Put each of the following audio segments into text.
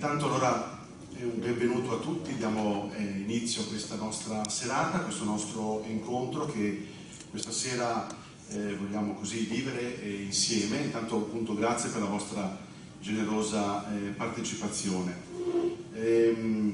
Intanto allora un benvenuto a tutti, diamo inizio a questa nostra serata, a questo nostro incontro che questa sera vogliamo così vivere insieme. Intanto appunto grazie per la vostra generosa partecipazione. È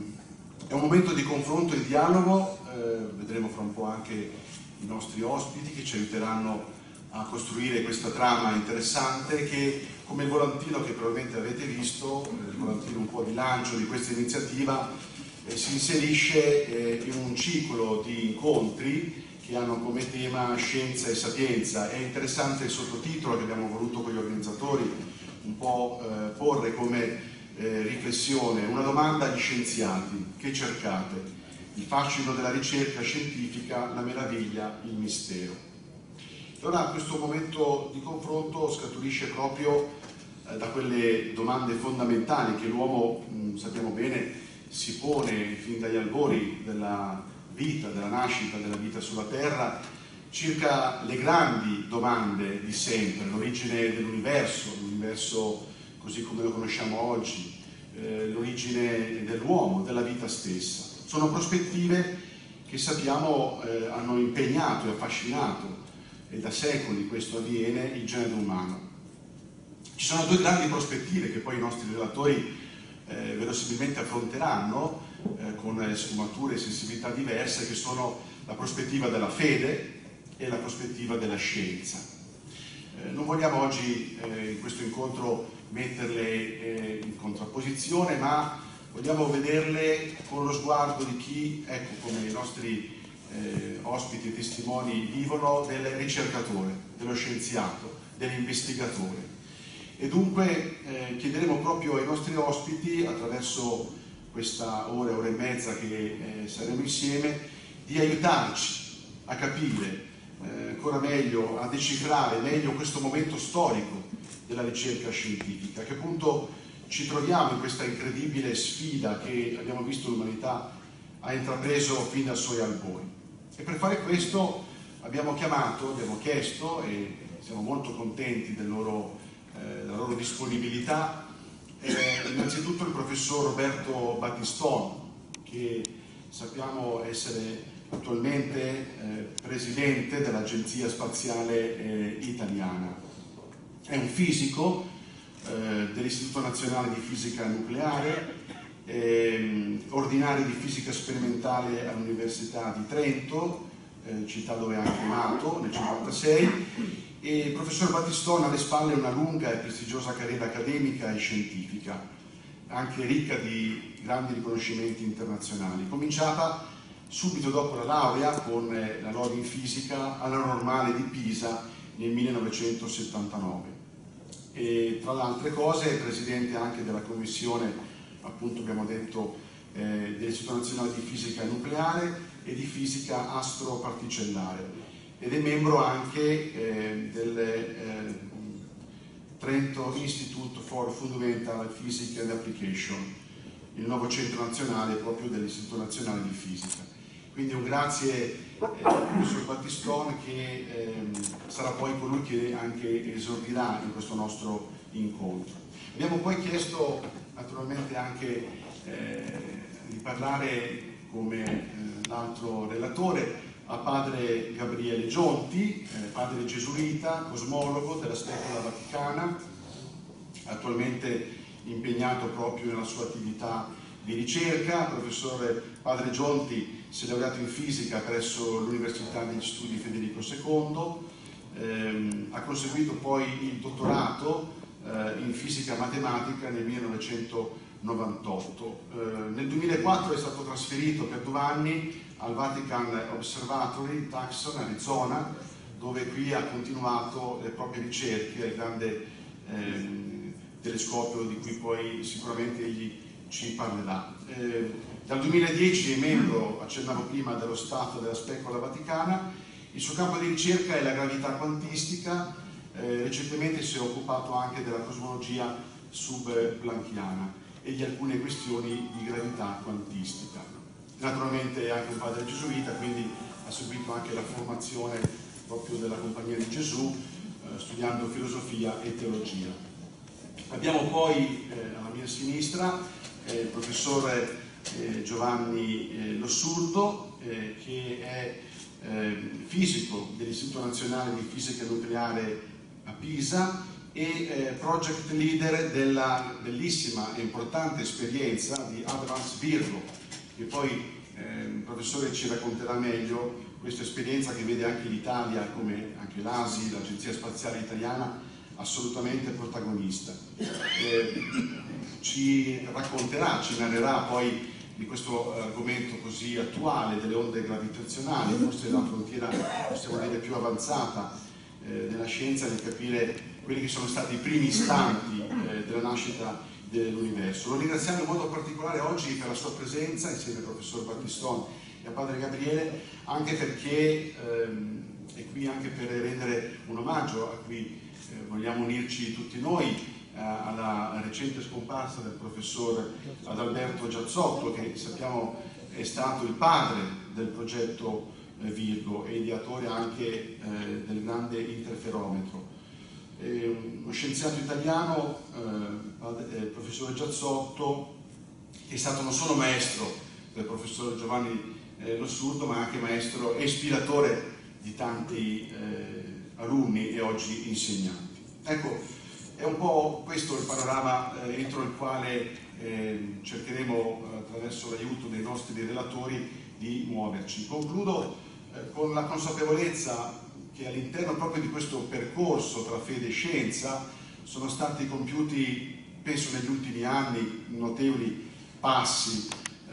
un momento di confronto e dialogo, vedremo fra un po' anche i nostri ospiti che ci aiuteranno a costruire questa trama interessante che, come il volantino che probabilmente avete visto, il volantino un po' di lancio di questa iniziativa, si inserisce in un ciclo di incontri che hanno come tema scienza e sapienza. È interessante il sottotitolo che abbiamo voluto con gli organizzatori un po' porre come riflessione, una domanda agli scienziati: che cercate? Il fascino della ricerca scientifica, la meraviglia, il mistero. Allora questo momento di confronto scaturisce proprio da quelle domande fondamentali che l'uomo, sappiamo bene, si pone fin dagli albori della vita, della nascita della vita sulla Terra, circa le grandi domande di sempre: l'origine dell'universo, l'universo così come lo conosciamo oggi, l'origine dell'uomo, della vita stessa. Sono prospettive che sappiamo hanno impegnato e affascinato, e da secoli questo avviene, il genere umano. Ci sono due grandi prospettive che poi i nostri relatori verosimilmente affronteranno con sfumature e sensibilità diverse, che sono la prospettiva della fede e la prospettiva della scienza. Non vogliamo oggi in questo incontro metterle in contrapposizione, ma vogliamo vederle con lo sguardo di chi, ecco, come i nostri ospiti e testimoni vivono, del ricercatore, dello scienziato, dell'investigatore. E dunque chiederemo proprio ai nostri ospiti, attraverso questa ora e mezza che saremo insieme, di aiutarci a capire ancora meglio, a decifrare meglio questo momento storico della ricerca scientifica. A che punto ci troviamo in questa incredibile sfida che abbiamo visto l'umanità ha intrapreso fin dai suoi albori. E per fare questo abbiamo chiesto, e siamo molto contenti della loro disponibilità, innanzitutto il professor Roberto Battistone, che sappiamo essere attualmente presidente dell'Agenzia Spaziale Italiana. È un fisico dell'Istituto Nazionale di Fisica Nucleare, ordinario di fisica sperimentale all'Università di Trento, città dove è anche nato nel 1956, e il professor Battistone ha alle spalle una lunga e prestigiosa carriera accademica e scientifica, anche ricca di grandi riconoscimenti internazionali, cominciata subito dopo la laurea con la lode in fisica alla Normale di Pisa nel 1979. E tra le altre cose è presidente anche della commissione, appunto abbiamo detto, dell'Istituto Nazionale di Fisica Nucleare e di Fisica Astroparticellare, ed è membro anche del Trento Institute for Fundamental Physics and Application, il nuovo centro nazionale proprio dell'Istituto Nazionale di Fisica. Quindi un grazie al professor Battistone, che sarà poi colui che anche esordirà in questo nostro incontro. Abbiamo poi chiesto naturalmente anche di parlare, come l'altro relatore, a padre Gabriele Gionti, padre gesuita, cosmologo della Specola Vaticana, attualmente impegnato proprio nella sua attività di ricerca. Professore padre Gionti si è laureato in fisica presso l'Università degli Studi Federico II, ha conseguito poi il dottorato in fisica matematica nel 1998. Nel 2004 è stato trasferito per 2 anni al Vatican Observatory, Tucson, Arizona, dove qui ha continuato le proprie ricerche al grande telescopio di cui poi sicuramente egli ci parlerà. Dal 2010 è membro, accennavo prima, dello staff della Specola Vaticana. Il suo campo di ricerca è la gravità quantistica. Recentemente si è occupato anche della cosmologia subplanckiana e di alcune questioni di gravità quantistica. Naturalmente è anche un padre gesuita, quindi ha seguito anche la formazione proprio della Compagnia di Gesù, studiando filosofia e teologia. Abbiamo poi alla mia sinistra il professore Giovanni Lossurdo, che è fisico dell'Istituto Nazionale di Fisica Nucleare a Pisa e project leader della bellissima e importante esperienza di Advance Virgo, che poi il professore ci racconterà meglio, questa esperienza che vede anche l'Italia, come anche l'ASI, l'Agenzia Spaziale Italiana, assolutamente protagonista. Ci racconterà, ci narrerà poi di questo argomento così attuale delle onde gravitazionali, forse la frontiera, possiamo dire, più avanzata della scienza nel capire quelli che sono stati i primi istanti della nascita dell'universo. Lo ringraziamo in modo particolare oggi per la sua presenza insieme al professor Battistone e a padre Gabriele, anche perché è qui anche per rendere un omaggio a cui vogliamo unirci tutti noi, alla recente scomparsa del professor Adalberto Giazzotto, che sappiamo è stato il padre del progetto Virgo e ideatore anche del grande interferometro. Uno scienziato italiano, il professore Giazzotto, che è stato non solo maestro del professor Giovanni Lossurdo, ma anche maestro e ispiratore di tanti alunni e oggi insegnanti. Ecco, è un po' questo il panorama entro il quale cercheremo, attraverso l'aiuto dei nostri relatori, di muoverci. Concludo con la consapevolezza che all'interno proprio di questo percorso tra fede e scienza sono stati compiuti, penso negli ultimi anni, notevoli passi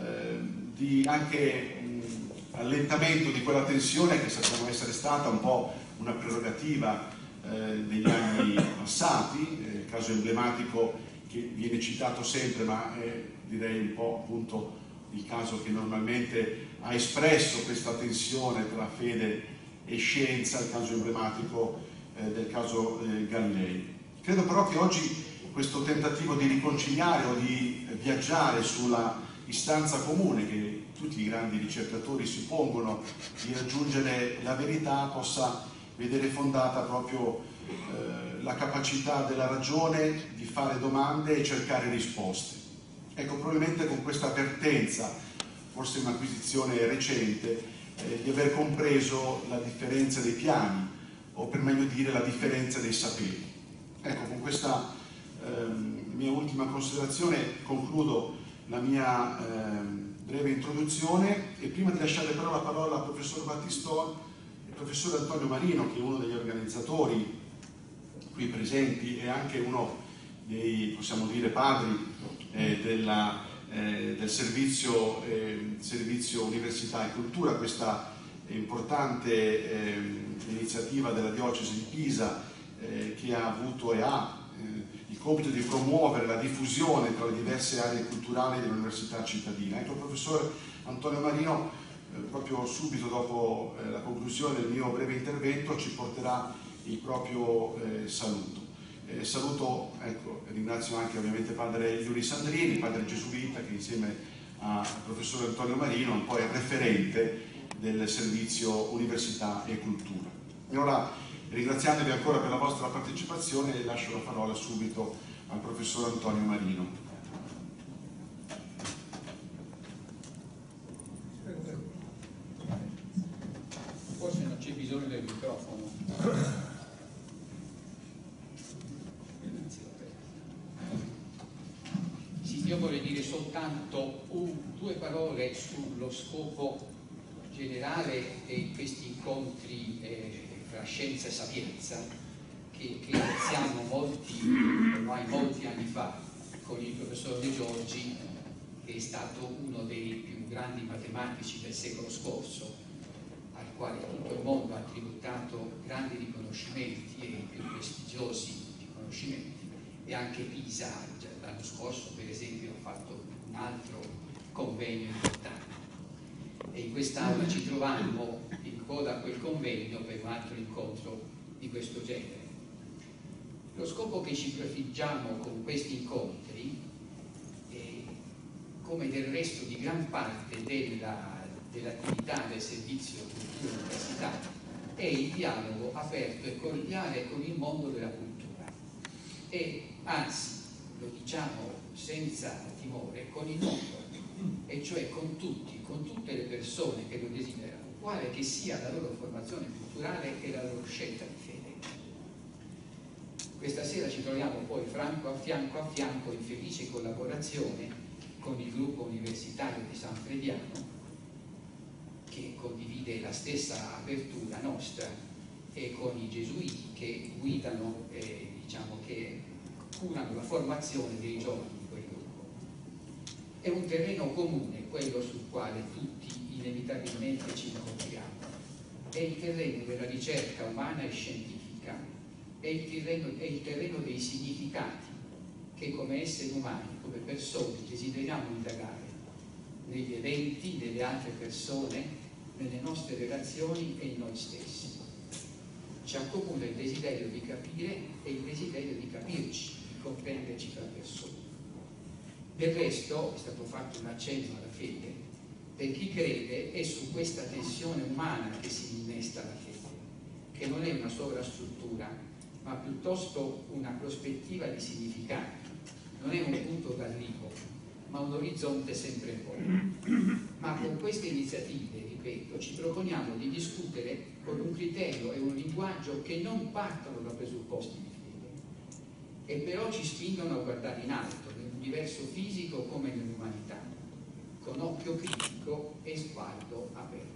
di anche allentamento di quella tensione che sappiamo essere stata un po' una prerogativa degli anni passati, caso emblematico che viene citato sempre, ma è direi un po' appunto il caso che normalmente ha espresso questa tensione tra fede e scienza, il caso emblematico del caso Galilei. Credo però che oggi questo tentativo di riconciliare o di viaggiare sulla istanza comune che tutti i grandi ricercatori si pongono di raggiungere la verità possa vedere fondata proprio la capacità della ragione di fare domande e cercare risposte. Ecco, probabilmente con questa avvertenza, forse un'acquisizione recente, di aver compreso la differenza dei piani, o per meglio dire la differenza dei saperi. Ecco, con questa mia ultima considerazione concludo la mia breve introduzione e prima di lasciare però la parola al professor Battistone, il professor Antonio Marino, che è uno degli organizzatori qui presenti e anche uno dei, possiamo dire, padri del servizio Università e Cultura, questa importante iniziativa della diocesi di Pisa che ha avuto e ha il compito di promuovere la diffusione tra le diverse aree culturali dell'università cittadina. Ecco, il professor Antonio Marino, proprio subito dopo la conclusione del mio breve intervento, ci porterà il proprio saluto. Saluto, ecco, ringrazio anche ovviamente padre Iuri Sandrini, padre gesuita, che insieme al professor Antonio Marino un po' è referente del servizio Università e Cultura. E ora, ringraziandovi ancora per la vostra partecipazione, lascio la parola subito al professor Antonio Marino. Forse non c'è bisogno del microfono. Sì, io vorrei dire soltanto due parole sullo scopo generale di questi incontri fra scienza e sapienza che iniziamo ormai molti anni fa con il professor De Giorgi, che è stato uno dei più grandi matematici del secolo scorso, al quale tutto il mondo ha tributato grandi riconoscimenti e i più prestigiosi riconoscimenti, e anche Pisa l'anno scorso per esempio ha fatto un altro convegno importante. E in quest'aula ci trovammo in coda a quel convegno per un altro incontro di questo genere. Lo scopo che ci prefiggiamo con questi incontri, come del resto di gran parte dell'attività del servizio cultura università, è il dialogo aperto e cordiale con il mondo della cultura. E anzi, lo diciamo senza timore con il mondo, e cioè con tutti, con tutte le persone che lo desiderano, quale che sia la loro formazione culturale e la loro scelta di fede. Questa sera ci troviamo poi a fianco in felice collaborazione con il gruppo universitario di San Frediano, che condivide la stessa apertura nostra, e con i gesuiti che guidano, diciamo che curano la formazione dei giovani di quel gruppo. È un terreno comune quello sul quale tutti inevitabilmente ci incontriamo. È il terreno della ricerca umana e scientifica, è il terreno dei significati che come esseri umani, come persone, desideriamo indagare negli eventi, nelle altre persone, nelle nostre relazioni e in noi stessi. Ci accomuna il desiderio di capire e il desiderio di capirci, di comprenderci tra persone. Del resto, è stato fatto un accenno alla fede, per chi crede è su questa tensione umana che si innesta la fede, che non è una sovrastruttura, ma piuttosto una prospettiva di significati. Non è un punto d'arrivo, ma un orizzonte sempre nuovo. Ma con queste iniziative, ripeto, ci proponiamo di discutere con un criterio e un linguaggio che non partono da presupposti di fede, e però ci spingono a guardare in alto, nell'universo fisico come nell'umanità, con occhio critico e sguardo aperto.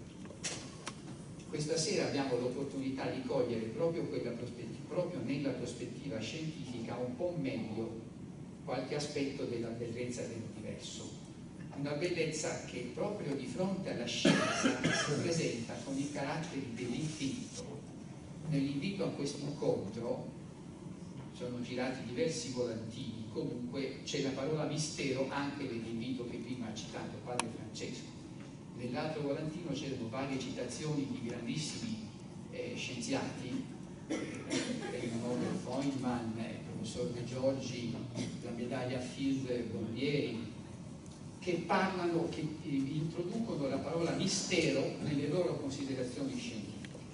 Questa sera abbiamo l'opportunità di cogliere proprio nella prospettiva scientifica un po' meglio qualche aspetto della bellezza dell'universo, una bellezza che proprio di fronte alla scienza si presenta con i caratteri dell'infinito. Nell'invito a questo incontro sono girati diversi volantini, comunque c'è la parola mistero anche nell'invito che prima ha citato padre Francesco. Nell'altro volantino c'erano varie citazioni di grandissimi scienziati, premio Nobel Feynman, professor De Giorgi, la medaglia Field Bombieri, che parlano, che introducono la parola mistero nelle loro considerazioni scientifiche.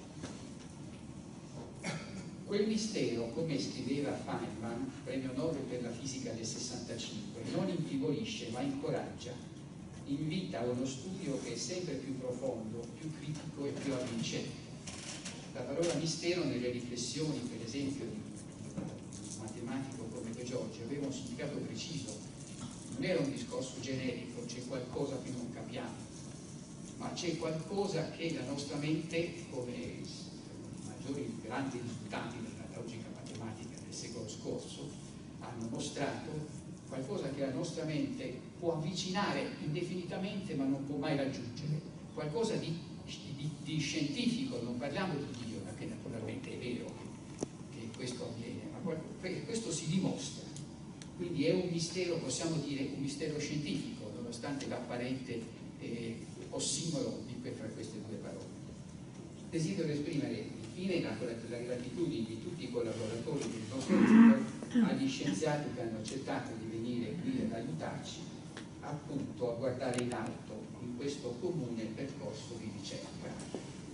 Quel mistero, come scriveva Feynman, premio Nobel per la fisica del 65, non intimorisce ma incoraggia, invita a uno studio che è sempre più profondo, più critico e più avvincente. La parola mistero nelle riflessioni, per esempio, di un matematico come De Giorgi, aveva un significato preciso. Non era un discorso generico, c'è qualcosa che non capiamo, ma c'è qualcosa che la nostra mente, come i maggiori grandi risultati della logica matematica del secolo scorso hanno mostrato, qualcosa che la nostra mente può avvicinare indefinitamente ma non può mai raggiungere, qualcosa di scientifico. Non parliamo di Dio, perché naturalmente è vero che questo avviene, ma perché questo si dimostra. Quindi è un mistero, possiamo dire un mistero scientifico, nonostante l'apparente ossimoro fra queste due parole. Desidero esprimere infine la gratitudine di tutti i collaboratori del nostro gruppo agli scienziati che hanno accettato di venire qui ad aiutarci appunto a guardare in alto in questo comune percorso di ricerca.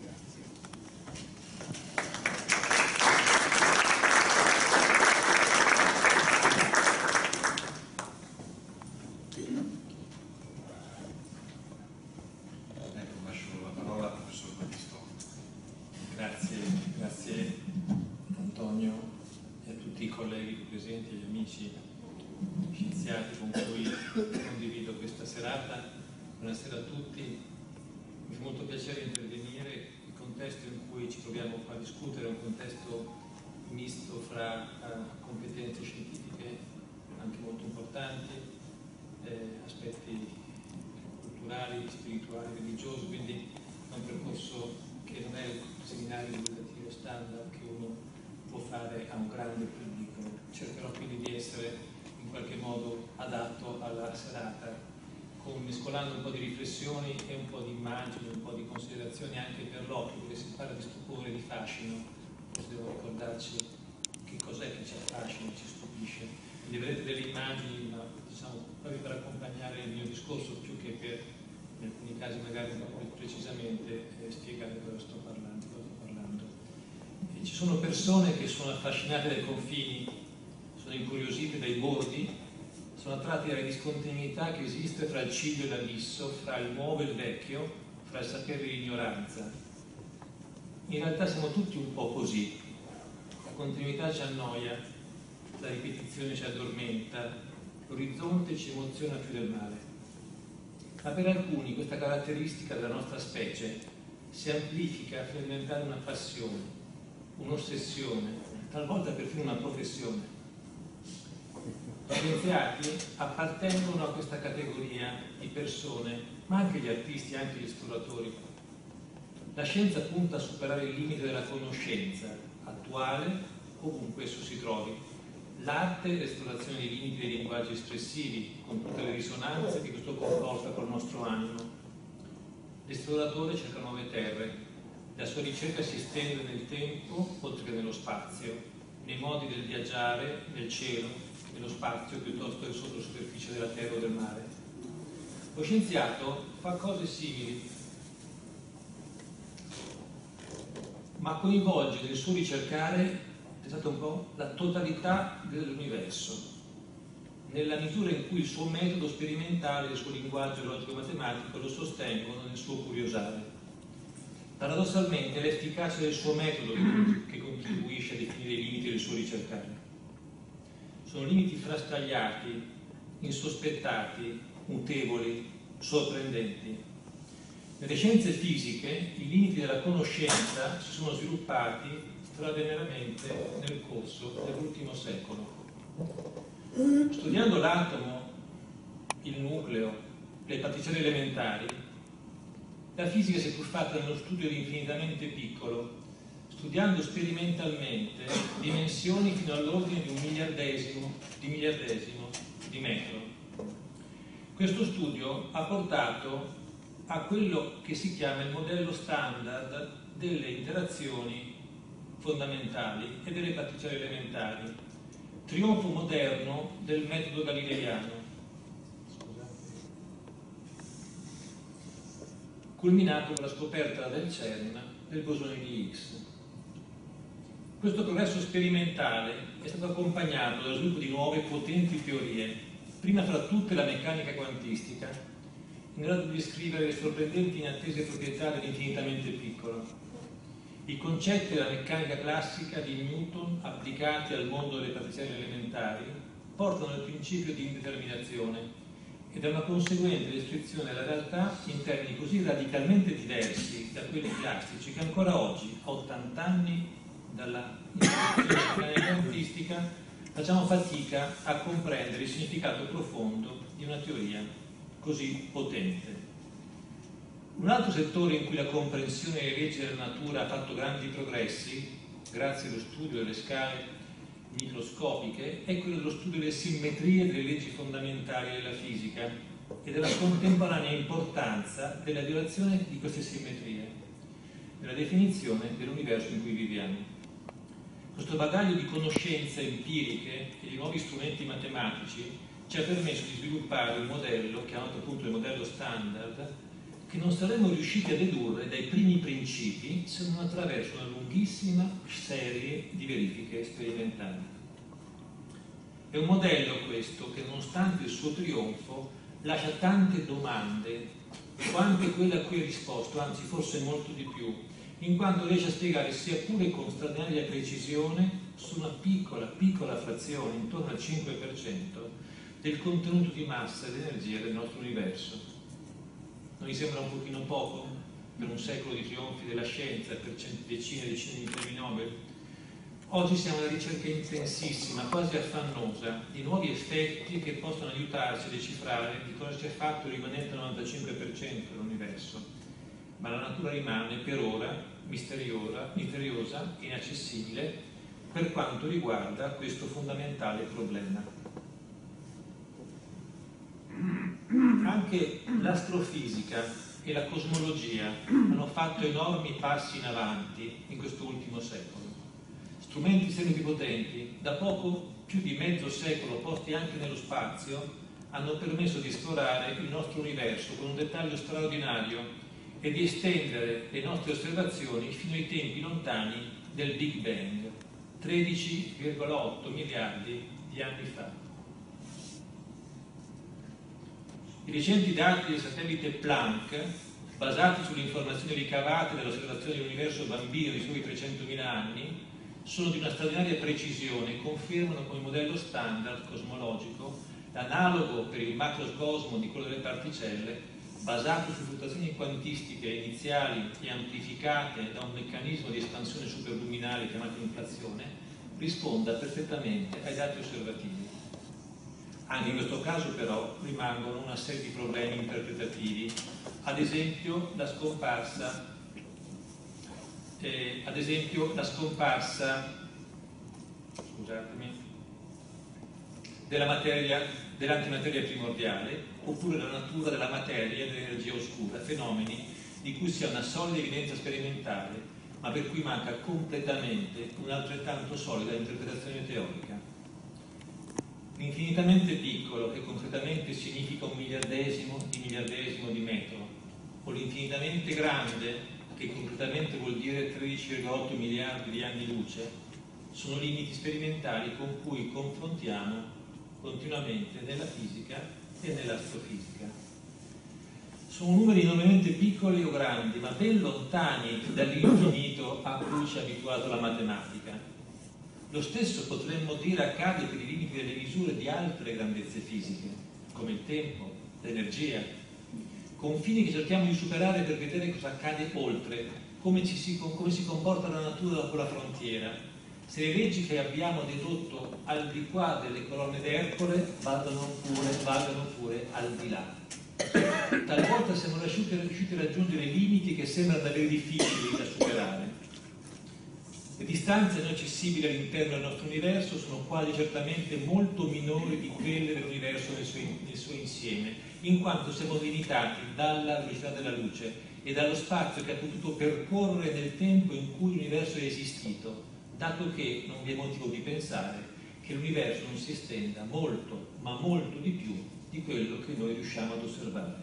Grazie Antonio e a tutti i colleghi presenti, gli amici scienziati con cui condivido questa serata. Buonasera a tutti, mi fa molto piacere intervenire. Il contesto in cui ci troviamo qua a discutere è un contesto misto fra competenze scientifiche anche molto importanti, aspetti culturali, spirituali, religiosi, quindi è un percorso che non è il seminario divulgativo standard che uno può fare a un grande pubblico. Cercherò quindi di essere in qualche modo adatto alla serata, mescolando un po' di riflessioni e un po' di immagini, un po' di considerazioni anche per l'occhio, perché si parla di stupore e di fascino, forse devo ricordarci che cos'è che ci affascina, ci stupisce. Quindi vedrete delle immagini, ma, diciamo, proprio per accompagnare il mio discorso, più che per, in alcuni casi magari un po' più precisamente, spiegare cosa sto parlando. Ci sono persone che sono affascinate dai confini, sono incuriosite dai bordi, ci sono attratti dalla discontinuità che esiste fra il ciglio e l'abisso, fra il nuovo e il vecchio, fra il sapere e l'ignoranza. In realtà siamo tutti un po' così. La continuità ci annoia, la ripetizione ci addormenta, l'orizzonte ci emoziona più del male. Ma per alcuni questa caratteristica della nostra specie si amplifica fino a diventare una passione, un'ossessione, talvolta perfino una professione. Gli scienziati appartengono a questa categoria di persone, ma anche gli artisti, anche gli esploratori. La scienza punta a superare il limite della conoscenza attuale, ovunque esso si trovi. L'arte è l'esplorazione dei limiti dei linguaggi espressivi, con tutte le risonanze che questo comporta col nostro animo. L'esploratore cerca nuove terre, la sua ricerca si estende nel tempo, oltre che nello spazio, nei modi del viaggiare, nel cielo, nello spazio piuttosto che sotto la superficie della terra o del mare. Lo scienziato fa cose simili, ma coinvolge nel suo ricercare, pensate un po', la totalità dell'universo, nella misura in cui il suo metodo sperimentale e il suo linguaggio logico-matematico lo sostengono nel suo curiosare. Paradossalmente è l'efficacia del suo metodo che contribuisce a definire i limiti del suo ricercare. Sono limiti frastagliati, insospettati, mutevoli, sorprendenti. Nelle scienze fisiche i limiti della conoscenza si sono sviluppati straordinariamente nel corso dell'ultimo secolo. Studiando l'atomo, il nucleo, le particelle elementari, la fisica si è tuffatta nello studio di infinitamente piccolo, studiando sperimentalmente dimensioni fino all'ordine di un miliardesimo di metro. Questo studio ha portato a quello che si chiama il modello standard delle interazioni fondamentali e delle particelle elementari, trionfo moderno del metodo galileiano, culminato con la scoperta del CERN del bosone di Higgs. Questo progresso sperimentale è stato accompagnato dallo sviluppo di nuove potenti teorie, prima fra tutte la meccanica quantistica, in grado di descrivere le sorprendenti inattese proprietà dell'infinitamente piccolo. I concetti della meccanica classica di Newton applicati al mondo delle particelle elementari portano al principio di indeterminazione ed a una conseguente descrizione della realtà in termini così radicalmente diversi da quelli classici che ancora oggi, a 80 anni dalla introduzione quantistica, facciamo fatica a comprendere il significato profondo di una teoria così potente. Un altro settore in cui la comprensione delle leggi della natura ha fatto grandi progressi, grazie allo studio delle scale microscopiche, è quello dello studio delle simmetrie delle leggi fondamentali della fisica e della contemporanea importanza della violazione di queste simmetrie nella definizione dell'universo in cui viviamo. Questo bagaglio di conoscenze empiriche e di nuovi strumenti matematici ci ha permesso di sviluppare un modello, chiamato appunto il modello standard, che non saremmo riusciti a dedurre dai primi principi se non attraverso una lunghissima serie di verifiche sperimentali. È un modello questo che, nonostante il suo trionfo, lascia tante domande quante quelle a cui ha risposto, anzi forse molto di più, in quanto riesce a spiegare sia pure con straordinaria precisione su una piccola frazione, intorno al 5%, del contenuto di massa e di energia del nostro universo. Non vi sembra un pochino poco per un secolo di trionfi della scienza e per decine e decine di premi Nobel? Oggi siamo alla ricerca intensissima, quasi affannosa, di nuovi effetti che possono aiutarci a decifrare di cosa c'è fatto il rimanente 95% dell'universo. Ma la natura rimane per ora misteriosa, inaccessibile per quanto riguarda questo fondamentale problema. Anche l'astrofisica e la cosmologia hanno fatto enormi passi in avanti in questo ultimo secolo. Strumenti sempre più potenti, da poco più di mezzo secolo posti anche nello spazio, hanno permesso di esplorare il nostro universo con un dettaglio straordinario e di estendere le nostre osservazioni fino ai tempi lontani del Big Bang, 13,8 miliardi di anni fa. recenti dati del satellite Planck, basati sulle informazioni ricavate dall'osservazione dell'universo bambino di soli 300.000 anni, sono di una straordinaria precisione e confermano come modello standard cosmologico l'analogo per il macrocosmo di quello delle particelle, basato su fluttuazioni quantistiche iniziali e amplificate da un meccanismo di espansione superluminare chiamato inflazione, risponda perfettamente ai dati osservativi. Anche in questo caso però rimangono una serie di problemi interpretativi, ad esempio la scomparsa dell'antimateria primordiale, oppure la natura della materia e dell'energia oscura, fenomeni di cui si ha una solida evidenza sperimentale, ma per cui manca completamente un'altrettanto solida interpretazione teorica. L'infinitamente piccolo, che concretamente significa 1/1000 di miliardesimo di metro, o l'infinitamente grande, che concretamente vuol dire 13,8 miliardi di anni luce, sono limiti sperimentali con cui confrontiamo continuamente nella fisica e nell'astrofisica. Sono numeri enormemente piccoli o grandi, ma ben lontani dall'infinito a cui ci ha abituato la matematica. Lo stesso potremmo dire accade per i limiti delle misure di altre grandezze fisiche, come il tempo, l'energia, confini che cerchiamo di superare per vedere cosa accade oltre, come si comporta la natura dopo la frontiera, se le leggi che abbiamo dedotto al di qua delle colonne d'Ercole valgano pure al di là. Talvolta siamo riusciti a raggiungere limiti che sembrano davvero difficili da superare. Le distanze non accessibili all'interno del nostro universo sono quasi certamente molto minori di quelle dell'universo nel suo insieme, in quanto siamo limitati dalla velocità della luce e dallo spazio che ha potuto percorrere nel tempo in cui l'universo è esistito, dato che non vi è motivo di pensare che l'universo non si estenda molto, ma molto di più di quello che noi riusciamo ad osservare.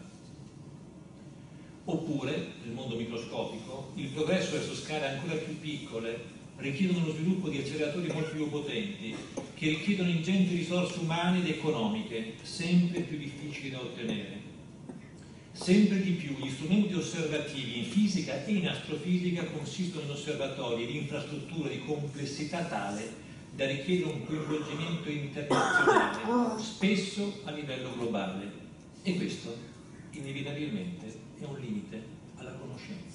Oppure, nel mondo microscopico, il progresso verso scale ancora più piccole richiedono lo sviluppo di acceleratori molto più potenti, che richiedono ingenti risorse umane ed economiche, sempre più difficili da ottenere. Sempre di più gli strumenti osservativi in fisica e in astrofisica consistono in osservatori di infrastrutture di complessità tale da richiedere un coinvolgimento internazionale, spesso a livello globale. E questo, inevitabilmente, è un limite alla conoscenza.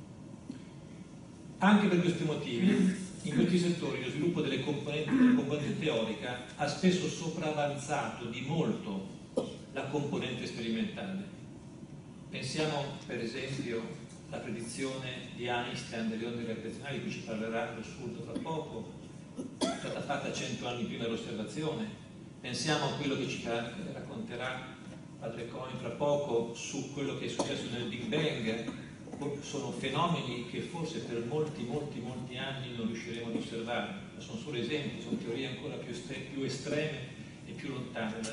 Anche per questi motivi, in questi settori lo sviluppo della componente teorica ha spesso sopravanzato di molto la componente sperimentale. Pensiamo per esempio alla predizione di Einstein delle onde gravitazionali, di cui ci parlerà lo Surdo fra poco, è stata fatta 100 anni prima dell'osservazione. Pensiamo a quello che ci racconterà Padre Cohen fra poco su quello che è successo nel Big Bang. Sono fenomeni che forse per molti anni non riusciremo ad osservare, ma sono solo esempi, sono teorie ancora più estreme e più lontane dalla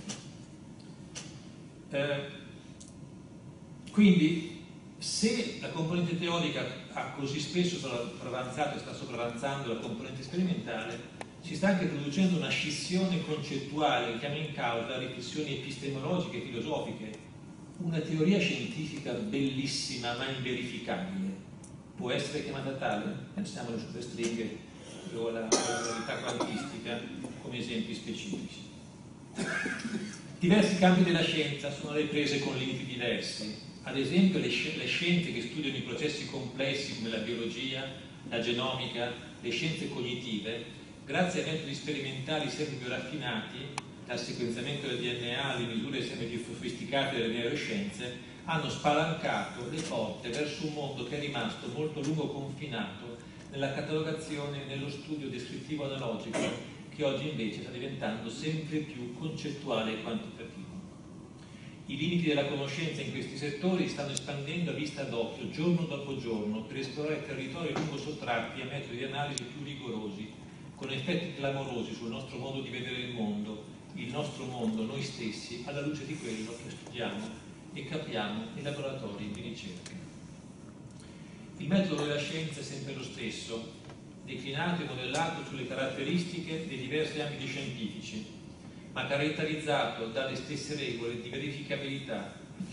verifica. Quindi, se la componente teorica ha così spesso sopravanzato e sta sopravanzando la componente sperimentale, si sta anche producendo una scissione concettuale che chiama in causa riflessioni epistemologiche e filosofiche. Una teoria scientifica bellissima ma inverificabile può essere chiamata tale? Pensiamo alle superstringhe o alla gravità quantistica come esempi specifici. Diversi campi della scienza sono alle prese con limiti diversi. Ad esempio le scienze che studiano i processi complessi come la biologia, la genomica, le scienze cognitive, grazie a metodi sperimentali sempre più raffinati, dal sequenziamento del DNA alle misure sempre più sofisticate delle neuroscienze, hanno spalancato le porte verso un mondo che è rimasto molto a lungo confinato nella catalogazione e nello studio descrittivo analogico, che oggi invece sta diventando sempre più concettuale e quantitativo. I limiti della conoscenza in questi settori stanno espandendo a vista d'occhio giorno dopo giorno per esplorare territori lungo sottratti a metodi di analisi più rigorosi, con effetti clamorosi sul nostro modo di vedere il nostro mondo, noi stessi, alla luce di quello che studiamo e capiamo nei laboratori di ricerca. Il metodo della scienza è sempre lo stesso, declinato e modellato sulle caratteristiche dei diversi ambiti scientifici, ma caratterizzato dalle stesse regole di verificabilità,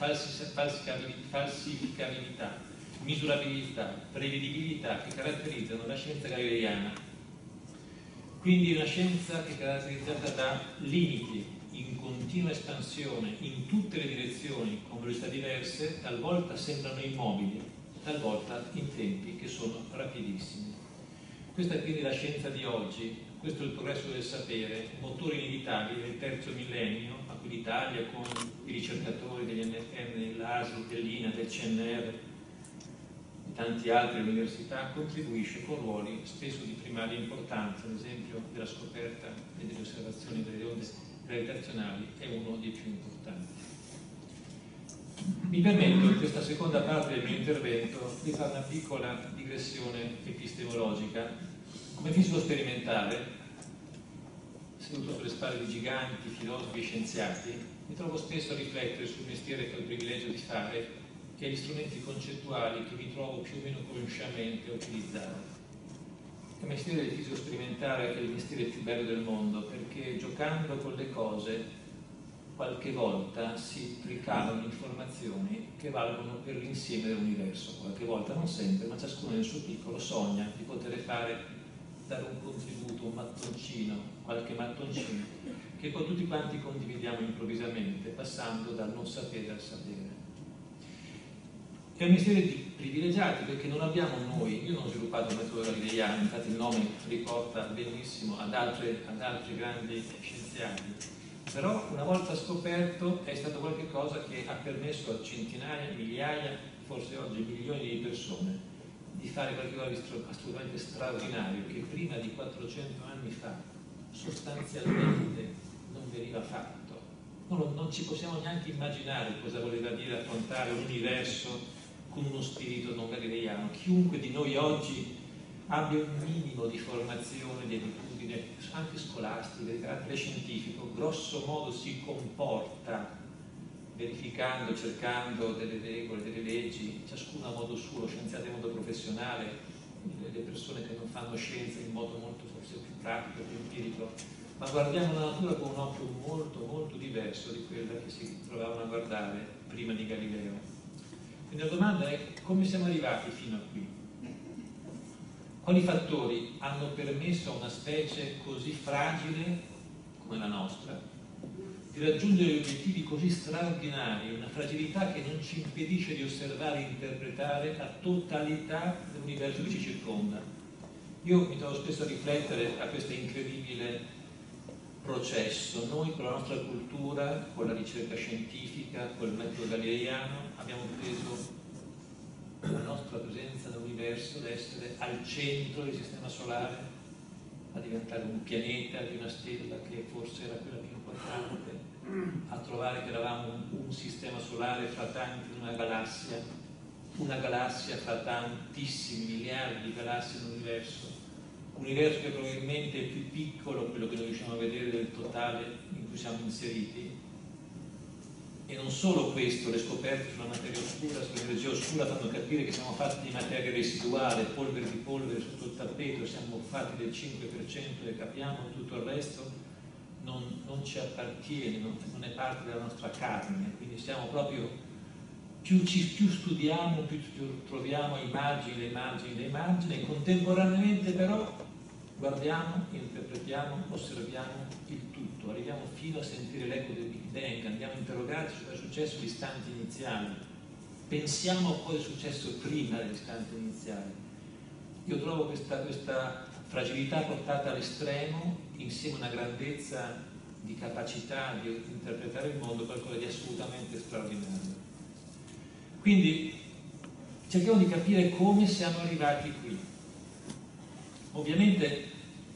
falsificabilità, misurabilità, prevedibilità che caratterizzano la scienza galileiana. Quindi una scienza che è caratterizzata da limiti in continua espansione in tutte le direzioni con velocità diverse, talvolta sembrano immobili, talvolta in tempi che sono rapidissimi. Questa è quindi la scienza di oggi, questo è il progresso del sapere, motore inevitabile del terzo millennio, a cui l'Italia con i ricercatori degli NFM, dell'ASL, dell'INA, del CNR, di tanti altri università, contribuisce con ruoli spesso di primaria importanza, ad esempio della scoperta e delle osservazioni delle onde gravitazionali è uno dei più importanti. Mi permetto in questa seconda parte del mio intervento di fare una piccola digressione epistemologica. Come fisico sperimentale, seduto sulle spalle di giganti, filosofi e scienziati, mi trovo spesso a riflettere sul mestiere che ho il privilegio di fare e agli strumenti concettuali che mi trovo più o meno consciamente a utilizzare. Il mestiere del fisico sperimentale è il mestiere più bello del mondo, perché giocando con le cose qualche volta si ricavano informazioni che valgono per l'insieme dell'universo, qualche volta, non sempre, ma ciascuno nel suo piccolo sogna di poter dare un contributo, un mattoncino, qualche mattoncino, che poi tutti quanti condividiamo improvvisamente, passando dal non sapere al sapere. È un mestiere di privilegiati, perché non abbiamo noi, io non ho sviluppato il metodo galileiano, infatti il nome riporta benissimo ad altri grandi scienziati, però una volta scoperto è stato qualcosa che ha permesso a centinaia, migliaia, forse oggi milioni di persone di fare qualcosa di assolutamente straordinario che prima di 400 anni fa sostanzialmente non veniva fatto. Non ci possiamo neanche immaginare cosa voleva dire affrontare un universo con uno spirito non galileiano. Chiunque di noi oggi abbia un minimo di formazione, di abitudine, anche scolastica, di carattere scientifico, grosso modo si comporta verificando, cercando delle regole, delle leggi, ciascuno a modo suo, lo scienziato in modo professionale, le persone che non fanno scienza in modo molto forse più pratico, più empirico, ma guardiamo la natura con un occhio molto molto diverso di quella che si trovavano a guardare prima di Galileo. Quindi la domanda è: come siamo arrivati fino a qui? Quali fattori hanno permesso a una specie così fragile come la nostra di raggiungere obiettivi così straordinari, una fragilità che non ci impedisce di osservare e interpretare la totalità dell'universo che ci circonda? Io mi trovo spesso a riflettere a questo incredibile processo. Noi con la nostra cultura, con la ricerca scientifica, con il metodo galileiano, abbiamo preso la nostra presenza nell'universo ad essere al centro del sistema solare, a diventare un pianeta di una stella che forse era quella più importante, a trovare che eravamo un sistema solare fra tanti, una galassia fra tantissimi miliardi di galassie nell'universo, un universo che probabilmente è più piccolo, quello che noi riusciamo a vedere, del totale in cui siamo inseriti. E non solo questo, le scoperte sulla materia oscura, sull'energia oscura fanno capire che siamo fatti di materia residuale, polvere di polvere sotto il tappeto, siamo fatti del 5% e capiamo che tutto il resto non ci appartiene, non è parte della nostra carne, quindi siamo proprio, più studiamo, più troviamo i margini dei margini dei margini, e contemporaneamente però guardiamo, interpretiamo, osserviamo il tutto, arriviamo fino a sentire l'eco del Big Bang, andiamo a interrogarci su cosa è successo agli istanti iniziali, pensiamo a cosa è successo prima degli istanti iniziali. Io trovo questa fragilità portata all'estremo, insieme a una grandezza di capacità di interpretare il mondo, qualcosa di assolutamente straordinario. Quindi cerchiamo di capire come siamo arrivati qui. Ovviamente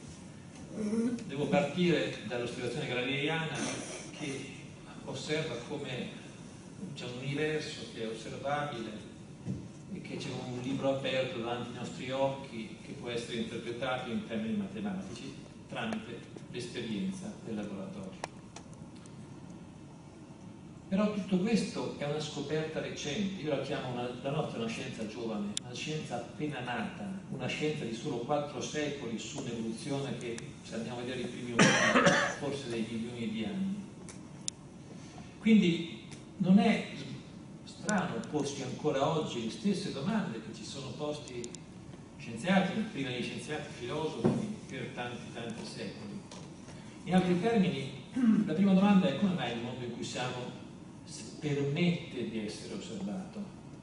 devo partire dall'osservazione galileiana, che osserva come c'è un universo che è osservabile e che c'è un libro aperto davanti ai nostri occhi che può essere interpretato in termini matematici tramite l'esperienza del laboratorio. Però tutto questo è una scoperta recente, io la chiamo la nostra è una scienza giovane, una scienza appena nata, una scienza di solo 4 secoli su un'evoluzione che, se andiamo a vedere i primi uomini, forse dei milioni di anni. Quindi non è strano porsi ancora oggi le stesse domande che ci sono posti scienziati, prima degli scienziati filosofi, per tanti secoli. In altri termini, la prima domanda è: come mai il mondo in cui siamo permette di essere osservato?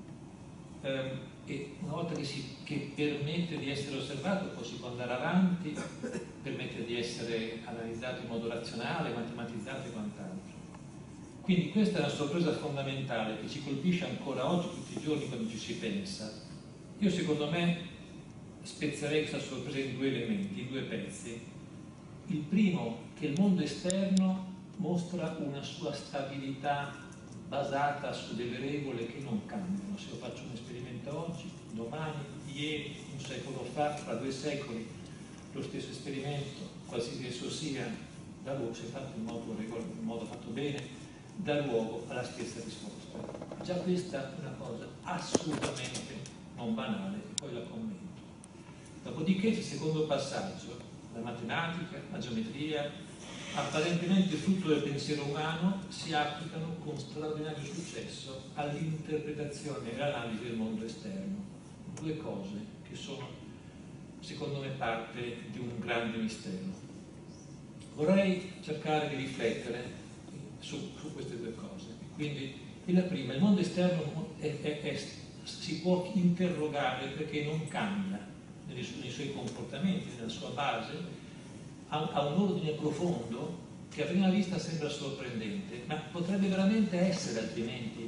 E una volta che permette di essere osservato, poi si può andare avanti, permette di essere analizzato in modo razionale, matematizzato e quant'altro. Quindi questa è una sorpresa fondamentale che ci colpisce ancora oggi, tutti i giorni, quando ci si pensa. Io, secondo me, spezzerei questa sorpresa in 2 elementi, in 2 pezzi. Il primo, che il mondo esterno mostra una sua stabilità basata su delle regole che non cambiano. Se io faccio un esperimento oggi, domani, ieri, un secolo fa, fra 2 secoli, lo stesso esperimento, qualsiasi esso sia, se fatto in modo fatto bene, dà luogo alla stessa risposta. Già questa è una cosa assolutamente non banale, e poi la commento. Dopodiché il secondo passaggio, la matematica, la geometria, apparentemente frutto del pensiero umano, si applicano con straordinario successo all'interpretazione e all'analisi del mondo esterno. 2 cose che sono, secondo me, parte di un grande mistero. Vorrei cercare di riflettere su queste 2 cose. Quindi, la prima, il mondo esterno si può interrogare perché non cambia nei suoi comportamenti, nella sua base, ha un ordine profondo che a prima vista sembra sorprendente, ma potrebbe veramente essere altrimenti.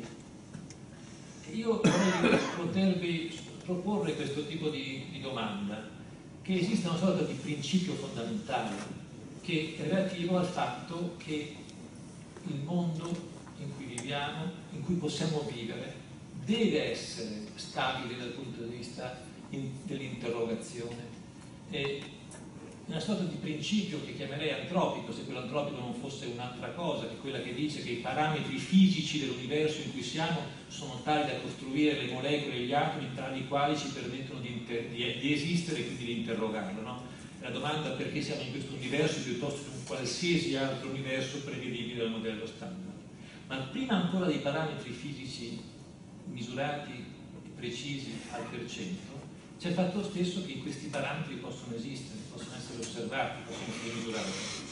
Io vorrei potervi proporre questo tipo di domanda, che esiste una sorta di principio fondamentale che è relativo al fatto che il mondo in cui viviamo, in cui possiamo vivere, deve essere stabile dal punto di vista dell'interrogazione. Una sorta di principio che chiamerei antropico, se quell'antropico non fosse un'altra cosa, che è quella che dice che i parametri fisici dell'universo in cui siamo sono tali da costruire le molecole e gli atomi tali i quali ci permettono di esistere e quindi di interrogarlo, no? La domanda è perché siamo in questo universo piuttosto che in un qualsiasi altro universo prevedibile dal modello standard. Ma prima ancora dei parametri fisici misurati e precisi al %, c'è il fatto stesso che questi parametri possono esistere, possono essere osservati, possono essere misurati.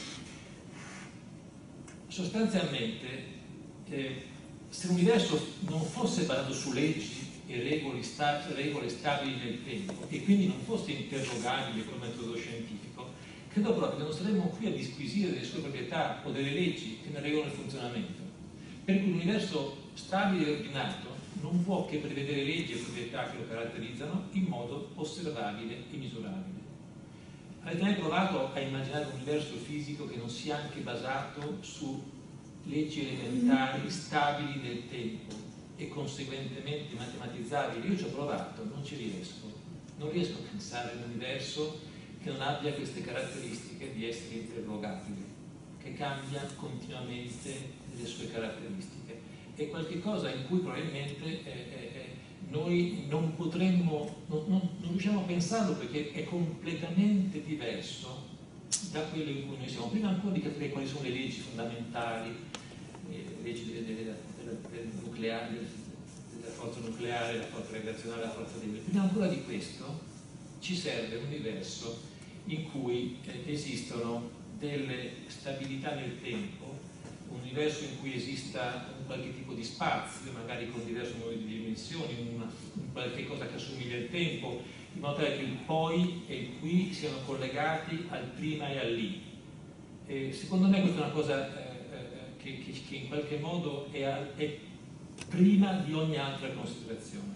Sostanzialmente, se l'universo non fosse basato su leggi e regole stabili nel tempo e quindi non fosse interrogabile col metodo scientifico, credo proprio che non saremmo qui a disquisire delle sue proprietà o delle leggi che ne regolano il funzionamento. Per cui l'universo stabile e ordinato non può che prevedere leggi e proprietà che lo caratterizzano in modo osservabile e misurabile. Avete mai provato a immaginare un universo fisico che non sia anche basato su leggi elementari, stabili nel tempo e conseguentemente matematizzabili? Io ci ho provato, non ci riesco. Non riesco a pensare a un universo che non abbia queste caratteristiche di essere interrogabile, che cambia continuamente le sue caratteristiche. È qualcosa in cui probabilmente noi non potremmo, non riusciamo a pensarlo perché è completamente diverso da quello in cui noi siamo. Prima ancora di capire quali sono le leggi fondamentali, le leggi del nucleare, della forza nucleare, la forza gravitazionale, la forza dei... Prima ancora di questo ci serve un universo in cui esistono delle stabilità nel tempo, un universo in cui esista un qualche tipo di spazio, magari con diverso numero di dimensioni, un qualche cosa che assomiglia al tempo, in modo tale che il poi e il qui siano collegati al prima e al lì. Secondo me questa è una cosa che in qualche modo è prima di ogni altra considerazione.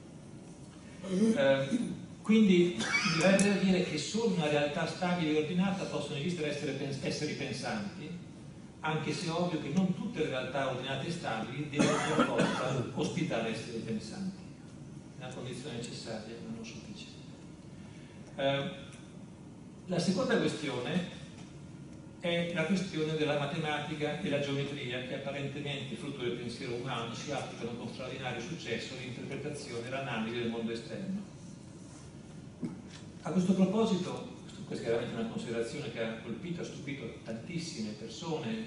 Quindi mi verrebbe da dire che solo in una realtà stabile e ordinata possono esistere esseri pensanti, anche se è ovvio che non tutte le realtà ordinate e stabili devono per forza ospitare esseri pensanti. È una condizione necessaria, ma non sufficiente. La seconda questione è la questione della matematica e la geometria, che apparentemente, frutto del pensiero umano, si applicano con straordinario successo all'interpretazione e all'analisi del mondo esterno. A questo proposito, questa è veramente una considerazione che ha colpito, ha stupito tantissime persone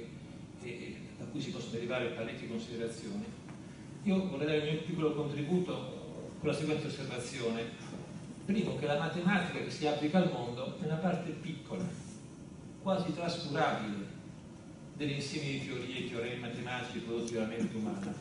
e da cui si possono derivare parecchie considerazioni, io vorrei dare il mio piccolo contributo con la seguente osservazione. Primo, che la matematica che si applica al mondo è una parte piccola, quasi trascurabile, dell'insieme di teorie e teoremi matematici prodotti dalla mente umana.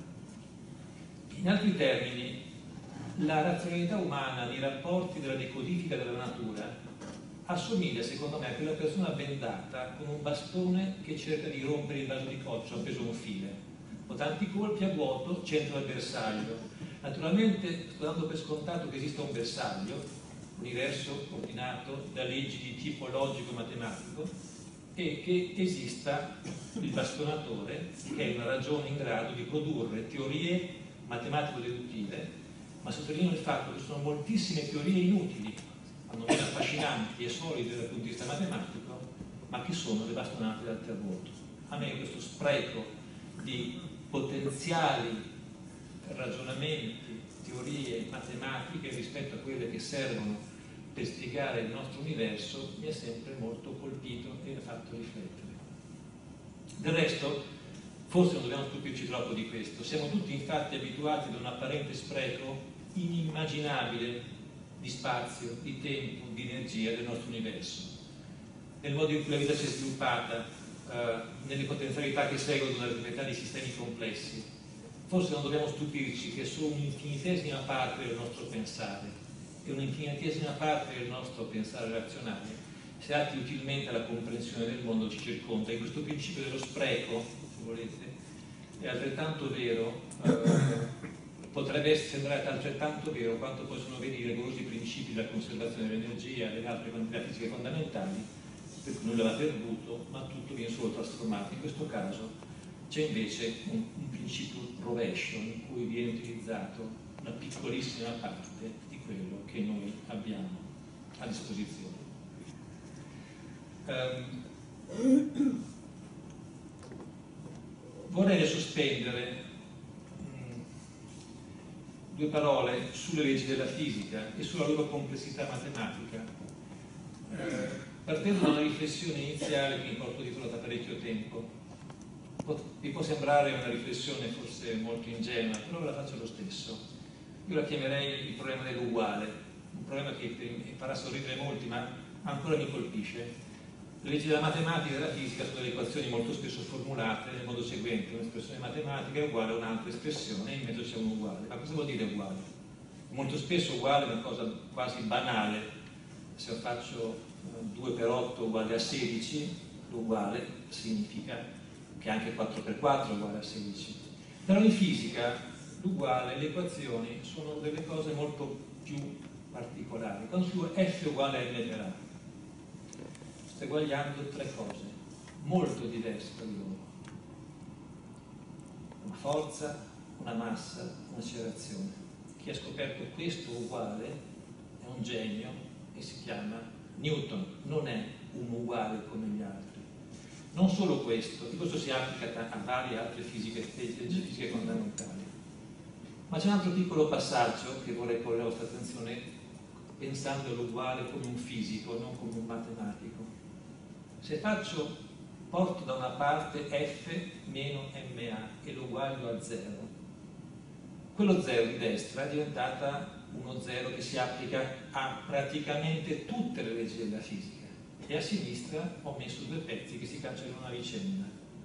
In altri termini, la razionalità umana nei rapporti della decodifica della natura assomiglia, secondo me, a quella persona bendata con un bastone che cerca di rompere il vaso di coccio appeso a un file. Ho tanti colpi a vuoto, c'entra il bersaglio. Naturalmente sto dando per scontato che esista un bersaglio, universo ordinato da leggi di tipo logico-matematico, e che esista il bastonatore, che è una ragione in grado di produrre teorie matematico-deduttive, ma sottolineo il fatto che sono moltissime teorie inutili, hanno meno affascinanti e solide dal punto di vista matematico, ma che sono le bastonate dal terremoto. A me questo spreco di potenziali ragionamenti, teorie matematiche rispetto a quelle che servono per spiegare il nostro universo mi ha sempre molto colpito e ha fatto riflettere. Del resto, forse non dobbiamo stupirci troppo di questo. Siamo tutti infatti abituati ad un apparente spreco inimmaginabile di spazio, di tempo, di energia del nostro universo. Nel modo in cui la vita si è sviluppata, nelle potenzialità che seguono dalla proprietà di sistemi complessi, forse non dobbiamo stupirci che solo un'infinitesima parte del nostro pensare e un'infinitesima parte del nostro pensare razionale si atti utilmente alla comprensione del mondo che ci circonda. E questo principio dello spreco, se volete, è altrettanto vero, potrebbe sembrare altrettanto vero quanto possono venire i rigorosi principi della conservazione dell'energia e delle altre quantità fisiche fondamentali, per cui nulla va perduto, ma tutto viene solo trasformato. In questo caso c'è invece un principio rovescio in cui viene utilizzato una piccolissima parte di quello che noi abbiamo a disposizione. Vorrei sospendere due parole sulle leggi della fisica e sulla loro complessità matematica, partendo da una riflessione iniziale che mi porto dietro da parecchio tempo. Vi può sembrare una riflessione forse molto ingenua, però ve la faccio lo stesso. Io la chiamerei il problema dell'uguale, un problema che farà sorridere molti, ma ancora mi colpisce. Le leggi della matematica e della fisica sono delle equazioni molto spesso formulate nel modo seguente: un'espressione matematica è uguale a un'altra espressione e in mezzo c'è un uguale. Ma cosa vuol dire uguale? Molto spesso uguale è una cosa quasi banale. Se io faccio 2 per 8 uguale a 16, l'uguale significa che anche 4 per 4 è uguale a 16. Però in fisica l'uguale, le equazioni sono delle cose molto più particolari. Quando scrivo F uguale a m per a, sto eguagliando 3 cose molto diverse tra di loro: una forza, una massa, un'accelerazione. Chi ha scoperto questo uguale è un genio e si chiama Newton, non è un uguale come gli altri. Non solo questo, e questo si applica a varie altre leggi fisiche fondamentali, ma c'è un altro piccolo passaggio che vorrei porre alla vostra attenzione, pensando all'uguale come un fisico, non come un matematico. Se porto da una parte F meno ma e lo uguaglio a 0, quello 0 di destra è diventata uno 0 che si applica a praticamente tutte le leggi della fisica, e a sinistra ho messo 2 pezzi che si cancellano a vicenda.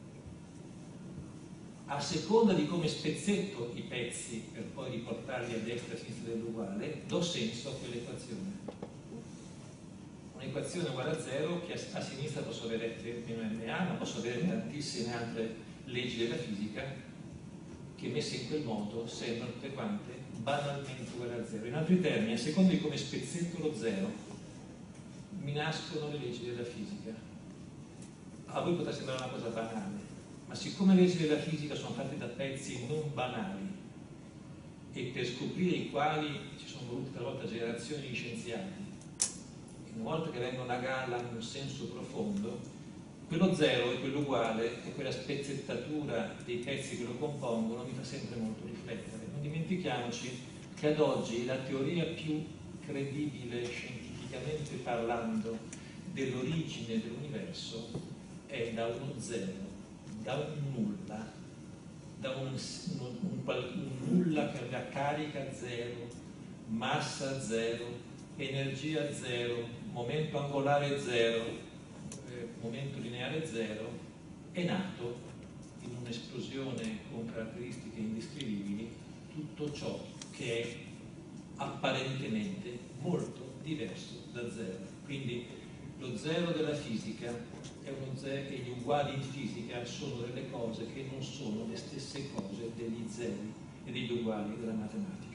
A seconda di come spezzetto i pezzi per poi riportarli a destra e a sinistra dell'uguale, do senso a quell'equazione. Un'equazione uguale a 0 che a sinistra posso avere F meno ma, ma posso avere tantissime altre leggi della fisica che messe in quel modo sembrano tutte quante banalmente uguali a 0. In altri termini, a seconda di come spezzetto lo 0, mi nascono le leggi della fisica. A voi potrà sembrare una cosa banale, ma siccome le leggi della fisica sono fatte da pezzi non banali e per scoprire i quali ci sono volute talvolta generazioni di scienziati, e una volta che vengono a galla hanno un senso profondo, quello zero e quello uguale e quella spezzettatura dei pezzi che lo compongono mi fa sempre molto riflettere. Non dimentichiamoci che ad oggi la teoria più credibile scientificamente parlando dell'origine dell'universo è da uno zero, da un nulla, da un nulla che abbia carica zero, massa zero, energia zero, momento angolare zero, momento lineare zero, è nato in un'esplosione con caratteristiche indescrivibili tutto ciò che è apparentemente molto diverso da zero. Quindi lo zero della fisica è uno zero, e gli uguali in fisica sono delle cose che non sono le stesse cose degli zeri e degli uguali della matematica.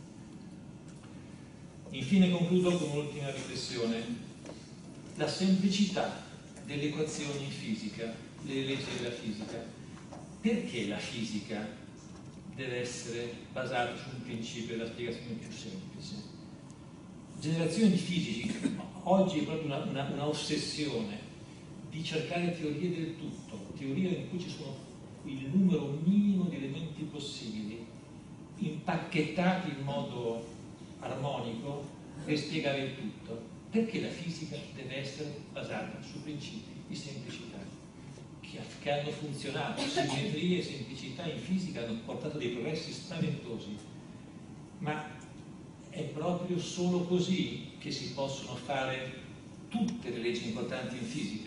Infine concludo con un'ultima riflessione. La semplicità delle equazioni in fisica, le leggi della fisica. Perché la fisica deve essere basata su un principio della spiegazione più semplice? Generazioni di fisici, oggi è proprio una ossessione di cercare teorie del tutto, teorie in cui ci sono il numero minimo di elementi possibili, impacchettati in modo armonico per spiegare il tutto. Perché la fisica deve essere basata su principi di semplicità che hanno funzionato? Simmetrie e semplicità in fisica hanno portato dei progressi spaventosi, ma è proprio solo così che si possono fare tutte le leggi importanti in fisica.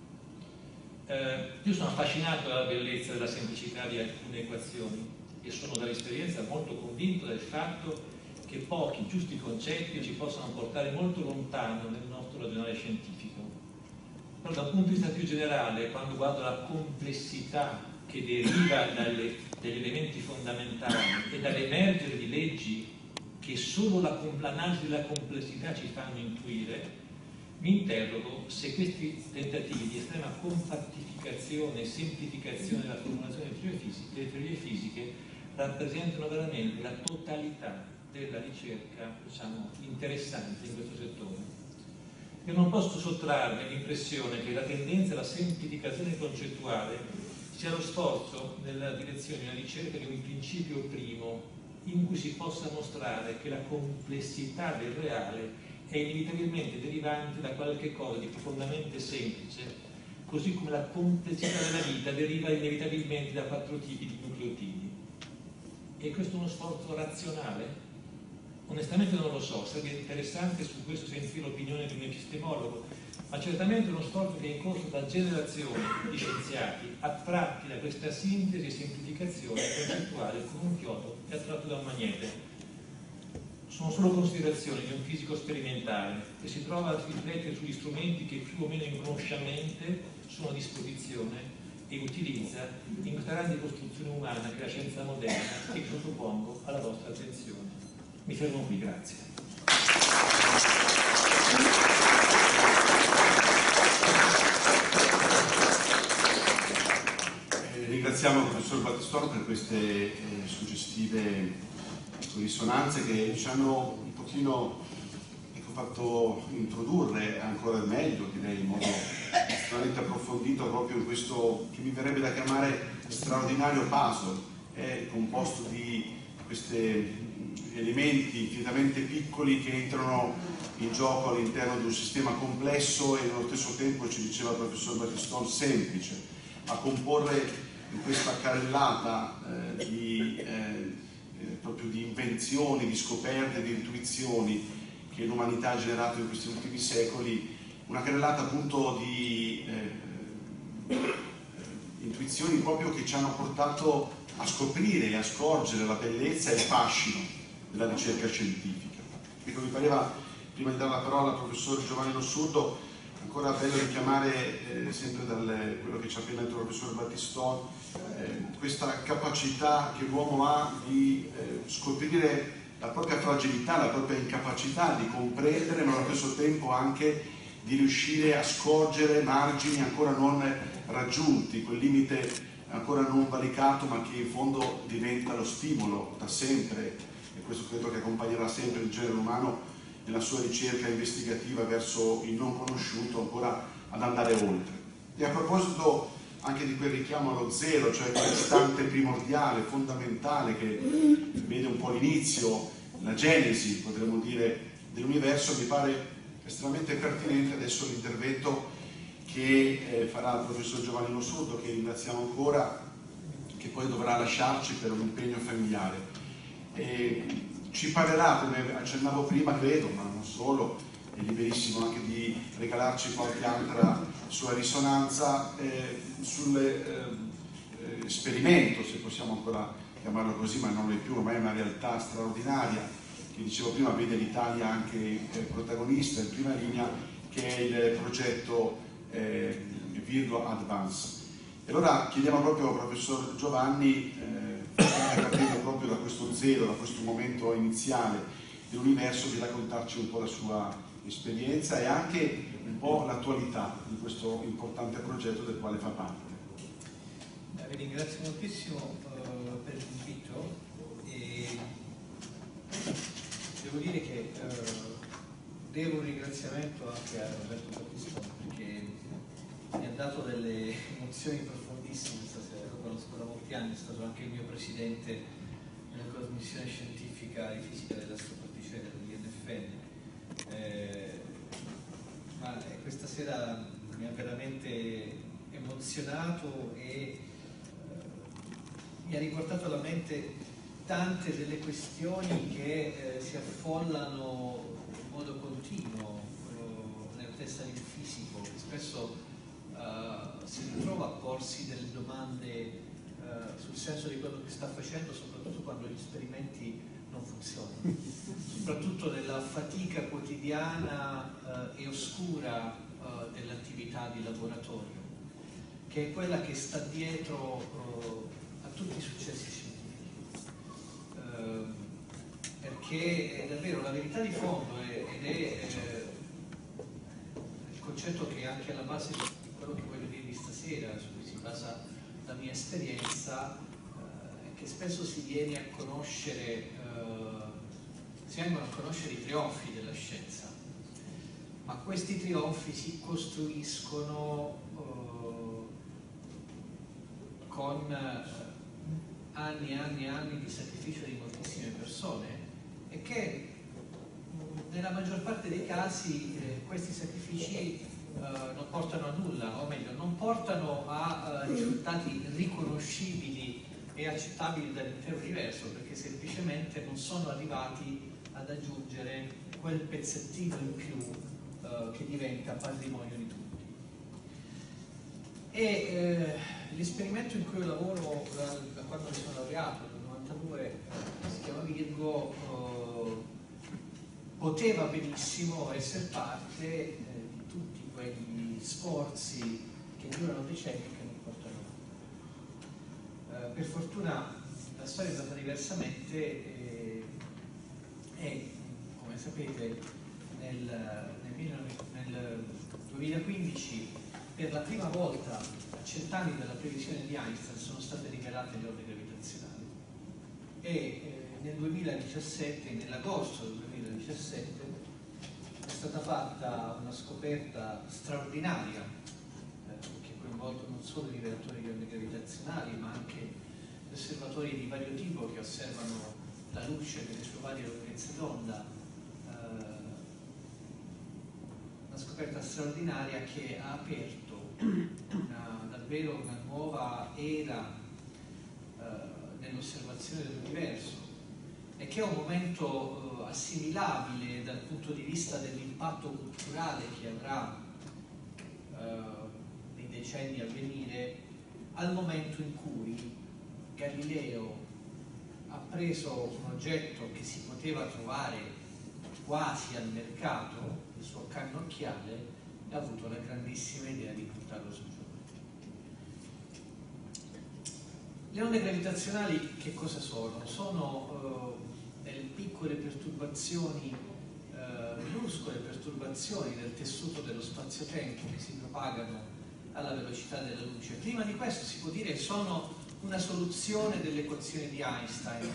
Io sono affascinato dalla bellezza e dalla semplicità di alcune equazioni e sono dall'esperienza molto convinto del fatto che pochi giusti concetti ci possano portare molto lontano nel nostro ragionare scientifico. Però dal punto di vista più generale, quando guardo la complessità che deriva dagli elementi fondamentali e dall'emergere di leggi che solo l'analisi della complessità ci fanno intuire, mi interrogo se questi tentativi di estrema compattificazione e semplificazione della formulazione delle teorie fisiche rappresentano veramente la totalità della ricerca, diciamo, interessante in questo settore. Io non posso sottrarmi all'impressione che la tendenza alla semplificazione concettuale sia lo sforzo nella direzione di una ricerca di un principio primo in cui si possa mostrare che la complessità del reale è inevitabilmente derivante da qualche cosa di profondamente semplice, così come la complessità della vita deriva inevitabilmente da 4 tipi di nucleotidi. E questo è uno sforzo razionale? Onestamente non lo so, sarebbe interessante su questo sentire l'opinione di un epistemologo, ma certamente è uno sforzo che è in corso da generazioni di scienziati attratti da questa sintesi e semplificazione concettuale come un chiodo è attratto da un magnete. Sono solo considerazioni di un fisico sperimentale che si trova a riflettere sugli strumenti che più o meno inconsciamente sono a disposizione e utilizza in questa grande costruzione umana che è la scienza moderna e che sottopongo alla vostra attenzione. Mi fermo qui, grazie. Ringraziamo il professor Battistoro per queste suggestive risonanze che ci hanno un pochino fatto introdurre ancora meglio, direi in modo estremamente approfondito, proprio in questo che mi verrebbe da chiamare straordinario puzzle. È composto di questi elementi infinitamente piccoli che entrano in gioco all'interno di un sistema complesso e nello stesso tempo, ci diceva il professor Battistone, semplice, a comporre in questa carrellata proprio di invenzioni, di scoperte, di intuizioni che l'umanità ha generato in questi ultimi secoli, una carrellata appunto di intuizioni proprio che ci hanno portato a scoprire e a scorgere la bellezza e il fascino della ricerca scientifica. Ecco, mi pareva, prima di dare la parola al professor Giovanni Lossurdo, ancora bello richiamare sempre da quello che ci ha appena detto il professor Battistone, questa capacità che l'uomo ha di scoprire la propria fragilità, la propria incapacità di comprendere, ma allo stesso tempo anche di riuscire a scorgere margini ancora non raggiunti, quel limite ancora non valicato, ma che in fondo diventa lo stimolo da sempre, e questo credo che accompagnerà sempre il genere umano nella sua ricerca investigativa verso il non conosciuto, ancora ad andare oltre. E a proposito anche di quel richiamo allo zero, cioè quell'istante primordiale, fondamentale, che vede un po' l'inizio, la genesi, potremmo dire, dell'universo, mi pare estremamente pertinente adesso l'intervento che farà il professor Giovanni Lo Surdo, che ringraziamo ancora, che poi dovrà lasciarci per un impegno familiare. Ci parlerà, come accennavo prima, credo, ma non solo, è liberissimo anche di regalarci qualche altra sua risonanza sull'esperimento, se possiamo ancora chiamarlo così, ma non è più, ormai è una realtà straordinaria, che dicevo prima vede l'Italia anche protagonista in prima linea, che è il progetto Virgo Advance. E allora chiediamo proprio al professor Giovanni, partendo proprio da questo zero, da questo momento iniziale dell'universo, di raccontarci un po' la sua esperienza e anche un po' l'attualità di questo importante progetto del quale fa parte. Vi ringrazio moltissimo per l'invito e devo dire che devo un ringraziamento anche a Roberto Battistoni, perché mi ha dato delle emozioni profondissime stasera. Lo conosco da molti anni, è stato anche il mio presidente nella commissione scientifica di fisica dell'astroparticella dell'INFN. Ma questa sera mi ha veramente emozionato e mi ha riportato alla mente tante delle questioni che si affollano in modo continuo nella testa di un fisico, che spesso si ritrova a porsi delle domande sul senso di quello che sta facendo, soprattutto quando gli esperimenti non funzionano, soprattutto nella fatica quotidiana e oscura dell'attività di laboratorio, che è quella che sta dietro a tutti i successi scientifici, perché è davvero la verità di fondo ed è il concetto che è anche alla base di quello che voglio dirvi stasera, su cui si basa la mia esperienza, è che spesso si viene a conoscere, si vengono a conoscere i trionfi della scienza, ma questi trionfi si costruiscono con anni e anni e anni di sacrificio di moltissime persone, e che nella maggior parte dei casi questi sacrifici non portano a nulla, o meglio, non portano a risultati riconoscibili e accettabili dall'intero universo, perché semplicemente non sono arrivati ad aggiungere quel pezzettino in più che diventa patrimonio di tutti. E l'esperimento in cui io lavoro da quando mi sono laureato, nel 92, si chiama Virgo, poteva benissimo essere parte di tutti quegli sforzi che durano decenni e che non portano avanti. Per fortuna la storia è andata diversamente e come sapete nel 2015, per la prima volta a 100 anni dalla previsione di Einstein, sono state rivelate le onde gravitazionali, e nel 2017, nell'agosto del 2017, è stata fatta una scoperta straordinaria che ha coinvolto non solo i rivelatori di onde gravitazionali, ma anche gli osservatori di vario tipo che osservano la luce nelle sue varie lunghezze d'onda. Una scoperta straordinaria che ha aperto davvero una nuova era nell'osservazione dell'universo, e che è un momento assimilabile dal punto di vista dell'impatto culturale che avrà nei decenni a venire, al momento in cui Galileo ha preso un oggetto che si poteva trovare quasi al mercato, il suo cannocchiale, e ha avuto la grandissima idea di buttarlo sul giorno. Le onde gravitazionali che cosa sono? Sono delle piccole perturbazioni, minuscole perturbazioni del tessuto dello spazio-tempo che si propagano alla velocità della luce. Prima di questo si può dire che sono una soluzione dell'equazione di Einstein.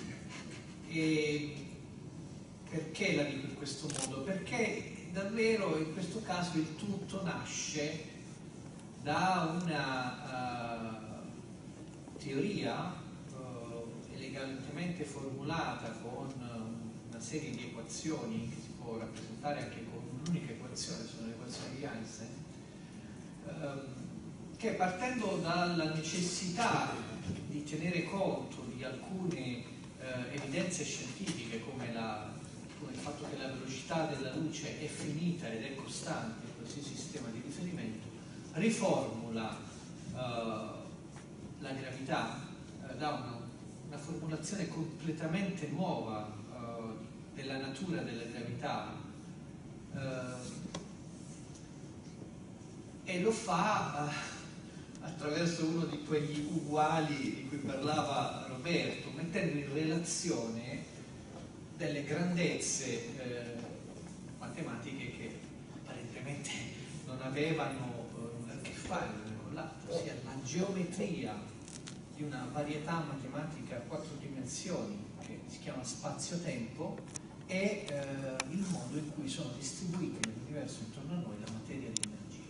E perché la dico in questo modo? Perché davvero in questo caso il tutto nasce da una teoria elegantemente formulata con una serie di equazioni che si può rappresentare anche con un'unica equazione, sono le equazioni di Einstein, che partendo dalla necessità di tenere conto di alcune evidenze scientifiche come il fatto che la velocità della luce è finita ed è costante in qualsiasi sistema di riferimento, riformula la gravità, dà una formulazione completamente nuova della natura della gravità, e lo fa attraverso uno di quegli uguali di cui parlava Roberto, mettendo in relazione delle grandezze matematiche che apparentemente non avevano nulla a che fare con l'altro, ossia la geometria di una varietà matematica a 4 dimensioni che si chiama spazio-tempo e il modo in cui sono distribuiti nell'universo intorno a noi la materia e l'energia.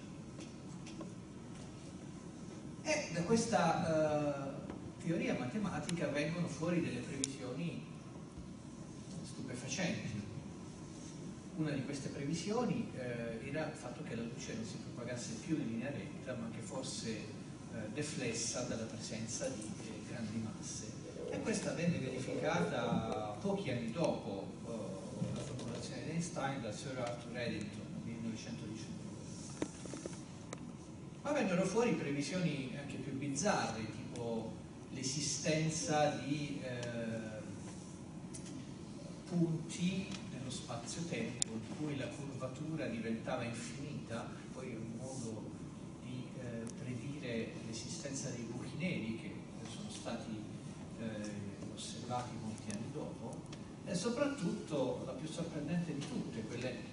E da questa teoria matematica vengono fuori delle previsioni stupefacenti. Una di queste previsioni era il fatto che la luce non si propagasse più in linea retta, ma che fosse deflessa dalla presenza di grandi masse. E questa venne verificata pochi anni dopo la formulazione di Einstein da Sir Arthur Eddington nel 1919. Ma vennero fuori previsioni anche più bizzarre, tipo l'esistenza di punti nello spazio-tempo in cui la curvatura diventava infinita, poi è un modo di predire l'esistenza dei buchi neri che sono stati osservati molti anni dopo, e soprattutto la più sorprendente di tutte, quelle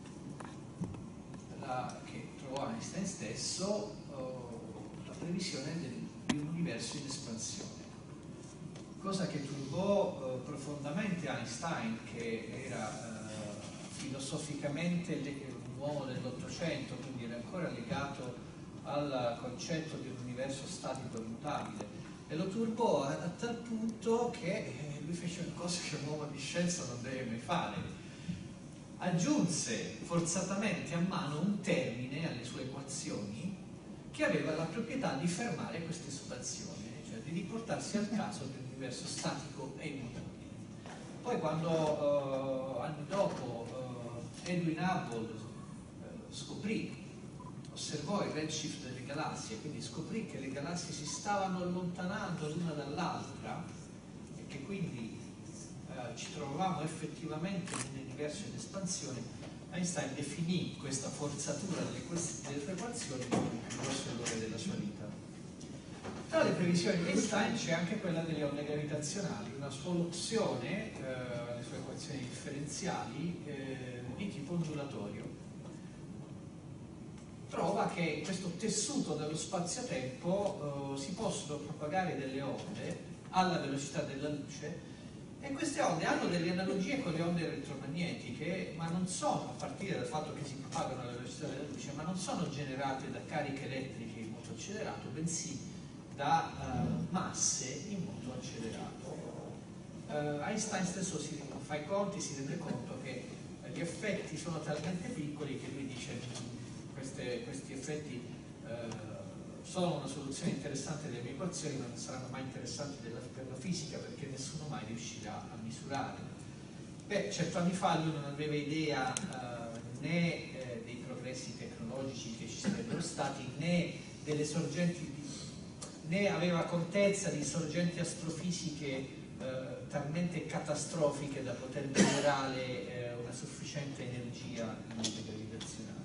che trovò Einstein stesso, la previsione di un universo in espansione, cosa che turbò profondamente Einstein, che era filosoficamente un uomo dell'Ottocento, quindi era ancora legato al concetto di un universo statico e mutabile, e lo turbò a tal punto che lui fece una cosa che un uomo di scienza non deve mai fare: aggiunse forzatamente a mano un termine alle sue equazioni che aveva la proprietà di fermare questa espansione, cioè di riportarsi al caso di un universo statico e immutabile. Poi quando anni dopo Edwin Hubble osservò il redshift delle galassie, quindi scoprì che le galassie si stavano allontanando l'una dall'altra e che quindi ci trovavamo effettivamente in un universo in espansione, Einstein definì questa forzatura delle sue equazioni come il più grosso errore della sua vita. Tra le previsioni di Einstein c'è anche quella delle onde gravitazionali, una soluzione alle sue equazioni differenziali di tipo ondulatorio. Trova che in questo tessuto dello spazio-tempo si possono propagare delle onde alla velocità della luce, e queste onde hanno delle analogie con le onde elettromagnetiche, ma non sono, a partire dal fatto che si propagano alla velocità della luce, ma non sono generate da cariche elettriche in moto accelerato, bensì da masse in moto accelerato. Einstein stesso si fa i conti, si rende conto che gli effetti sono talmente piccoli che lui dice questi effetti sono una soluzione interessante delle mie equazioni, ma non saranno mai interessanti per la fisica, perché nessuno mai riuscirà a misurare. Beh, 100 anni fa lui non aveva idea né dei progressi tecnologici che ci sarebbero stati, né delle sorgenti, né aveva contezza di sorgenti astrofisiche talmente catastrofiche da poter generare una sufficiente energia in onde gravitazionali.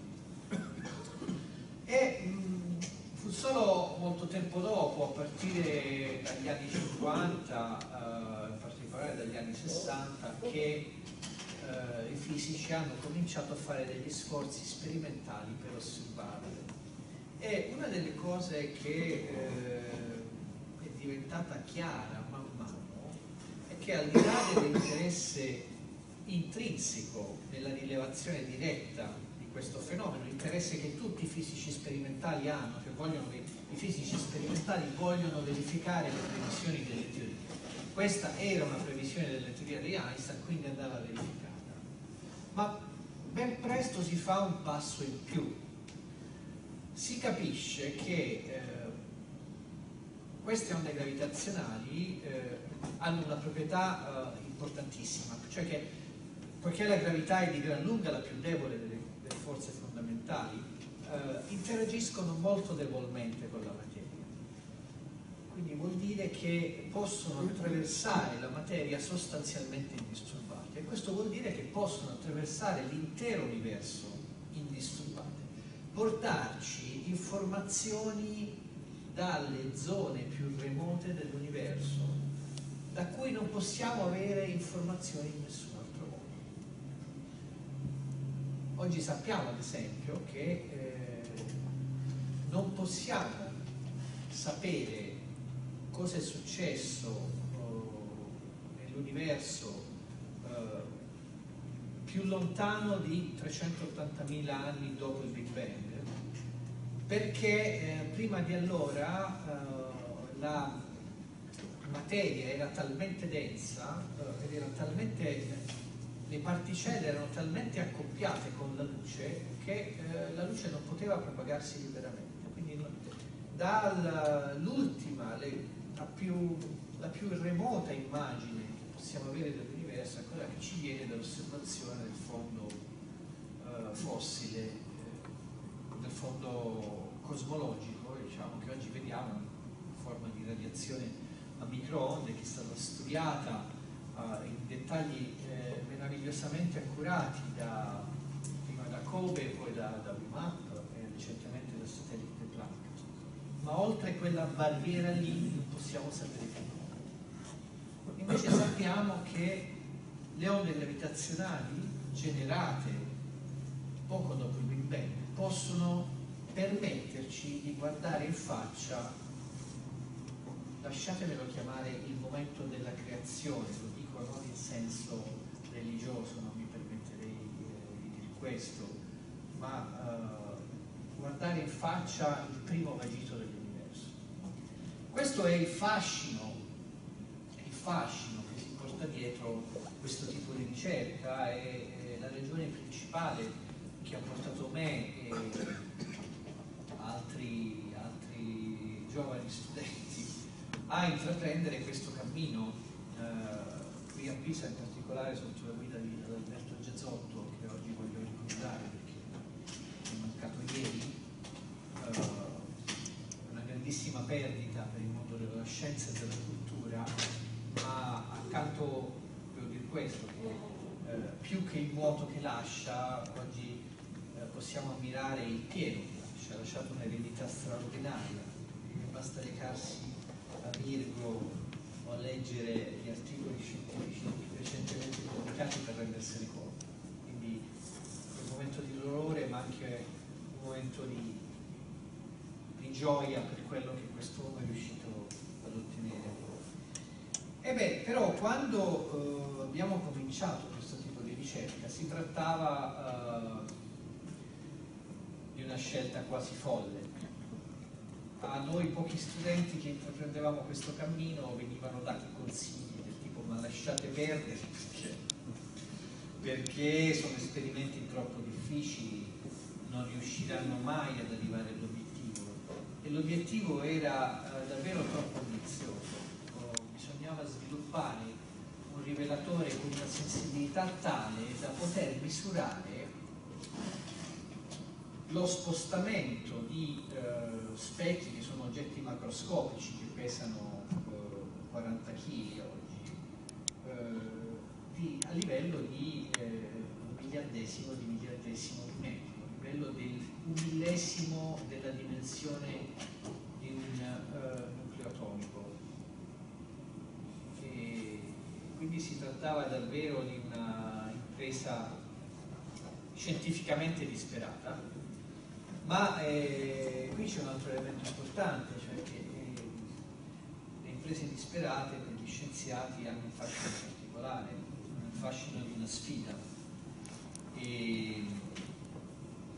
E fu solo molto tempo dopo, a partire dagli anni 50, in particolare dagli anni 60, che i fisici hanno cominciato a fare degli sforzi sperimentali per osservarle. E una delle cose che è diventata chiara man mano è che, al di là dell'interesse intrinseco nella rilevazione diretta di questo fenomeno, l'interesse che tutti i fisici sperimentali hanno, i fisici sperimentali vogliono verificare le previsioni delle teorie. Questa era una previsione delle teorie di Einstein, quindi andava verificata. Ma ben presto si fa un passo in più. Si capisce che queste onde gravitazionali hanno una proprietà importantissima, cioè che poiché la gravità è di gran lunga la più debole delle forze fondamentali, interagiscono molto debolmente con la materia. Quindi vuol dire che possono attraversare la materia sostanzialmente indisturbate, e questo vuol dire che possono attraversare l'intero universo indisturbate, portarci informazioni dalle zone più remote dell'universo, da cui non possiamo avere informazioni in nessun altro modo. Oggi sappiamo ad esempio che non possiamo sapere cosa è successo nell'universo più lontano di 380.000 anni dopo il Big Bang, perché prima di allora la materia era talmente densa, le particelle erano talmente accoppiate con la luce che la luce non poteva propagarsi liberamente. Quindi dall'ultima, la più remota immagine che possiamo avere dell'universo è quella che ci viene dall'osservazione del fondo fossile, del fondo cosmologico, diciamo, che oggi vediamo in forma di radiazione a microonde, che è stata studiata in dettagli meravigliosamente accurati prima da COBE, poi da WMAP e recentemente dal satellite Planck. Ma oltre quella barriera lì non possiamo sapere più. Invece sappiamo che le onde gravitazionali generate poco dopo il Big Bang possono permetterci di guardare in faccia, lasciatemelo chiamare, il momento della creazione. Lo dico non in senso religioso, non mi permetterei di dire questo, ma guardare in faccia il primo vagito dell'universo. Questo è il fascino che si porta dietro questo tipo di ricerca, e la ragione principale che ha portato me e altri giovani studenti a intraprendere questo cammino qui a Pisa, in particolare sotto la guida di Alberto Giazzotto, che oggi voglio ricordare perché è mancato ieri. Una grandissima perdita per il mondo della scienza e della cultura, ma accanto, devo dire questo, che più che il vuoto che lascia, oggi possiamo ammirare il pieno che lascia. Ha lasciato un'eredità straordinaria, basta recarsi a Virgo o a leggere gli articoli scientifici recentemente pubblicati per rendersene conto. Quindi un momento di dolore, ma anche un momento di gioia per quello che quest'uomo è riuscito ad ottenere. Però quando abbiamo cominciato questo tipo di ricerca si trattava di una scelta quasi folle. A noi pochi studenti che intraprendevamo questo cammino venivano dati consigli del tipo: ma lasciate perdere perché sono esperimenti troppo difficili, non riusciranno mai ad arrivare all'obiettivo. E l'obiettivo era davvero troppo ambizioso. Bisognava sviluppare un rivelatore con una sensibilità tale da poter misurare lo spostamento di spettri, che sono oggetti macroscopici che pesano 40 kg oggi, a livello di un miliardesimo di metro, a livello del 1/1000 della dimensione di un nucleo atomico. E quindi si trattava davvero di una impresa scientificamente disperata. Ma qui c'è un altro elemento importante, cioè che le imprese disperate per gli scienziati hanno un fascino particolare, un fascino di una sfida. E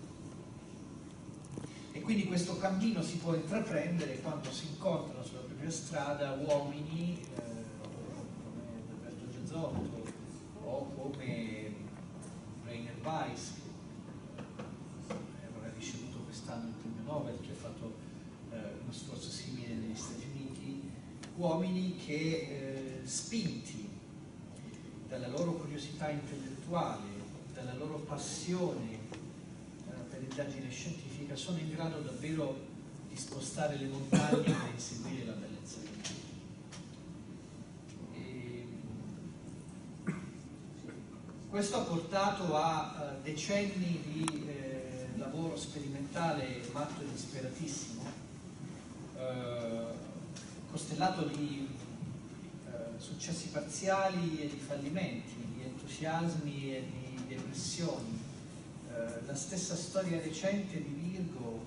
quindi questo cammino si può intraprendere quando si incontrano sulla propria strada uomini come Alberto Gezzotto o come Rainer Weiss, che avrà ricevuto quest'anno il premio Nobel, che ha fatto uno sforzo simile negli Stati Uniti, uomini che spinti dalla loro curiosità intellettuale, dalla loro passione per l'indagine scientifica, sono in grado davvero di spostare le montagne per inseguire la bellezza del mondo. Questo ha portato a decenni di lavoro sperimentale matto e disperatissimo, costellato di successi parziali e di fallimenti, di entusiasmi e di depressioni. La stessa storia recente di Virgo,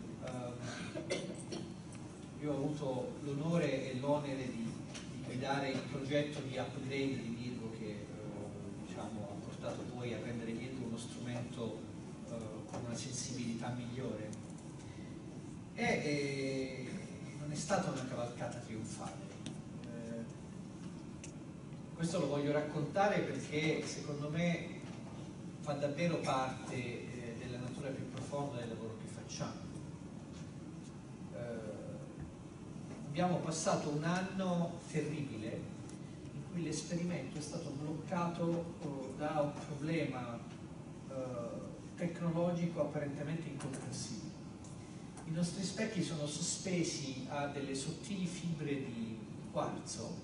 io ho avuto l'onore e l'onere di guidare il progetto di upgrade di Virgo che diciamo, ha portato poi a rendere Virgo uno strumento con una sensibilità migliore. Non è stata una cavalcata trionfale. Questo lo voglio raccontare perché secondo me fa davvero parte della natura più profonda del lavoro che facciamo. Abbiamo passato un anno terribile in cui l'esperimento è stato bloccato da un problema tecnologico apparentemente incomprensibile. I nostri specchi sono sospesi a delle sottili fibre di quarzo,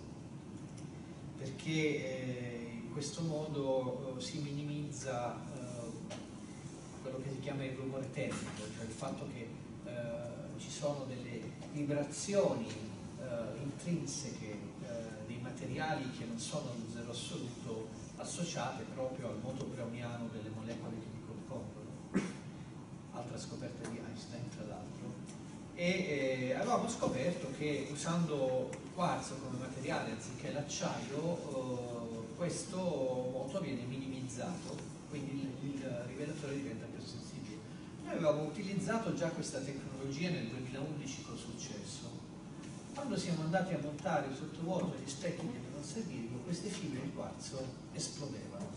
perché in questo modo si minimizza quello che si chiama il rumore termico, cioè il fatto che ci sono delle vibrazioni intrinseche dei materiali che non sono allo zero assoluto, associate proprio al moto browniano delle molecole che li compongono, altra scoperta di Einstein tra l'altro. E avevamo scoperto che usando quarzo come materiale anziché l'acciaio questo moto viene minimizzato, quindi il rivelatore diventa più sensibile. Noi avevamo utilizzato già questa tecnologia nel 2011 con successo. Quando siamo andati a montare il sottovuoto gli specchi di San Virgo, queste fibre di quarzo esplodevano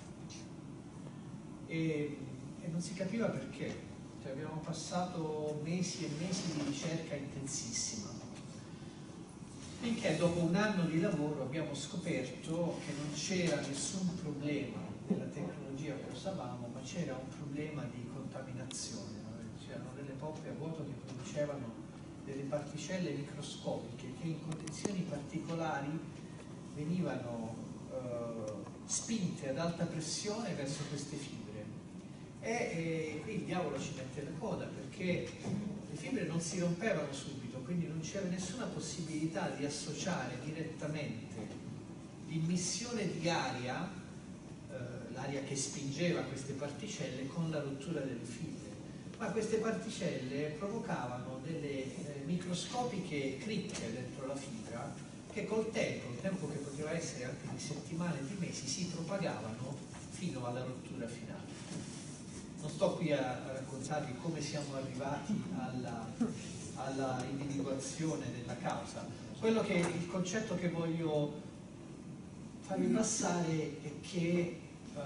e non si capiva perché. Cioè, abbiamo passato mesi e mesi di ricerca intensissima, finché dopo un anno di lavoro abbiamo scoperto che non c'era nessun problema della tecnologia che usavamo, ma c'era un problema di contaminazione. C'erano delle pompe a vuoto che producevano delle particelle microscopiche che in condizioni particolari venivano spinte ad alta pressione verso queste fibre. E qui il diavolo ci mette la coda, perché le fibre non si rompevano subito, quindi non c'era nessuna possibilità di associare direttamente l'immissione di aria, l'aria che spingeva queste particelle, con la rottura delle fibre. Ma queste particelle provocavano delle microscopiche cricche dentro la fibra che col tempo, il tempo che poteva essere anche di settimane e di mesi, si propagavano fino alla rottura finale. Non sto qui a raccontarvi come siamo arrivati alla individuazione della causa. Il concetto che voglio farvi passare è che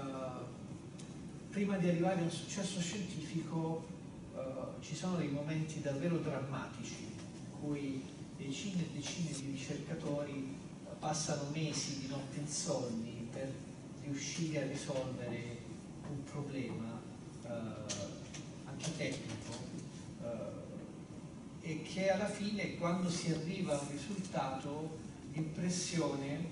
prima di arrivare a un successo scientifico ci sono dei momenti davvero drammatici in cui decine e decine di ricercatori passano mesi di notte insonni per riuscire a risolvere un problema anche tecnico, e che alla fine, quando si arriva a un risultato, l'impressione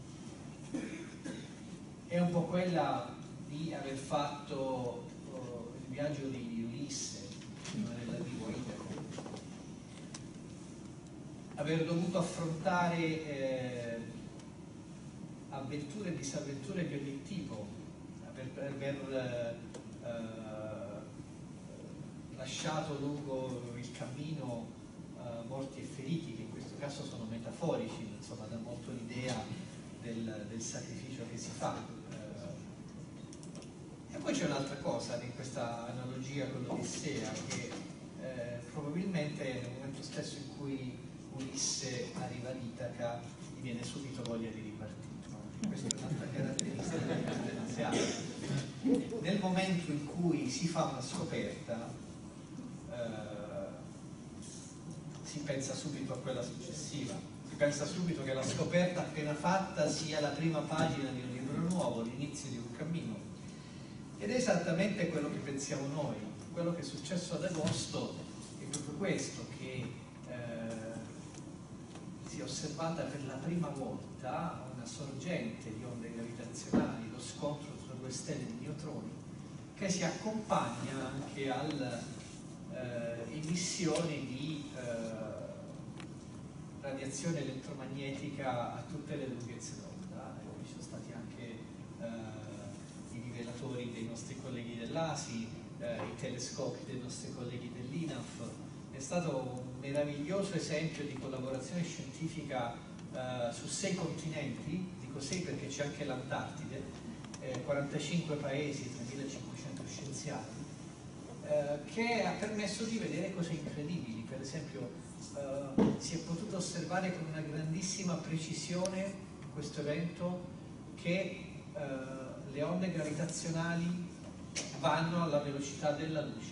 è un po' quella di aver fatto il viaggio di Ulisse nella relativo Itaco, aver dovuto affrontare avventure e disavventure di ogni tipo, aver lasciato lungo il cammino morti e feriti, che in questo caso sono metaforici, insomma dà molto l'idea del sacrificio che si fa. E poi c'è un'altra cosa in questa analogia con l'Odissea, che probabilmente nel momento stesso in cui Ulisse arriva ad Itaca gli viene subito voglia di ripartire. Questa è un'altra caratteristica differenziale. Nel momento in cui si fa una scoperta si pensa subito a quella successiva, si pensa subito che la scoperta appena fatta sia la prima pagina di un libro nuovo, l'inizio di un cammino. Ed è esattamente quello che pensiamo noi. Quello che è successo ad agosto è proprio questo, che si è osservata per la prima volta una sorgente di onde gravitazionali, lo scontro tra due stelle di neutroni, che si accompagna anche all'emissione di radiazione elettromagnetica a tutte le lunghezze d'onda. Ci sono stati anche i rivelatori dei nostri colleghi dell'ASI, i telescopi dei nostri colleghi dell'INAF. È stato un meraviglioso esempio di collaborazione scientifica su 6 continenti, dico 6 perché c'è anche l'Antartide, 45 paesi, 3.500 scienziati, che ha permesso di vedere cose incredibili. Per esempio si è potuto osservare con una grandissima precisione in questo evento che le onde gravitazionali vanno alla velocità della luce,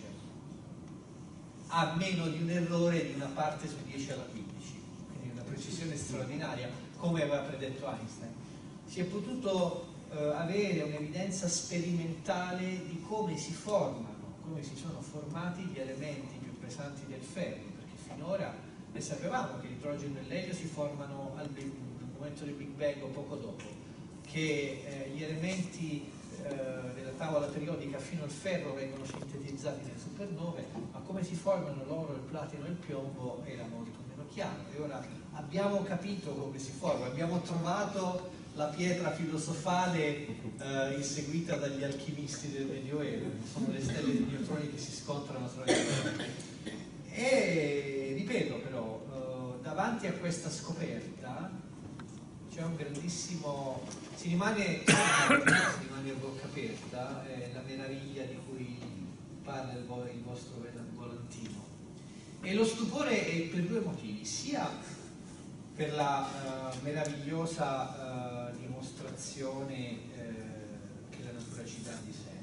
a meno di un errore di una parte su 10 alla 15, quindi una precisione straordinaria, come aveva predetto Einstein. Si è potuto avere un'evidenza sperimentale di come si formano, come si sono formati gli elementi più pesanti del ferro, perché finora ne sapevamo che l'idrogeno e l'elio si formano al momento del Big Bang o poco dopo, che gli elementi della tavola periodica fino al ferro vengono sintetizzati nelle supernove, ma come si formano l'oro, il platino e il piombo era molto meno chiaro. E ora abbiamo capito come si forma, abbiamo trovato la pietra filosofale inseguita dagli alchimisti del Medioevo, sono le stelle di neutroni che si scontrano tra le loro. E ripeto però, davanti a questa scoperta c'è un grandissimo, si rimane a bocca aperta, la meraviglia di cui parla il vostro volantino. E lo stupore è per 2 motivi, sia per la meravigliosa dimostrazione che la natura ci dà di sé,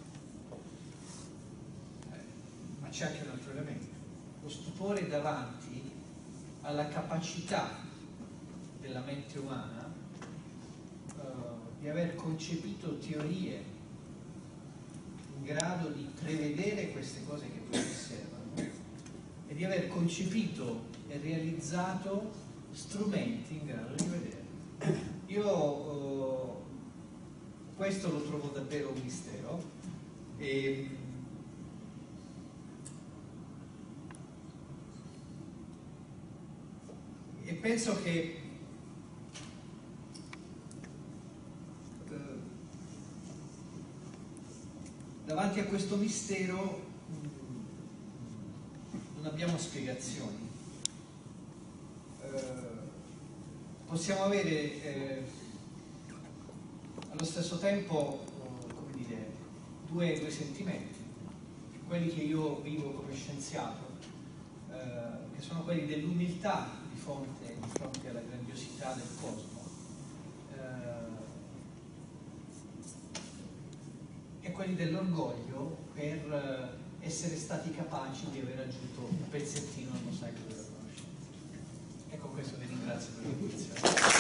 ma c'è anche un altro elemento. Lo stupore davanti alla capacità della mente umana di aver concepito teorie in grado di prevedere queste cose che poi osservano e di aver concepito e realizzato strumenti in grado di vedere. Io questo lo trovo davvero un mistero e penso che davanti a questo mistero non abbiamo spiegazioni. Possiamo avere allo stesso tempo come dire, due sentimenti, quelli che io vivo come scienziato, che sono quelli dell'umiltà di fronte alla grandiosità del cosmo, e quelli dell'orgoglio per essere stati capaci di aver aggiunto un pezzettino al mosaico della conoscenza. E con questo vi ringrazio per l'invitazione.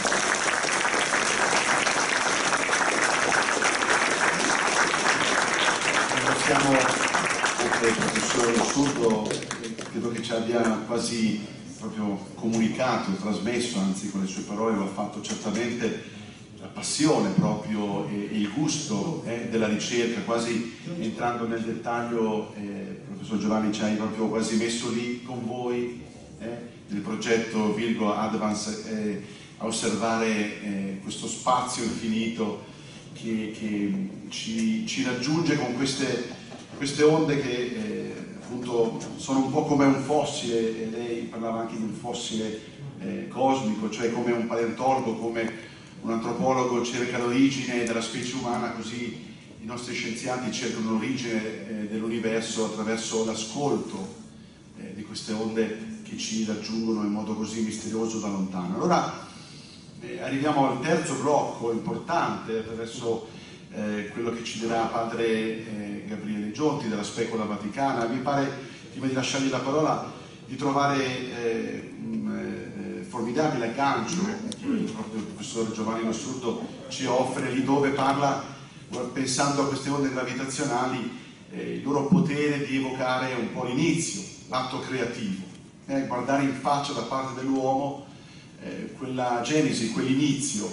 Ringraziamo anche il professor Surdo, credo che ci abbia quasi proprio comunicato, trasmesso, anzi con le sue parole lo ha fatto certamente, la passione proprio e il gusto della ricerca, quasi entrando nel dettaglio. Il professor Giovanni ci ha proprio quasi messo lì con voi nel progetto Virgo Advance a osservare questo spazio infinito che ci raggiunge con queste onde che appunto sono un po' come un fossile, e lei parlava anche di un fossile cosmico, cioè come un paleontologo, come un antropologo cerca l'origine della specie umana, così i nostri scienziati cercano l'origine dell'universo attraverso l'ascolto di queste onde che ci raggiungono in modo così misterioso da lontano. Allora arriviamo al terzo blocco importante attraverso quello che ci dirà padre Gabriele Gionti della Specola Vaticana. Mi pare, prima di lasciargli la parola, di trovare un formidabile aggancio che proprio il professor Giovanni Massurdo ci offre lì, dove parla, pensando a queste onde gravitazionali, il loro potere di evocare un po' l'inizio, l'atto creativo, guardare in faccia da parte dell'uomo quella genesi, quell'inizio,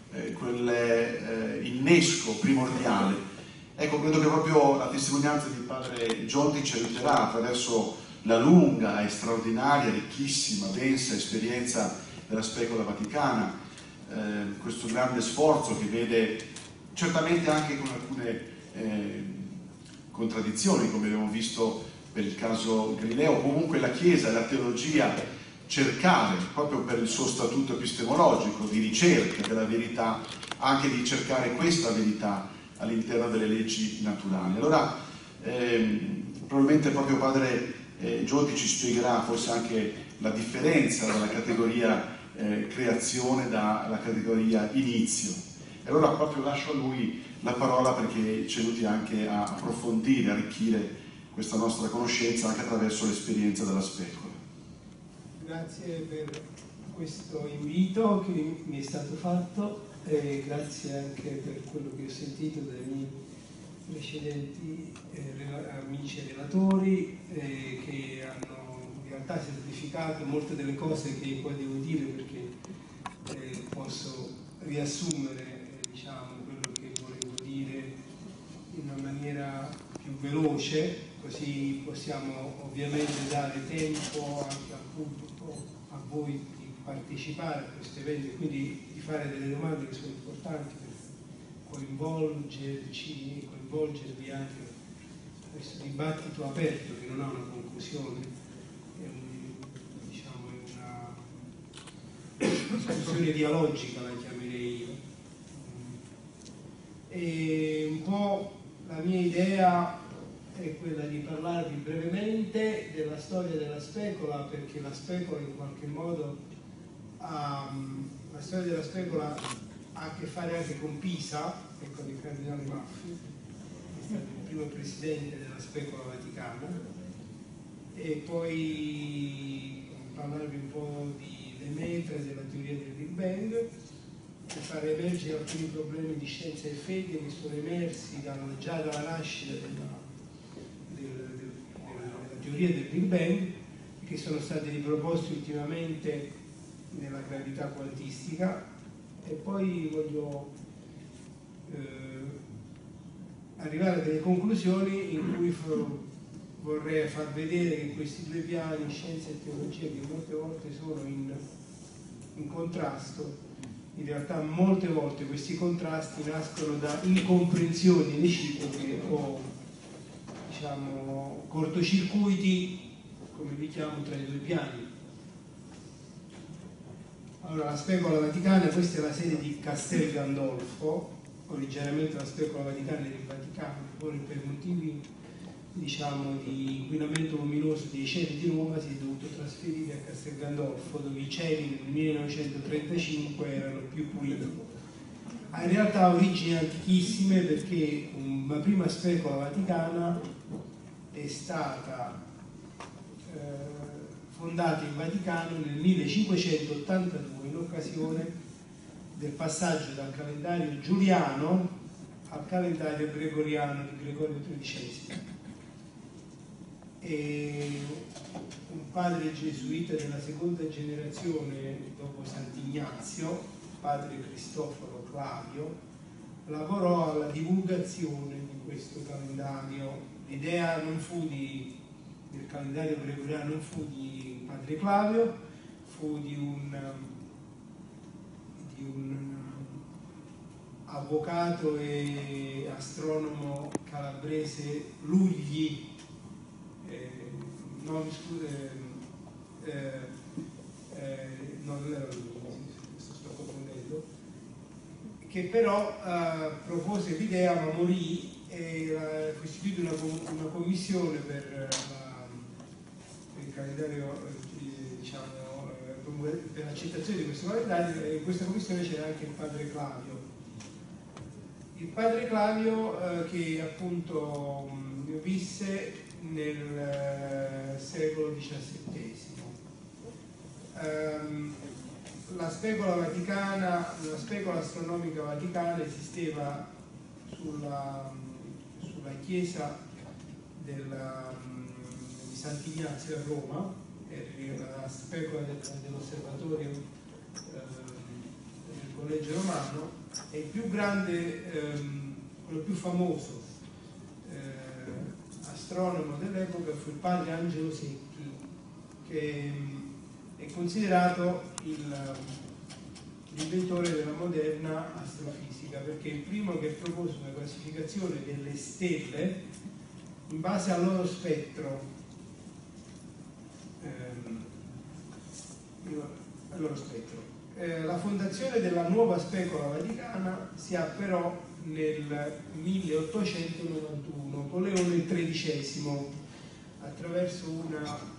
quell'innesco primordiale. Ecco, credo che proprio la testimonianza di padre Gionti ci aiuterà attraverso la lunga e straordinaria, ricchissima, densa esperienza della Specola Vaticana, questo grande sforzo che vede certamente anche con alcune contraddizioni, come abbiamo visto per il caso Galileo. Comunque la Chiesa e la teologia cercare, proprio per il suo statuto epistemologico di ricerca della verità, anche di cercare questa verità all'interno delle leggi naturali. Allora probabilmente proprio padre Gionti ci spiegherà forse anche la differenza dalla categoria creazione dalla categoria inizio. E allora proprio lascio a lui la parola, perché ci aiuti anche a approfondire, a arricchire questa nostra conoscenza anche attraverso l'esperienza della Specola. Grazie per questo invito che mi è stato fatto e grazie anche per quello che ho sentito dai miei precedenti amici relatori che hanno in realtà semplificato molte delle cose che poi devo dire, perché posso riassumere quello che volevo dire in una maniera più veloce, così possiamo ovviamente dare tempo anche appunto a voi di partecipare a questo evento e quindi di fare delle domande che sono importanti per coinvolgerci e coinvolgervi anche in questo dibattito aperto che non ha una conclusione, è una discussione dialogica, la chiamerei io. E un po' la mia idea è quella di parlarvi brevemente della storia della Specola, perché la Specola in qualche modo la storia della Specola ha a che fare anche con Pisa e con il cardinale Maffi, che è stato il primo presidente della Specola Vaticana, e poi parlarvi un po' di Lemaitre e della teoria del Big Bang, per far emergere alcuni problemi di scienza e fede che sono emersi già dalla nascita della teoria del Big Bang, che sono stati riproposti ultimamente nella gravità quantistica, e poi voglio arrivare a delle conclusioni in cui vorrei far vedere che questi due piani, scienza e teologia, che molte volte sono in contrasto, in realtà molte volte questi contrasti nascono da incomprensioni reciproche o cortocircuiti, come li chiamo, tra i due piani. Allora, la Specola Vaticana, questa è la sede di Castel Gandolfo, originariamente la Specola Vaticana era il Vaticano, poi per motivi di inquinamento luminoso dei cieli di Roma si è dovuto trasferire a Castel Gandolfo, dove i cieli nel 1935 erano più puliti. Ha in realtà origini antichissime, perché una prima Specola Vaticana è stata fondata in Vaticano nel 1582 in occasione del passaggio dal calendario giuliano al calendario gregoriano di Gregorio XIII. E un padre gesuita della seconda generazione dopo Sant'Ignazio, padre Cristoforo Clavio, lavorò alla divulgazione di questo calendario. L'idea del calendario gregoriano non fu di padre Clavio, fu di un avvocato e astronomo calabrese, Lugli, non era Lugli, sto confondendo, che però propose l'idea, ma morì, e fu istituita una commissione per il il calendario, diciamo, per l'accettazione di questo calendario, e in questa commissione c'era anche il padre Clavio. Il padre Clavio che appunto visse nel secolo XVII. La specola vaticana, la specola astronomica vaticana esisteva sulla chiesa di Sant'Ignazio a Roma, la specola dell'osservatorio del Collegio Romano, e il più grande, quello più famoso astronomo dell'epoca fu il padre Angelo Secchi, che è considerato l'inventore della moderna astrofisica, perché è il primo che propose una classificazione delle stelle in base al loro spettro. La fondazione della nuova specola vaticana si ha però nel 1891 con Leone XIII, attraverso un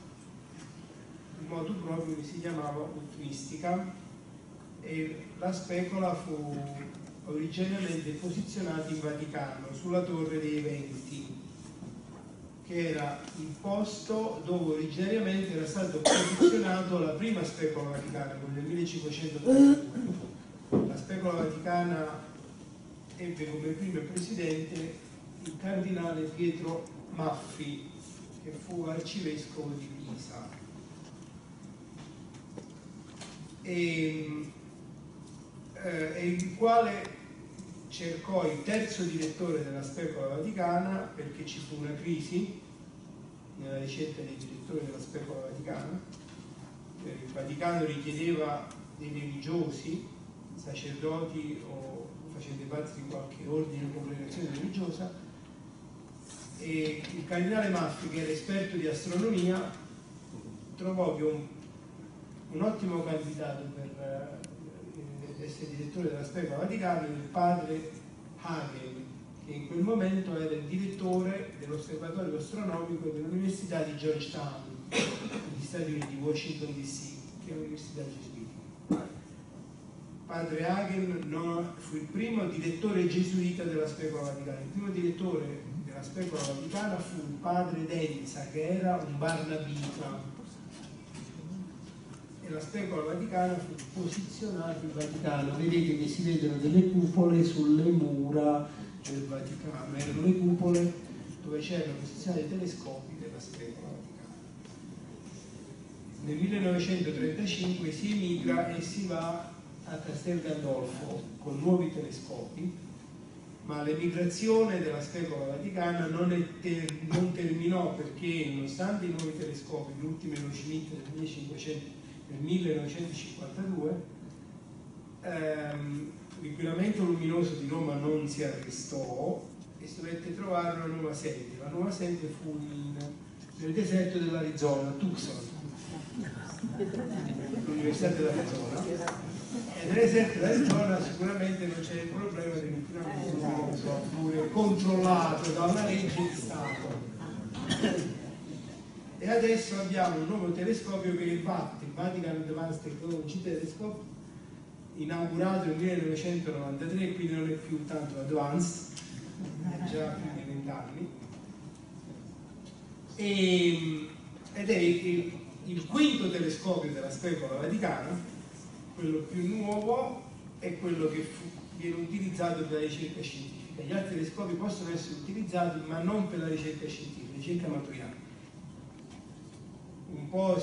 modo proprio che si chiamava ultimistica, e la specola fu originariamente posizionata in Vaticano, sulla Torre dei Venti, che era il posto dove originariamente era stato posizionato la prima specola vaticana, quella del 1532. La specola vaticana ebbe come primo presidente il cardinale Pietro Maffi, che fu arcivescovo di Pisa, e il quale cercò il terzo direttore della specola vaticana, perché ci fu una crisi nella ricerca dei direttori della specola vaticana. Il Vaticano richiedeva dei religiosi, sacerdoti o facenti parte di qualche ordine o congregazione religiosa, e il cardinale Maffi, che era esperto di astronomia, trovò che un ottimo candidato per essere direttore della specola vaticana, il padre Hagel, che in quel momento era il direttore dell'osservatorio astronomico dell'Università di Georgetown, negli Stati Uniti, Washington DC, che è un'università gesuitica. Padre Hagel fu il primo direttore gesuita della specola vaticana. Il primo direttore della specola vaticana fu il padre Denza, che era un barnabita, e la specola vaticana fu posizionata in Vaticano. Vedete che si vedono delle cupole sulle mura del Vaticano, erano le cupole dove c'erano posizionati i telescopi della specola vaticana. Nel 1935 si emigra e si va a Castel Gandolfo con nuovi telescopi, ma l'emigrazione della specola vaticana non terminò, perché nonostante i nuovi telescopi, l'ultimo Ero Schmidt nel 1952, l'inquinamento luminoso di Roma non si arrestò e si dovette trovare una nuova sede. La nuova sede fu nel deserto dell'Arizona, Tucson, l'Università dell'Arizona, e nel deserto dell'Arizona sicuramente non c'è il problema dell'inquinamento luminoso, pure controllato da una legge di Stato. E adesso abbiamo un nuovo telescopio che è il VAT, il Vatican Advanced Technology Telescope, inaugurato nel 1993, quindi non è più tanto advanced, è già più di 20 anni, ed è il quinto telescopio della specola vaticana, quello più nuovo è quello che viene utilizzato per la ricerca scientifica. Gli altri telescopi possono essere utilizzati, ma non per la ricerca scientifica, ricerca amatoriale. Un po'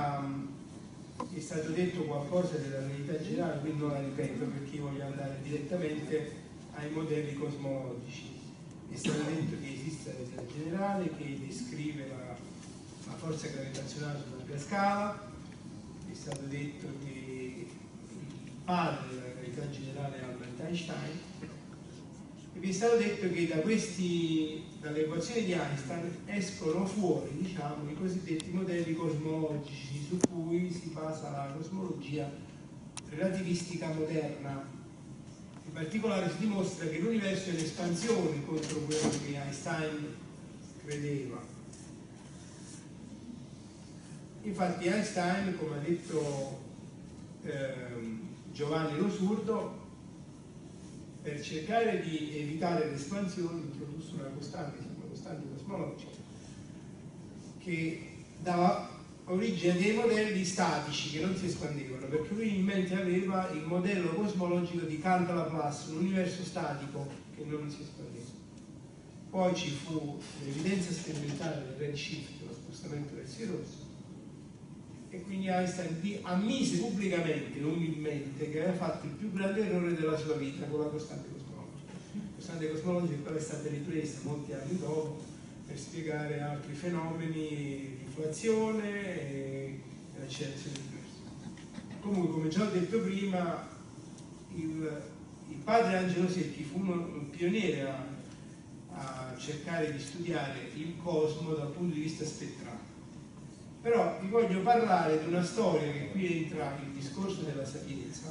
è stato detto qualcosa della verità generale, quindi non la ripeto perché voglio andare direttamente ai modelli cosmologici. È stato detto che esiste la verità generale, che descrive la forza gravitazionale su un'ampia scala. È stato detto che il padre della gravità generale è Albert Einstein. E vi è stato detto che dalle equazioni di Einstein escono fuori, diciamo, i cosiddetti modelli cosmologici su cui si basa la cosmologia relativistica moderna. In particolare si dimostra che l'universo è un'espansione contro quello che Einstein credeva. Infatti Einstein, come ha detto Giovanni Lo Surdo, per cercare di evitare l'espansione introdusse una costante cosmologica, che dava origine a dei modelli statici che non si espandevano, perché lui in mente aveva il modello cosmologico di Kant-Laplace, un universo statico che non si espandeva. Poi ci fu l'evidenza sperimentale del redshift, lo spostamento verso il rosso, e quindi Einstein ammise pubblicamente, umilmente, che aveva fatto il più grande errore della sua vita con la costante cosmologica. La costante cosmologica poi è stata ripresa molti anni dopo per spiegare altri fenomeni, l'inflazione e l'accelerazione dell'universo. Comunque, come già ho detto prima, il padre Angelo Secchi fu un pioniere a cercare di studiare il cosmo dal punto di vista spettrale. Però vi voglio parlare di una storia, che qui entra il discorso della sapienza,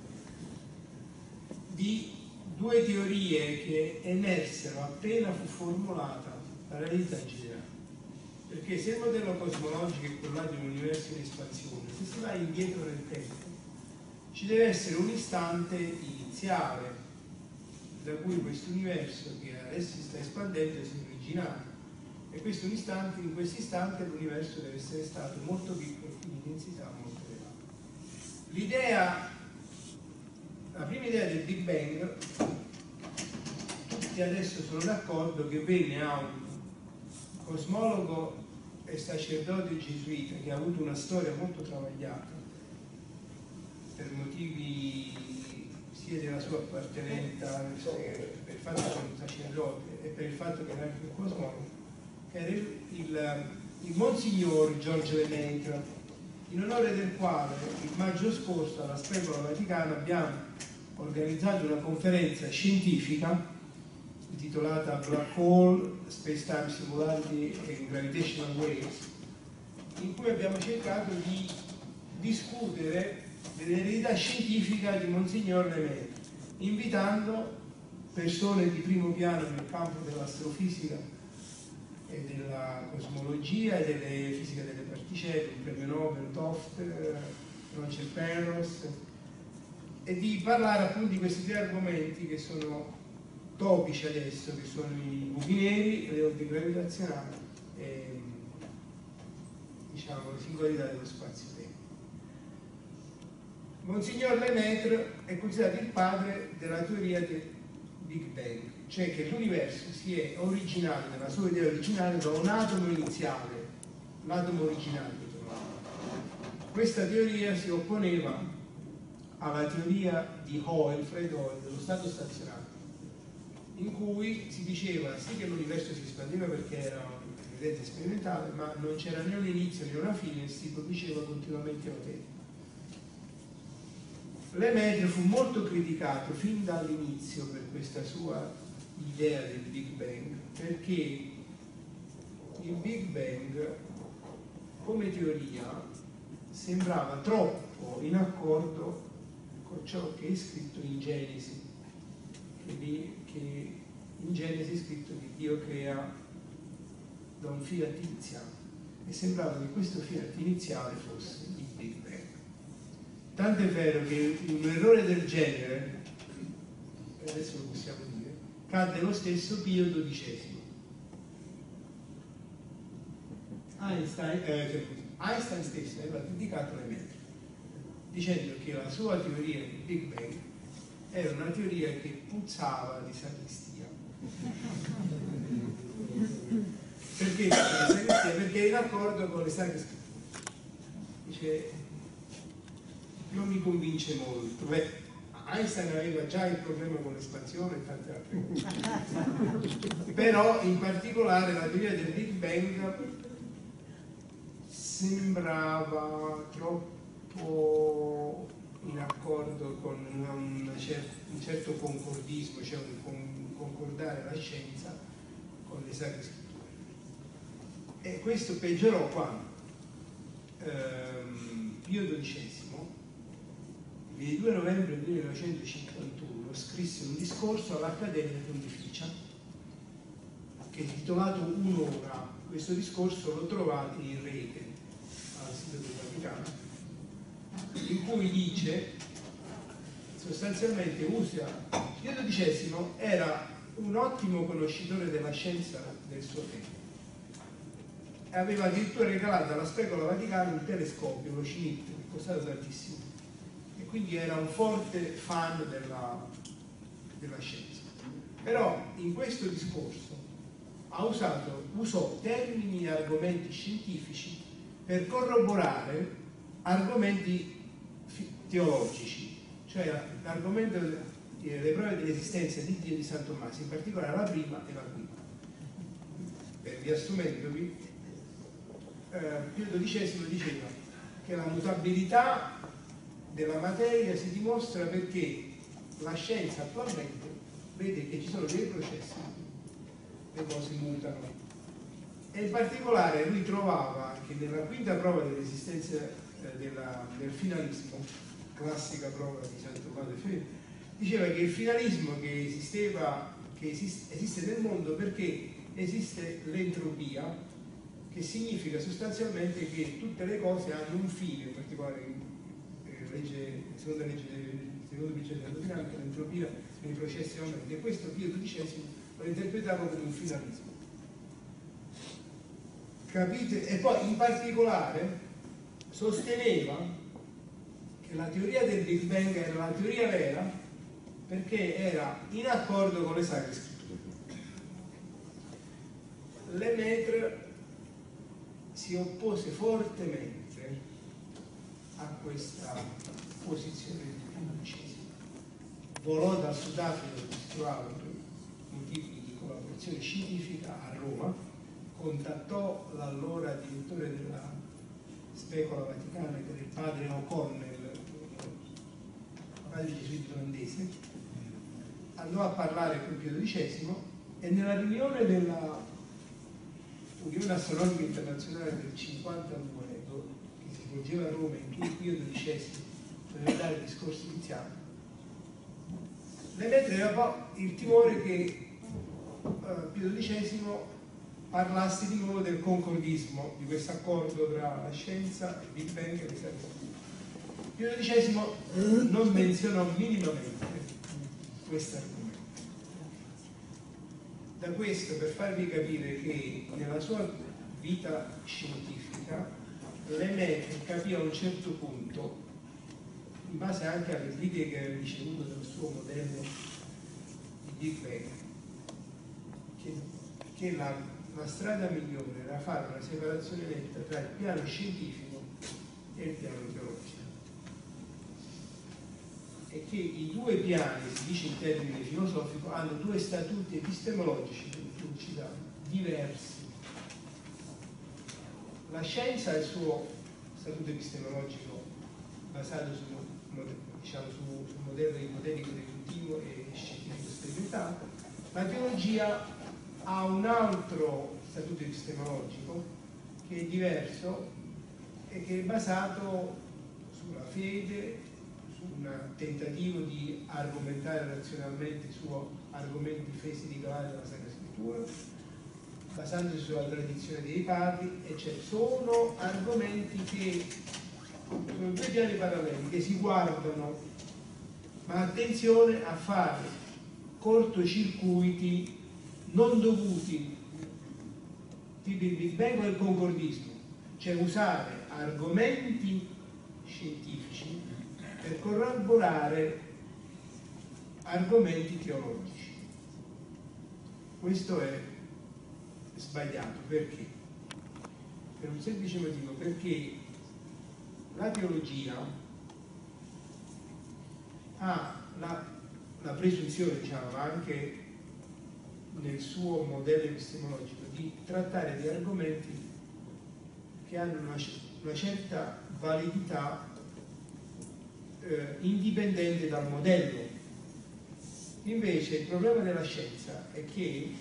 di due teorie che emersero appena fu formulata la realtà generale. Perché se il modello cosmologico è quello di un universo in espansione, se si va indietro nel tempo, ci deve essere un istante iniziale da cui questo universo che adesso si sta espandendo si è originato. E in questo istante l'universo deve essere stato molto piccolo, quindi densità molto elevata. La prima idea del Big Bang, tutti adesso sono d'accordo che venne a un cosmologo e sacerdote gesuita che ha avuto una storia molto travagliata per motivi sia della sua appartenenza, per il fatto che era un sacerdote e per il fatto che era anche un cosmologo, che era il Monsignor George Lemaitre, in onore del quale il maggio scorso alla Specola Vaticana abbiamo organizzato una conferenza scientifica intitolata Black Hole, Space Time Singularity and Gravitational Waves, in cui abbiamo cercato di discutere dell'eredità scientifica di Monsignor Lemaitre, invitando persone di primo piano nel campo dell'astrofisica e della cosmologia e delle fisica delle particelle, il premio Nobel, Toft, Roger Penrose, e di parlare appunto di questi tre argomenti che sono topici adesso, che sono i buchi neri, le onde gravitazionali e diciamo, la singolarità dello spazio-tempo. Monsignor Lemaitre è considerato il padre della teoria del Big Bang, cioè che l'universo si è originato, nella sua idea originale, da un atomo iniziale, l'atomo originale. Questa teoria si opponeva alla teoria di Hoyle, Fred Hoyle, dello stato stazionario, in cui si diceva sì che l'universo si espandeva perché era un'evidenza sperimentale, ma non c'era né un inizio né una fine, si produceva continuamente a tempo. Lemaitre fu molto criticato fin dall'inizio per questa sua idea del Big Bang, perché il Big Bang come teoria sembrava troppo in accordo con ciò che è scritto in Genesi, che in Genesi è scritto che Dio crea da un fiat iniziale, e sembrava che questo fiat iniziale fosse il Big Bang. Tanto è vero che un errore del genere, adesso lo possiamo dire, cadde lo stesso Pio XII. Einstein stesso aveva criticato Lemaitre, dicendo che la sua teoria del Big Bang era una teoria che puzzava di sacristia. Perché? Perché è in accordo con le sacre scritture. Dice, non mi convince molto. Beh, Einstein aveva già il problema con l'espansione e tante altre cose. Però in particolare la teoria del Big Bang sembrava troppo in accordo con un certo concordismo, cioè un concordare la scienza con le sacre scritture. E questo peggiorò quando Pio XII, il 2 novembre 1951, scrisse un discorso all'Accademia Pontificia che è titolato Un'ora. Questo discorso lo trovate in rete al sito del Vaticano, in cui dice sostanzialmente Pio XII era un ottimo conoscitore della scienza del suo tempo e aveva addirittura regalato alla Specola Vaticana un telescopio, lo Schmidt, che costava tantissimo, e quindi era un forte fan della scienza. Però in questo discorso usò termini e argomenti scientifici per corroborare argomenti teologici, cioè l'argomento delle prove dell'esistenza di Dio di San Tommaso, in particolare la prima e la quinta. Riassumendovi, Pio XII diceva che la mutabilità della materia si dimostra perché la scienza attualmente vede che ci sono dei processi, le cose mutano, e in particolare lui trovava che nella quinta prova dell'esistenza del finalismo, classica prova di San Tommaso, diceva che il finalismo che esiste nel mondo perché esiste l'entropia, che significa sostanzialmente che tutte le cose hanno un fine, in particolare seconda legge secondo principio della dinamica, l'entropia nei processi aumenta, e questo Pio XII lo interpretava come un finalismo. Capite? E poi in particolare sosteneva che la teoria del Big Bang era la teoria vera perché era in accordo con le Sacre Scritture. Lemaitre si oppose fortemente a questa posizione di Pio XII. Volò dal Sudafrica, dove si trovava per motivi di collaborazione scientifica, a Roma, contattò l'allora direttore della Specola Vaticana, che era il padre O'Connell, padre gesuita olandese, andò a parlare con Pio XII e nella riunione della Unione Astronomica Internazionale del 52, che si svolgeva a Roma, in cui Pio XII doveva dare il discorso iniziale, Lemaitre aveva il timore che Pio XII parlasse di nuovo del concordismo, di questo accordo tra la scienza, il Big Bang e le Sacre. Pio XII non menzionò minimamente questo argomento. Da questo, per farvi capire che nella sua vita scientifica Lemaitre capì a un certo punto, in base anche alle critiche che aveva ricevuto dal suo modello di Big Bang, che la strada migliore era fare una separazione netta tra il piano scientifico e il piano teologico, e che i due piani, si dice in termine filosofico, hanno due statuti epistemologici diversi. La scienza ha il suo statuto epistemologico basato sul modello ipotetico deduttivo e scientifico sperimentato. La teologia ha un altro statuto epistemologico che è diverso e che è basato sulla fede, su un tentativo di argomentare razionalmente su argomenti fesi di clave della Sacra Scrittura, basandosi sulla tradizione dei padri, eccetera. Sono argomenti che sono due piani paralleli che si guardano, ma attenzione a fare cortocircuiti non dovuti, tipo il Big Bang o il concordismo, cioè usare argomenti scientifici per corroborare argomenti teologici. Questo è sbagliato. Perché? Per un semplice motivo, perché la teologia ha la presunzione, diciamo, anche nel suo modello epistemologico, di trattare di argomenti che hanno una certa validità indipendente dal modello. Invece il problema della scienza è che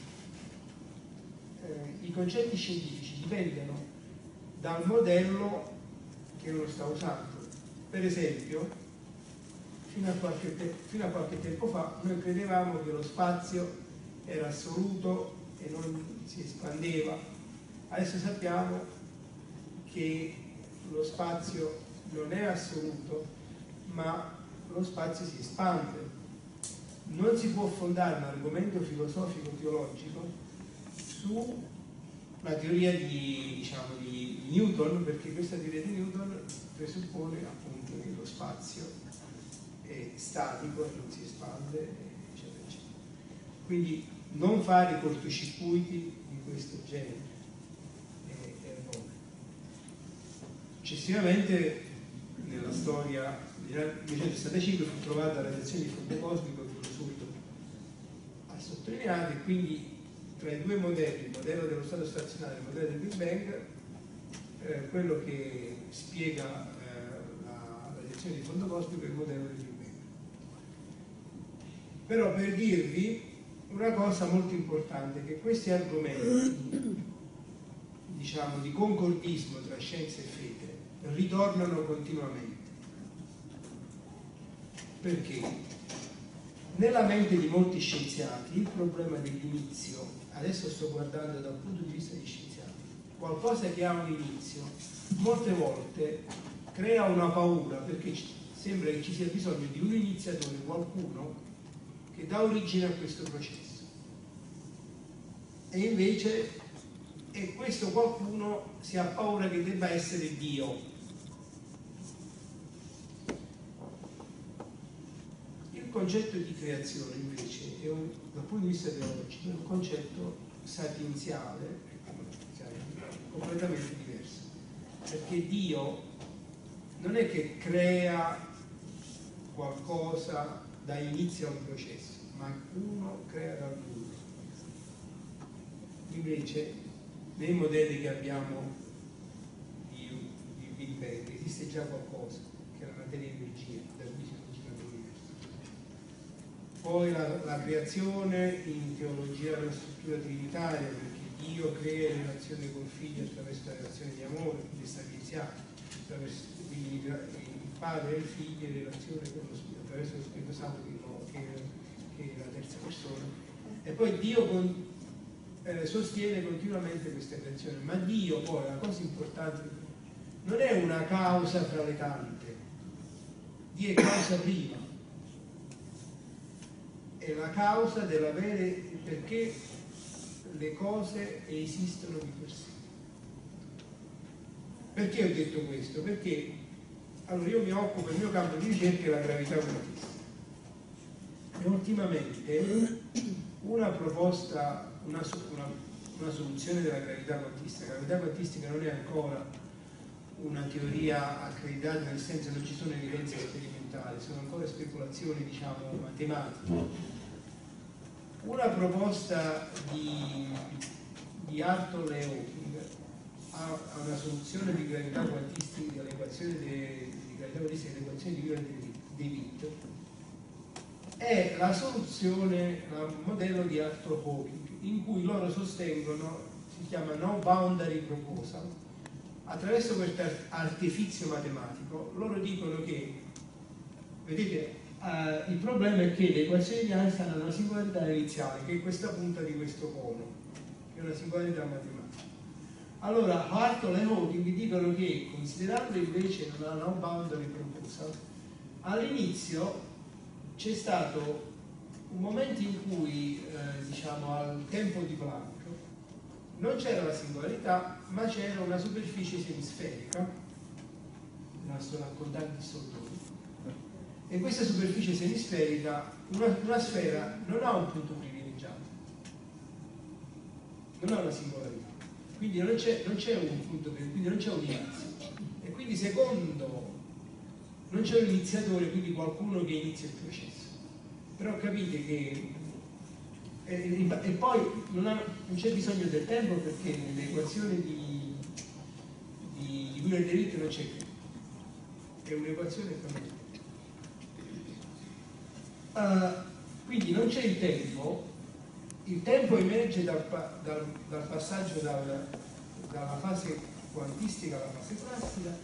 i concetti scientifici dipendono dal modello che lo sta usando. Per esempio, fino a qualche tempo fa noi credevamo che lo spazio era assoluto e non si espandeva. Adesso sappiamo che lo spazio non è assoluto, ma lo spazio si espande. Non si può fondare un argomento filosofico-teologico su una teoria di Newton, perché questa teoria di Newton presuppone appunto che lo spazio è statico e non si espande, eccetera, eccetera. Quindi non fare cortocircuiti di questo genere è errore. Successivamente, nella storia del 1965 fu trovata la radiazione di fondo cosmico, che lo subito ha sottolineato, e quindi tra i due modelli, il modello dello stato stazionario e il modello del Big Bang, quello che spiega la radiazione di fondo cosmico è il modello del Big Bang. Però per dirvi una cosa molto importante, che questi argomenti, diciamo, di concordismo tra scienza e fede ritornano continuamente. Perché? Nella mente di molti scienziati il problema dell'inizio, adesso sto guardando dal punto di vista degli scienziati, qualcosa che ha un inizio molte volte crea una paura, perché sembra che ci sia bisogno di un iniziatore, qualcuno che dà origine a questo processo, e invece questo qualcuno si ha paura che debba essere Dio. Il concetto di creazione invece è dal punto di vista teologico è un concetto sapienziale completamente diverso, perché Dio non è che crea qualcosa da inizio a un processo, ma uno crea dal nulla. Invece nei modelli che abbiamo di Big Bang esiste già qualcosa, che è la materia e energia, da cui si origina l'universo. Poi la creazione in teologia della struttura trinitaria, perché Dio crea relazione col figlio attraverso la relazione di amore, quindi sapienziale, quindi il padre e il figlio in relazione con lo Spirito, attraverso lo Spirito Santo che è la terza persona. E poi Dio sostiene continuamente questa creazione, ma Dio poi, la cosa importante, non è una causa fra le tante, Dio è causa prima, è la causa dell'avere, perché le cose esistono di per sé. Perché ho detto questo? Perché allora io mi occupo, il mio campo di ricerca è la gravità quantistica, e ultimamente una proposta, una soluzione della gravità quantistica. La gravità quantistica non è ancora una teoria accreditata, nel senso che non ci sono evidenze sperimentali, sono ancora speculazioni, diciamo, matematiche. Una proposta di Hartle e Hawking a una soluzione di gravità quantistica dell'equazione di gravità quantistica dell'equazione di De Witt è la soluzione al modello di Hartle-Hawking, in cui loro sostengono, si chiama no boundary proposal. Attraverso questo artifizio matematico loro dicono che, vedete, il problema è che le equazioni di Einstein hanno una singolarità iniziale, che è questa punta di questo cono, che è una singolarità matematica. Allora Hartle e Hawking dicono che, considerando invece una no boundary proposal, all'inizio c'è stato un momento in cui, diciamo, al tempo di Planck non c'era la singolarità, ma c'era una superficie semisferica, la sto raccontando di soldoni, e questa superficie semisferica, una sfera non ha un punto privilegiato, non ha una singolarità, quindi non c'è un punto, quindi non c'è un inizio, e quindi secondo non c'è un iniziatore, quindi qualcuno che inizia il processo. Però capite che e poi non c'è bisogno del tempo, perché nell'equazione di Wheeler De Witt non c'è più, è un'equazione famiglia. Quindi non c'è il tempo emerge dal passaggio dalla fase quantistica alla fase classica,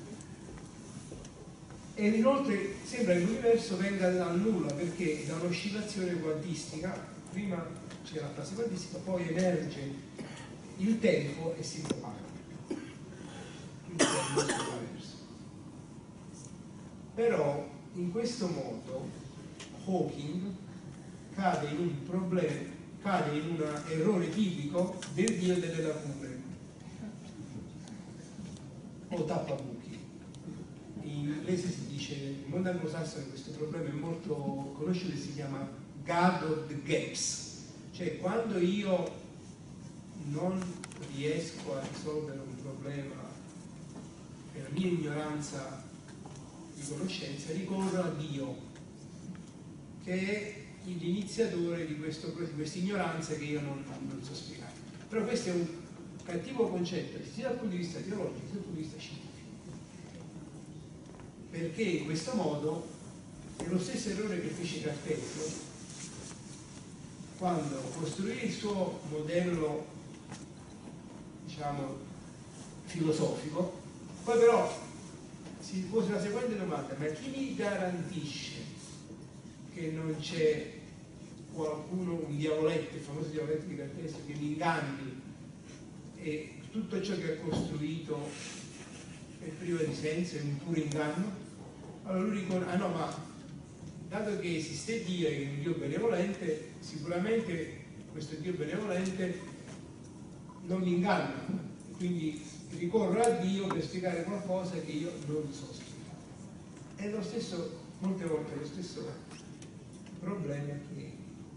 e inoltre sembra che l'universo venga dal nulla, perché da un'oscillazione quantistica, prima c'è la fase quantistica, poi emerge il tempo e si propaga. Quindi è il nostro universo. Però in questo modo Hawking cade in un problema, cade in un errore tipico del Dio delle lacune o tappabuchi. In inglese si dice, nel mondo anglosassone questo problema è molto conosciuto e si chiama God of the Gaps, cioè quando io non riesco a risolvere un problema per la mia ignoranza di conoscenza, ricorro a Dio, che è l'iniziatore di questa ignoranza che io non so spiegare. Però questo è un cattivo concetto sia dal punto di vista teologico sia dal punto di vista scientifico, perché in questo modo è lo stesso errore che fece Cartesio quando costruì il suo modello, diciamo, filosofico. Poi però si pose la seguente domanda: ma chi mi garantisce che non c'è qualcuno, un diavoletto, il famoso diavoletto di Cartesio, che mi inganni e tutto ciò che ha costruito è privo di senso, è un puro inganno? Allora lui dice: ah no, ma dato che esiste Dio, che è un Dio benevolente, sicuramente questo Dio benevolente non mi inganna, quindi ricorro a Dio per spiegare qualcosa che io non so spiegare. È lo stesso, molte volte lo stesso problema che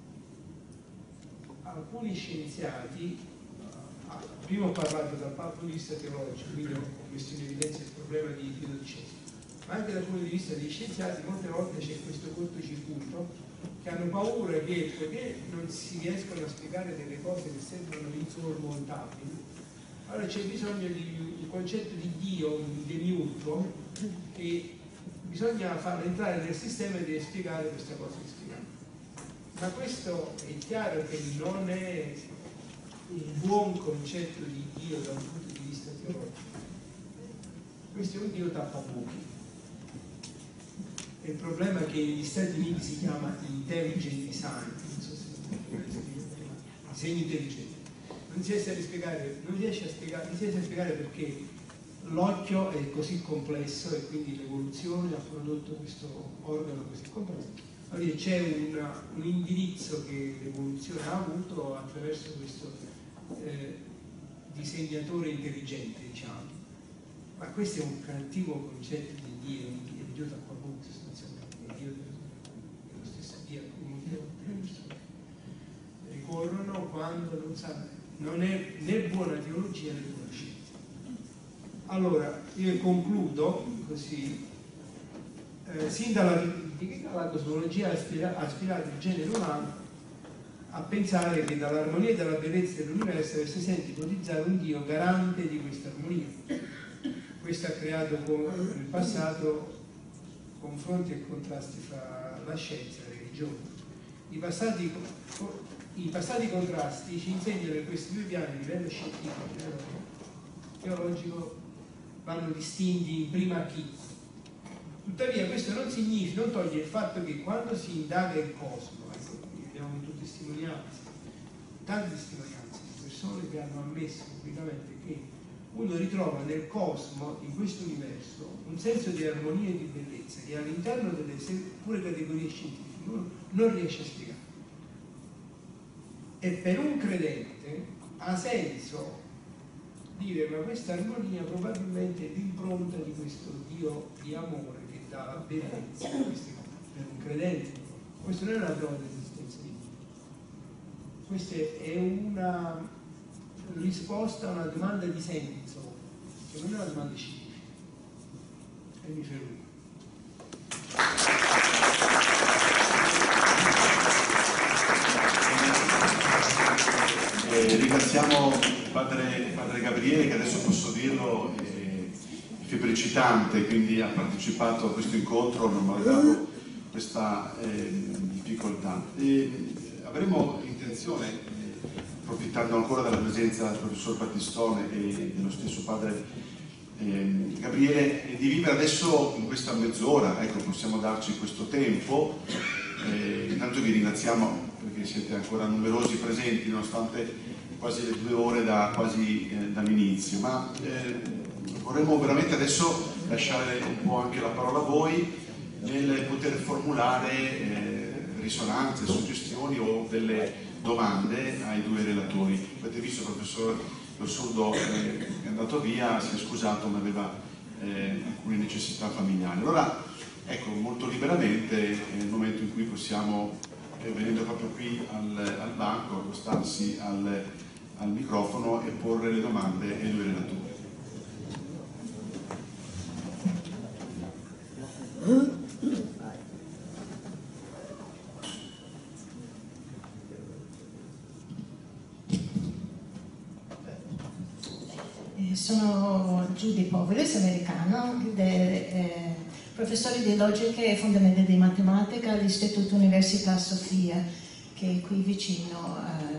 alcuni scienziati, prima ho parlato dal punto di vista teologico, quindi ho messo in evidenza il problema di filodicesimo, ma anche dal punto di vista degli scienziati molte volte c'è questo cortocircuito, che hanno paura che perché non si riescono a spiegare delle cose che sembrano insormontabili, allora c'è bisogno di un concetto di Dio, un demiurgo, che bisogna farlo entrare nel sistema e deve spiegare questa cosa che spiegano. Ma questo è chiaro che non è un buon concetto di Dio da un punto di vista teologico. Questo è un Dio tappabuchi. Il problema è che negli Stati Uniti si chiama intelligent design, non so se disegno intelligente. Non si riesce a spiegare perché l'occhio è così complesso e quindi l'evoluzione ha prodotto questo organo così complesso. Allora c'è un indirizzo che l'evoluzione ha avuto attraverso questo disegnatore intelligente, diciamo. Ma questo è un cattivo concetto di Dio, il Dio tappabuchi sostanzialmente, il Dio dello stesso Dio a cui molte volte le persone ricorrono quando non sanno. Non è né buona teologia né buona scienza. Allora, io concludo così. Sin dall'antichità la cosmologia ha ispirato il genere umano a pensare che dall'armonia e dalla bellezza dell'universo avesse senso ipotizzare un Dio garante di questa armonia. Questo ha creato nel passato confronti e contrasti fra la scienza e la religione. I passati contrasti ci insegnano che questi due piani, a livello scientifico e a livello teologico, vanno distinti in prima chi. Tuttavia questo non significa, non toglie il fatto che quando si indaga il cosmo, abbiamo avuto tante testimonianze di persone che hanno ammesso pubblicamente che uno ritrova nel cosmo, in questo universo, un senso di armonia e di bellezza che all'interno delle pure categorie scientifiche uno non riesce a spiegare. E per un credente ha senso dire: ma questa armonia probabilmente è l'impronta di questo Dio di amore che dà la bellezza a queste cose. Per un credente questo non è una prova dell'esistenza di Dio, questa è una risposta a una domanda di senso, che non è una domanda scientifica. E mi fermo. Ringraziamo padre Gabriele, che adesso posso dirlo, è febbricitante, quindi ha partecipato a questo incontro malgrado questa difficoltà. Avremo intenzione, approfittando ancora della presenza del professor Battistone e dello stesso padre Gabriele, di vivere adesso in questa mezz'ora, ecco, possiamo darci questo tempo. Intanto vi ringraziamo perché siete ancora numerosi presenti nonostante quasi le 2 ore dall'inizio, ma vorremmo veramente adesso lasciare un po' anche la parola a voi nel poter formulare risonanze, suggestioni o delle domande ai due relatori. Avete visto il professor Lo Surdo è andato via, si è scusato, ma aveva alcune necessità familiari. Allora, ecco, molto liberamente è il momento in cui possiamo, venendo proprio qui al banco, accostarsi al microfono e porre le domande ai due relatori. Sono Judy Povelis, americana, professore di logica e fondamenti di matematica all'Istituto Università Sofia, che è qui vicino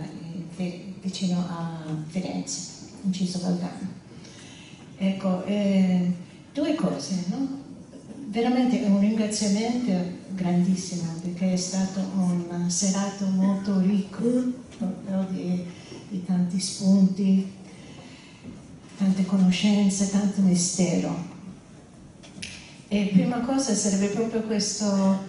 a Firenze, in Ciso Valgano. Ecco, due cose, no? Veramente un ringraziamento grandissimo, perché è stato un serata molto ricco, proprio di tanti spunti, tante conoscenze, tanto mistero. E prima cosa sarebbe proprio questo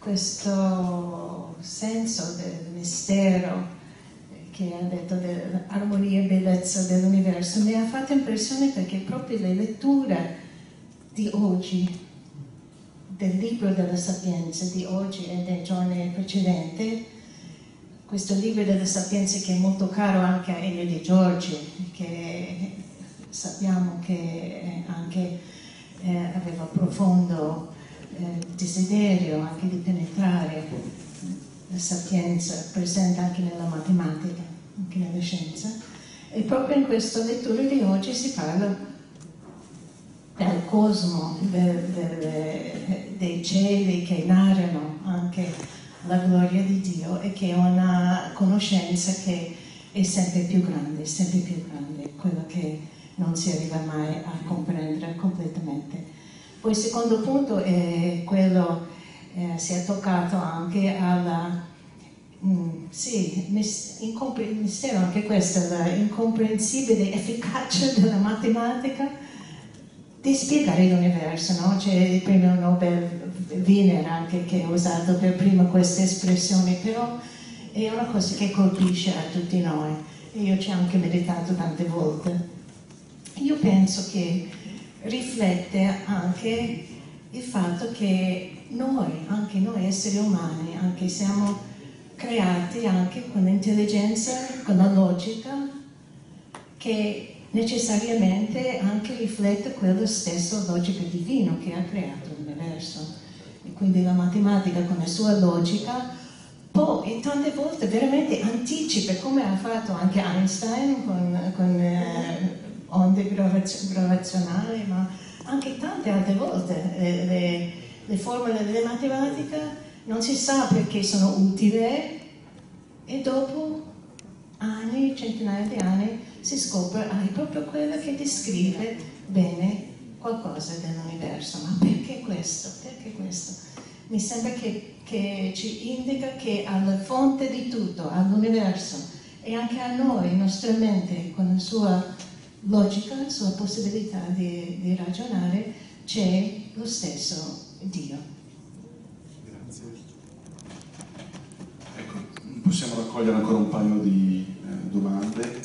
senso del mistero che ha detto dell'armonia e bellezza dell'universo. Mi ha fatto impressione perché proprio le letture di oggi, del libro della Sapienza di oggi e dei giorni precedenti, questo libro della Sapienza che è molto caro anche a Elio Di Giorgi, che sappiamo che anche aveva profondo desiderio anche di penetrare la sapienza presente anche nella matematica, anche nella scienza. E proprio in questa lettura di oggi si parla del cosmo, dei cieli che narrano anche la gloria di Dio, e che è una conoscenza che è sempre più grande, quello che non si arriva mai a comprendere completamente. Poi il secondo punto è quello, si è toccato anche alla, mistero, anche questo, la incomprensibile efficacia della matematica di spiegare l'universo, no? C'è il premio Nobel Wiener anche che ha usato per prima questa espressione, però è una cosa che colpisce a tutti noi, e io ci ho anche meditato tante volte. Io penso che riflette anche il fatto che anche noi esseri umani, anche siamo creati anche con l'intelligenza, con la logica, che necessariamente anche riflette quello stesso logica divino che ha creato l'universo. E quindi la matematica con la sua logica può e tante volte veramente anticipa, come ha fatto anche Einstein con onde gravitazionali, ma anche tante altre volte le formule della matematica non si sa perché sono utili, e dopo anni, centinaia di anni, si scopre è proprio quella che descrive bene qualcosa dell'universo. Ma perché questo? Perché questo? Mi sembra che ci indica che alla fonte di tutto, all'universo e anche a noi, nostra mente, con la sua logica, la sua possibilità di ragionare, c'è lo stesso Dio. Grazie. Ecco, possiamo raccogliere ancora un paio di domande.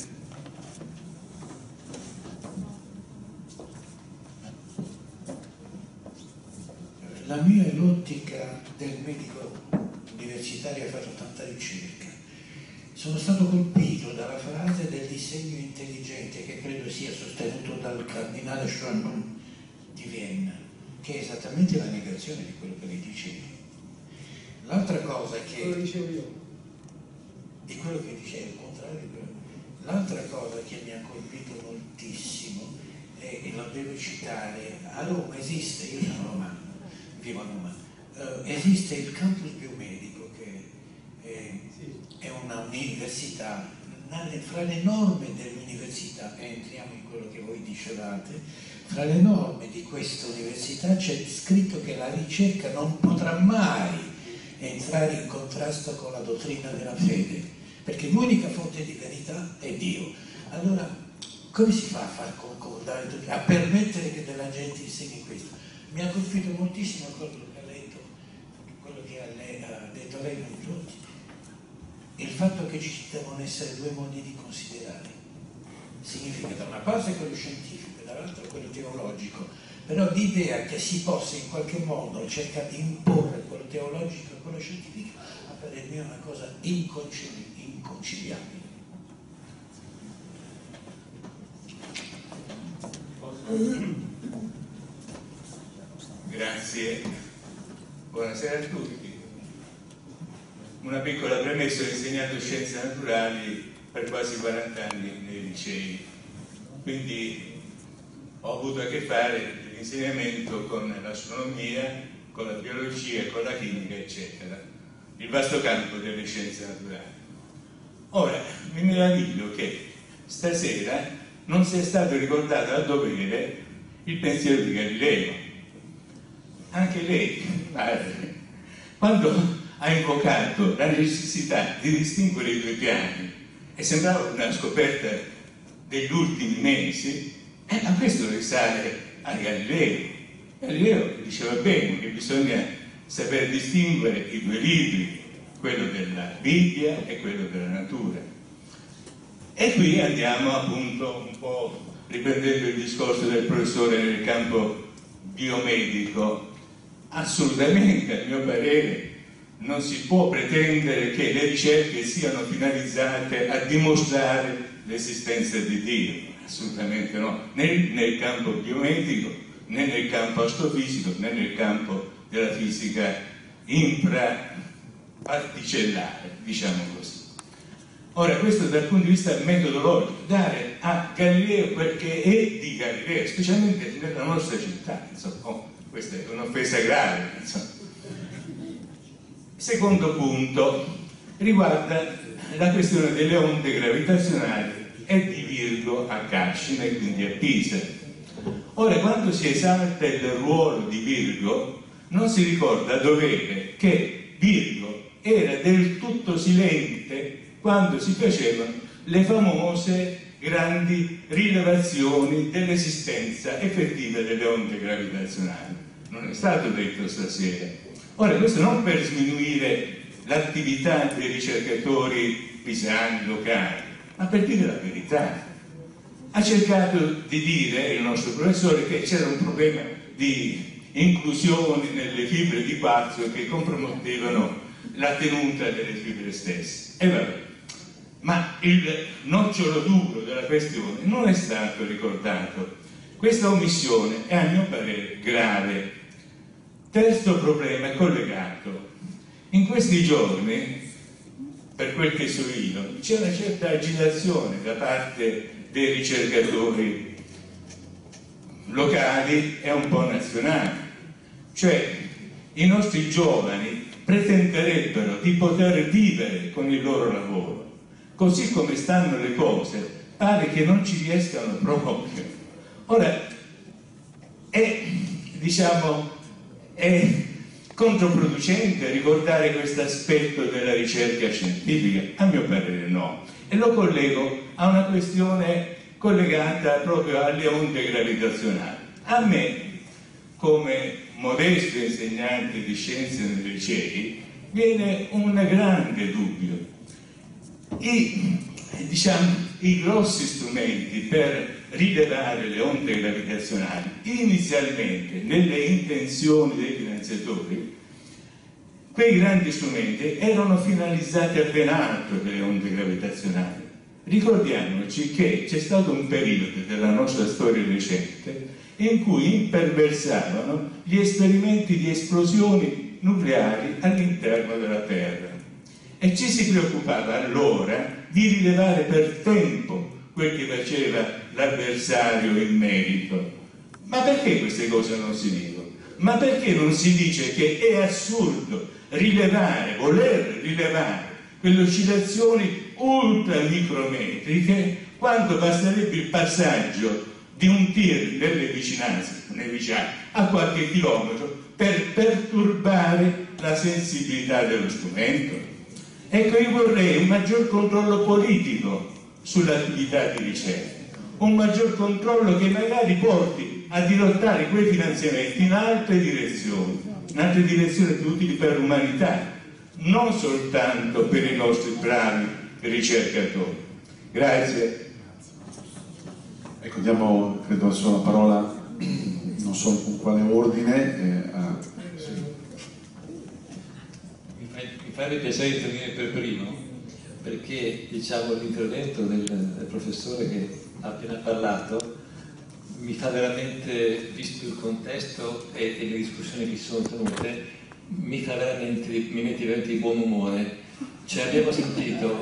La mia è l'ottica del medico universitario che ha fatto tanta ricerca. Sono stato colpito dalla frase del disegno intelligente, che credo sia sostenuto dal cardinale Schwann di Vienna, che è esattamente la negazione di quello che lei dicevi. L'altra cosa che... Quello dicevo io. Di quello che dicevi, il contrario di quello. L'altra cosa che mi ha colpito moltissimo, e lo devo citare, a Roma esiste, io sono romano, vivo a Roma, esiste il campus biomedico, che è una università, fra le norme dell'università, e entriamo in quello che voi dicevate, fra le norme di questa università c'è scritto che la ricerca non potrà mai entrare in contrasto con la dottrina della fede, perché l'unica fonte di verità è Dio. Allora, come si fa a far concordare tutti, a permettere che della gente insegni questo? Mi ha colpito moltissimo quello che ha letto che ha detto lei non tutti, il fatto che ci devono essere due modi di considerare significa da una parte quello scientifico e dall'altra quello teologico, però l'idea che si possa in qualche modo cercare di imporre quello teologico e quello scientifico a parer mio è una cosa inconciliabile. Grazie, buonasera a tutti. Una piccola premessa: ho insegnato scienze naturali per quasi 40 anni nei licei, quindi ho avuto a che fare nell'insegnamento con l'astronomia, con la biologia, con la chimica, eccetera, il vasto campo delle scienze naturali. Ora, mi meraviglio che stasera non sia stato ricordato a dovere il pensiero di Galileo. Anche lei, padre, quando ha invocato la necessità di distinguere i due piani, e sembrava una scoperta degli ultimi mesi, ma questo risale a Galileo. Galileo diceva bene che bisogna saper distinguere i due libri, quello della Bibbia e quello della natura. E qui andiamo appunto un po' riprendendo il discorso del professore nel campo biomedico. Assolutamente, a mio parere, non si può pretendere che le ricerche siano finalizzate a dimostrare l'esistenza di Dio, assolutamente no, né nel campo biomedico, né nel campo astrofisico, né nel campo della fisica infraparticellare, diciamo così. Ora, questo dal punto di vista metodologico, dare a Galileo quel che è di Galileo, specialmente nella nostra città, insomma, questa è un'offesa grave, insomma. Secondo punto riguarda la questione delle onde gravitazionali e di Virgo a Cascina e quindi a Pisa. Ora, quando si esalta il ruolo di Virgo, non si ricorda a dovere che Virgo era del tutto silente quando si facevano le famose grandi rilevazioni dell'esistenza effettiva delle onde gravitazionali. Non è stato detto stasera. Ora, questo non per sminuire l'attività dei ricercatori pisani, locali, ma per dire la verità. Ha cercato di dire il nostro professore che c'era un problema di inclusione nelle fibre di quarzo che compromettevano la tenuta delle fibre stesse. E vabbè. Ma il nocciolo duro della questione non è stato ricordato. Questa omissione è, a mio parere, grave. Terzo problema è collegato. In questi giorni, per quel che so io, c'è una certa agitazione da parte dei ricercatori locali e un po' nazionali. Cioè, i nostri giovani pretenderebbero di poter vivere con il loro lavoro. Così come stanno le cose, pare che non ci riescano proprio. Ora, è controproducente ricordare questo aspetto della ricerca scientifica? A mio parere no. E lo collego a una questione collegata proprio alle onde gravitazionali. A me, come modesto insegnante di scienze nei licei, viene un grande dubbio. I grossi strumenti per rilevare le onde gravitazionali, inizialmente nelle intenzioni dei finanziatori, quei grandi strumenti erano finalizzati a ben altro che le onde gravitazionali. Ricordiamoci che c'è stato un periodo della nostra storia recente in cui imperversavano gli esperimenti di esplosioni nucleari all'interno della Terra e ci si preoccupava allora di rilevare per tempo quel che faceva l'avversario in merito. Ma perché queste cose non si dicono? Ma perché non si dice che è assurdo voler rilevare quelle oscillazioni ultramicrometriche quando basterebbe il passaggio di un tir nelle vicinanze a qualche chilometro per perturbare la sensibilità dello strumento? Ecco, io vorrei un maggior controllo politico sull'attività di ricerca, un maggior controllo che magari porti a dirottare quei finanziamenti in altre direzioni, un'altra direzione più utile per l'umanità, non soltanto per i nostri bravi ricercatori. Grazie. Ecco, diamo, credo, adesso la parola, non so con quale ordine, Mi farebbe piacere intervenire per primo, perché diciamo l'intervento del professore che ha appena parlato mi fa veramente, visto il contesto e le discussioni che si sono tenute, mi mette veramente di buon umore. Cioè, abbiamo sentito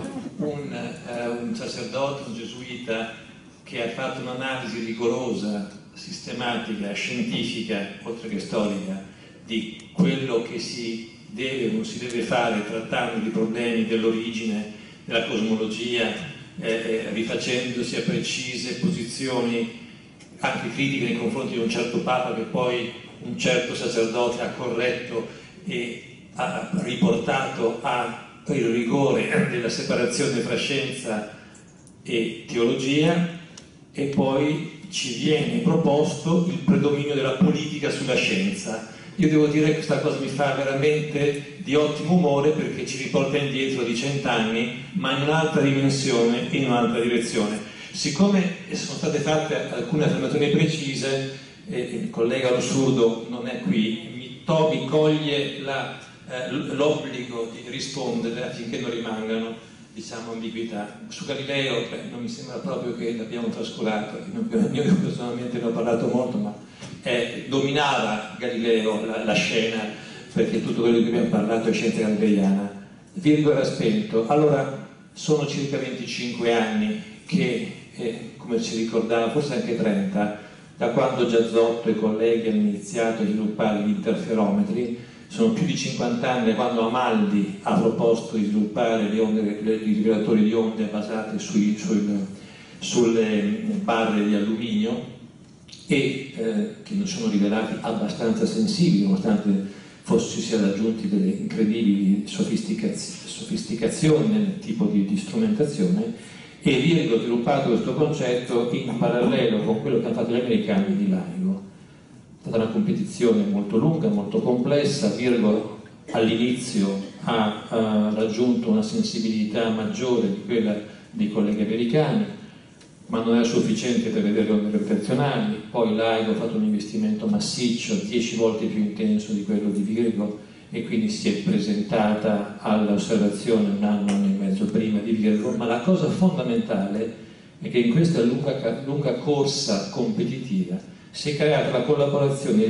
un sacerdote, un gesuita, che ha fatto un'analisi rigorosa, sistematica, scientifica, oltre che storica, di quello che si deve o non si deve fare trattando i problemi dell'origine, della cosmologia, rifacendosi a precise posizioni anche critiche nei confronti di un certo Papa che poi un certo sacerdote ha corretto e ha riportato il rigore della separazione fra scienza e teologia, e poi ci viene proposto il predominio della politica sulla scienza. Io devo dire che questa cosa mi fa veramente di ottimo umore, perché ci riporta indietro di 100 anni, ma in un'altra dimensione, in un'altra direzione. Siccome sono state fatte alcune affermazioni precise, il collega Lossurdo non è qui, mi coglie l'obbligo di rispondere affinché non rimangano, diciamo, ambiguità. Su Galileo non mi sembra proprio che l'abbiamo trascurato, io personalmente ne ho parlato molto, ma dominava Galileo la scena, perché tutto quello di cui abbiamo parlato è scienza galileiana. Virgo era spento. Allora, sono circa 25 anni che, come ci ricordava, forse anche 30, da quando Giazzotto e i colleghi hanno iniziato a sviluppare gli interferometri. Sono più di 50 anni da quando Amaldi ha proposto di sviluppare i rivelatori di onde basate sulle barre di alluminio, e che non sono rivelati abbastanza sensibili, nonostante si siano raggiunti delle incredibili sofisticazioni nel tipo di strumentazione. E Virgo ha sviluppato questo concetto in parallelo con quello che hanno fatto gli americani di LIGO. È stata una competizione molto lunga, molto complessa. Virgo all'inizio ha raggiunto una sensibilità maggiore di quella dei colleghi americani, ma non era sufficiente per vedere le onde gravitazionali. Poi LIGO ha fatto un investimento massiccio, 10 volte più intenso di quello di Virgo, e quindi si è presentata all'osservazione un anno e mezzo prima di Virgo. Ma la cosa fondamentale è che in questa lunga corsa competitiva si è creata la collaborazione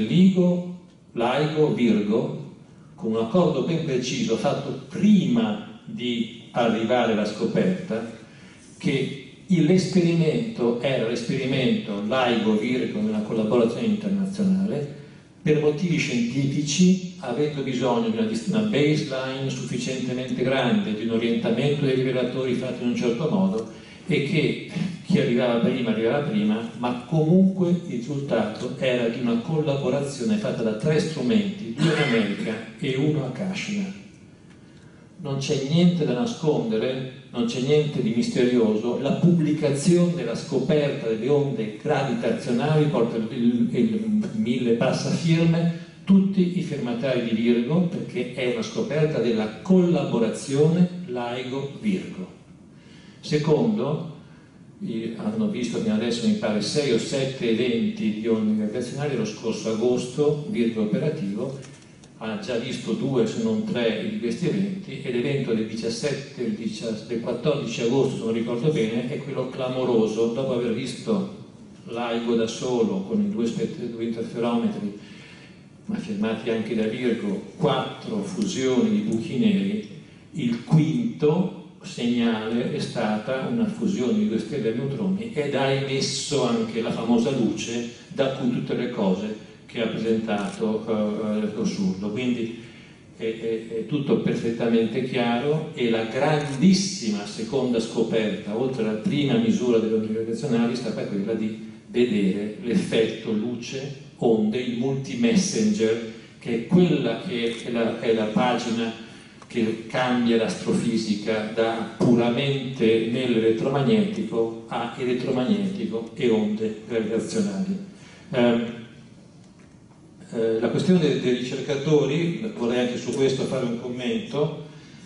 LIGO-Virgo, con un accordo ben preciso fatto prima di arrivare alla scoperta, che l'esperimento era l'esperimento LIGO-Virgo in una collaborazione internazionale, per motivi scientifici, avendo bisogno di una baseline sufficientemente grande, di un orientamento dei rivelatori fatti in un certo modo, e che chi arrivava prima, ma comunque il risultato era di una collaborazione fatta da 3 strumenti, 2 in America e 1 a Kashmir. Non c'è niente da nascondere, non c'è niente di misterioso. La pubblicazione della scoperta delle onde gravitazionali porta il 1000 passa firme, tutti i firmatari di Virgo, perché è una scoperta della collaborazione LIGO-Virgo. Secondo, hanno visto fino adesso, mi pare, 6 o 7 eventi di onde gravitazionali. Lo scorso agosto Virgo operativo ha già visto 2 se non 3 di questi eventi, e l'evento del 14 agosto, se non ricordo bene, è quello clamoroso. Dopo aver visto LIGO da solo con i 2 interferometri, ma firmati anche da Virgo, 4 fusioni di buchi neri, il quinto segnale è stata una fusione di 2 stelle a neutroni, ed ha emesso anche la famosa luce da cui tutte le cose che ha presentato Lossurdo. Quindi è tutto perfettamente chiaro, e la grandissima seconda scoperta, oltre alla prima misura delle onde gravitazionali, è stata quella di vedere l'effetto luce-onde, il multi-messenger, che è quella che è la pagina che cambia l'astrofisica da puramente nell'elettromagnetico a elettromagnetico e onde gravitazionali. La questione dei ricercatori, vorrei anche su questo fare un commento.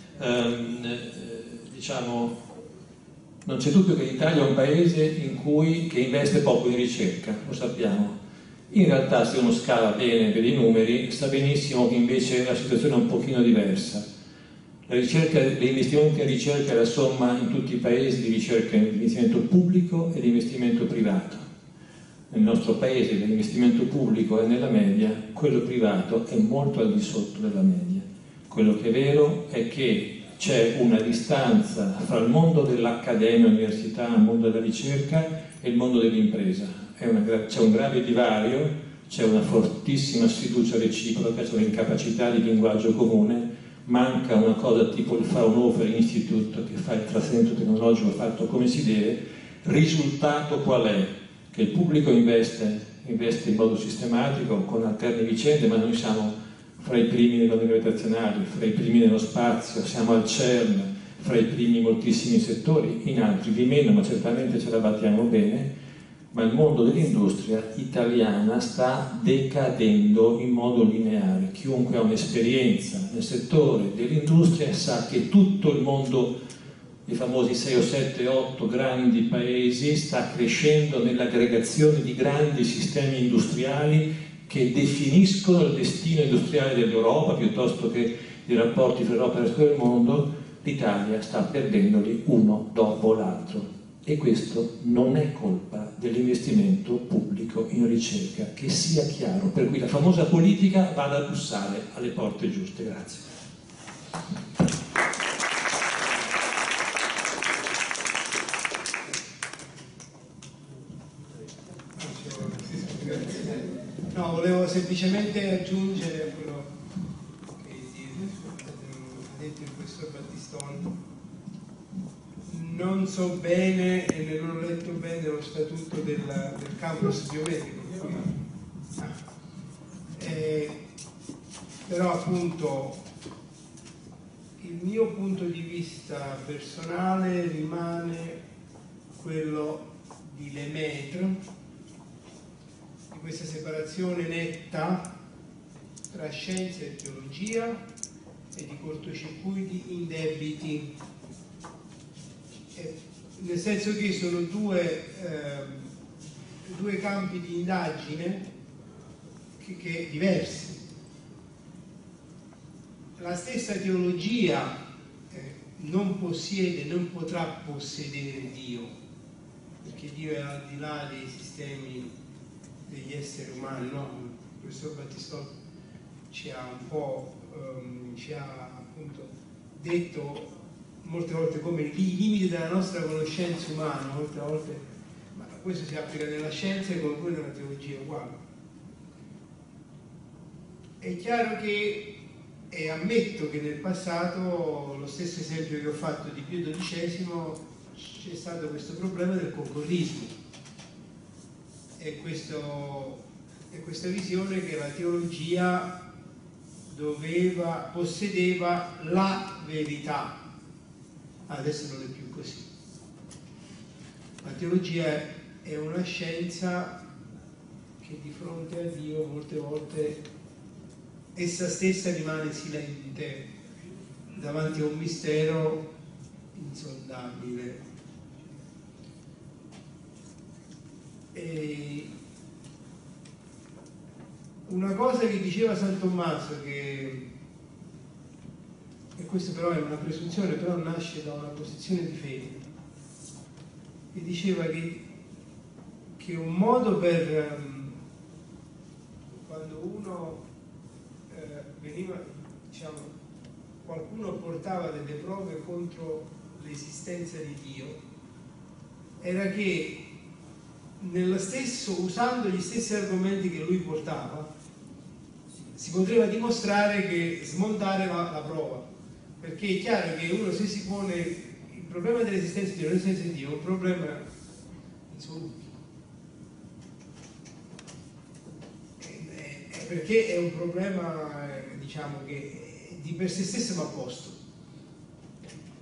Diciamo, non c'è dubbio che l'Italia è un paese che investe poco in ricerca, lo sappiamo. In realtà, se uno scala bene per i numeri, sa benissimo che invece la situazione è un pochino diversa. La ricerca, gli investimenti in ricerca è la somma in tutti i paesi di ricerca di investimento pubblico e di investimento privato. Nel nostro paese l'investimento pubblico è nella media, quello privato è molto al di sotto della media. Quello che è vero è che c'è una distanza fra il mondo dell'accademia, università, il mondo della ricerca e il mondo dell'impresa. C'è un grave divario, c'è una fortissima sfiducia reciproca, c'è un'incapacità di linguaggio comune, manca una cosa tipo il Fraunhofer Institute che fa il trasferimento tecnologico fatto come si deve. Risultato qual è? Che il pubblico investe in modo sistematico, con alterne vicende, ma noi siamo fra i primi nelle onde gravitazionali, fra i primi nello spazio, siamo al CERN, fra i primi in moltissimi settori, in altri di meno, ma certamente ce la battiamo bene. Ma il mondo dell'industria italiana sta decadendo in modo lineare. Chiunque ha un'esperienza nel settore dell'industria sa che tutto il mondo, i famosi 6 o 7 o 8 grandi paesi, sta crescendo nell'aggregazione di grandi sistemi industriali che definiscono il destino industriale dell'Europa piuttosto che i rapporti tra l'Europa e il resto del mondo. L'Italia sta perdendoli uno dopo l'altro. E questo non è colpa dell'investimento pubblico in ricerca, che sia chiaro, per cui la famosa politica vada a bussare alle porte giuste. Grazie. No, volevo semplicemente aggiungere a quello che ha detto il professor Battistoni. Non so bene e non ho letto bene lo statuto del campus biomedico, però appunto il mio punto di vista personale rimane quello di Lemaitre, di questa separazione netta tra scienza e teologia e di cortocircuiti indebiti. Nel senso che sono due campi di indagine che diversi. La stessa teologia non possiede, non potrà possedere Dio, perché Dio è al di là dei sistemi degli esseri umani, no? Il professor Battistoni ci ha un po' appunto detto molte volte come i limiti della nostra conoscenza umana, molte volte, ma questo si applica nella scienza come pure nella teologia uguale. È chiaro che, e ammetto che nel passato, lo stesso esempio che ho fatto di Pio XII, c'è stato questo problema del concorrismo e questa visione che la teologia possedeva la verità. Adesso non è più così. La teologia è una scienza che di fronte a Dio molte volte essa stessa rimane silente davanti a un mistero insondabile. E una cosa che diceva San Tommaso, e questo però è una presunzione, però nasce da una posizione di fede, che diceva che un modo per quando uno veniva, diciamo, qualcuno portava delle prove contro l'esistenza di Dio, era che nello stesso, usando gli stessi argomenti che lui portava, si poteva dimostrare che smontare la prova. Perché è chiaro che uno, se si pone il problema dell'esistenza di Dio, l'esistenza di Dio è un problema insolubile, perché è un problema, diciamo, che di per sé stesso va a posto,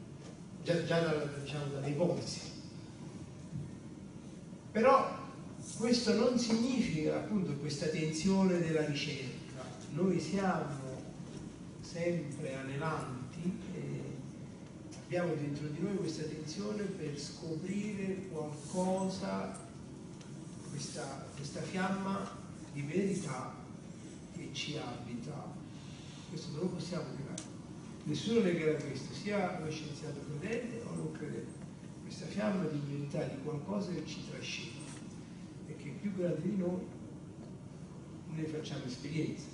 già dalle ipotesi. Però questo non significa appunto questa tensione della ricerca. Noi siamo sempre anelanti e abbiamo dentro di noi questa tensione per scoprire qualcosa, questa fiamma di verità che ci abita. Questo non lo possiamo negare. Nessuno negherà questo, sia lo scienziato credente o non credente. Questa fiamma di verità, di qualcosa che ci trascina e che è più grande di noi, ne facciamo esperienza.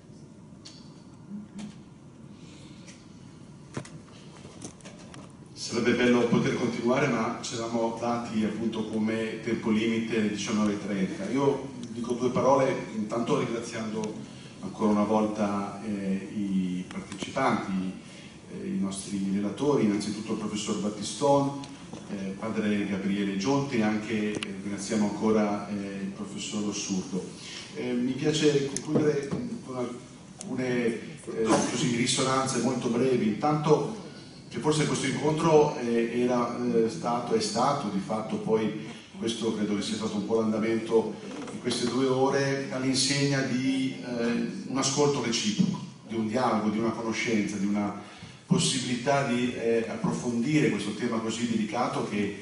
Sarebbe bello poter continuare, ma ci eravamo dati appunto come tempo limite alle 19:30. Io dico due parole, intanto ringraziando ancora una volta i partecipanti, i nostri relatori, innanzitutto il professor Battiston, padre Gabriele Gionti, e anche ringraziamo ancora il professor Ossurdo. Mi piace concludere con alcune risonanze molto brevi. Intanto che forse questo incontro è stato di fatto poi, questo credo che sia stato un po' l'andamento di queste 2 ore, all'insegna di un ascolto reciproco, di un dialogo, di una conoscenza, di una possibilità di approfondire questo tema così delicato che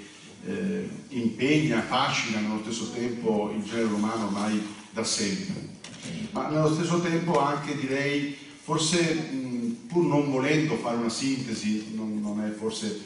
impegna, affascina nello stesso tempo il genere umano ormai da sempre, ma nello stesso tempo anche, direi, forse pur non volendo fare una sintesi, non è forse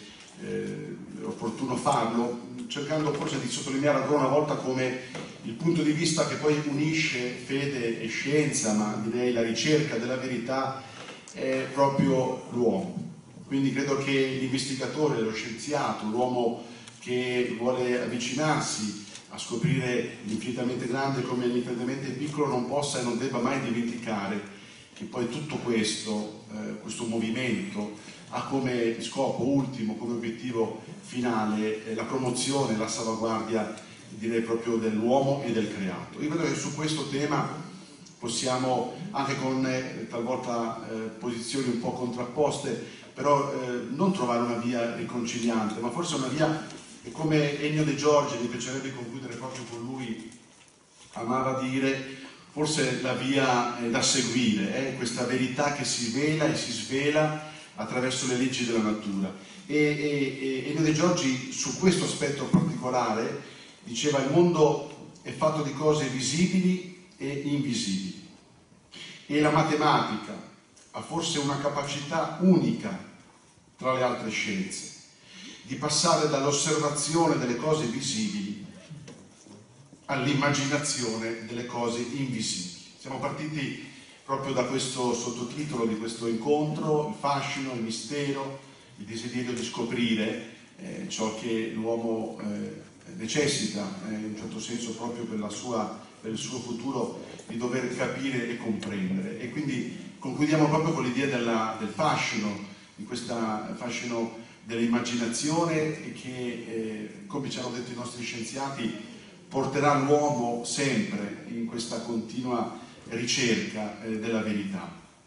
opportuno farlo, cercando forse di sottolineare ancora una volta come il punto di vista che poi unisce fede e scienza, ma direi la ricerca della verità, è proprio l'uomo. Quindi credo che l'investigatore, lo scienziato, l'uomo che vuole avvicinarsi a scoprire l'infinitamente grande come l'infinitamente piccolo, non possa e non debba mai dimenticare che poi tutto questo movimento ha come scopo ultimo, come obiettivo finale, la promozione, la salvaguardia, direi proprio dell'uomo e del creato. Io credo che su questo tema possiamo, anche con talvolta posizioni un po' contrapposte, però non trovare una via riconciliante, ma forse una via, come Ennio De Giorgi, mi piacerebbe concludere proprio con lui, amava dire, forse la via da seguire, questa verità che si vela e si svela attraverso le leggi della natura. E Ennio De Giorgi su questo aspetto particolare diceva: il mondo è fatto di cose visibili e invisibili, e la matematica ha forse una capacità unica tra le altre scienze di passare dall'osservazione delle cose visibili all'immaginazione delle cose invisibili. Siamo partiti proprio da questo sottotitolo di questo incontro: il fascino, il mistero, il desiderio di scoprire ciò che l'uomo necessita, in un certo senso proprio per il suo futuro, di dover capire e comprendere. E quindi concludiamo proprio con l'idea del fascino, di questo fascino dell'immaginazione che, come ci hanno detto i nostri scienziati, porterà l'uomo sempre in questa continua ricerca della verità.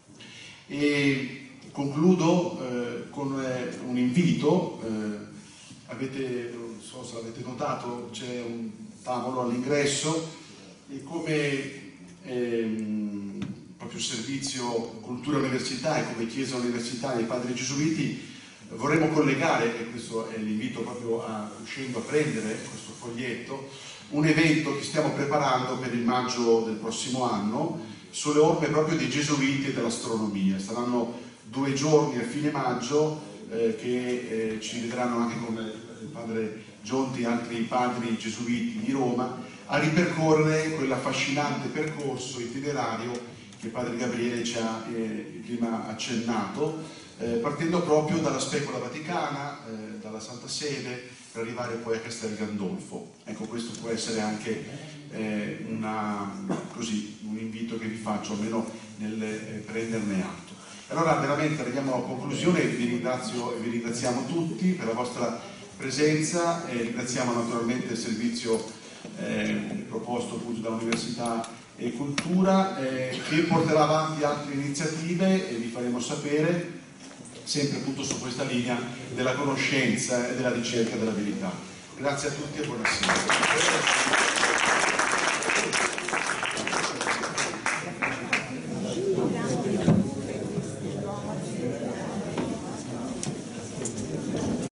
E concludo con un invito. Non so se l'avete notato, c'è un tavolo all'ingresso, e come proprio servizio cultura università e come chiesa universitaria dei padri gesuiti vorremmo collegare, e questo è l'invito proprio uscendo a prendere questo foglietto, un evento che stiamo preparando per il maggio del prossimo anno sulle orme proprio dei gesuiti e dell'astronomia. Saranno 2 giorni a fine maggio che ci vedranno anche con il padre Gionti e altri padri gesuiti di Roma a ripercorrere quell'affascinante percorso itinerario che padre Gabriele ci ha prima accennato, partendo proprio dalla Specola Vaticana, dalla Santa Sede, per arrivare poi a Castel Gandolfo. Ecco, questo può essere anche un invito che vi faccio, almeno nel prenderne atto. Allora veramente arriviamo alla conclusione, vi ringrazio e vi ringraziamo tutti per la vostra presenza, e ringraziamo naturalmente il servizio proposto appunto dall'Università e Cultura, che porterà avanti altre iniziative e vi faremo sapere, sempre appunto su questa linea della conoscenza e della ricerca della verità. Grazie a tutti e buonasera.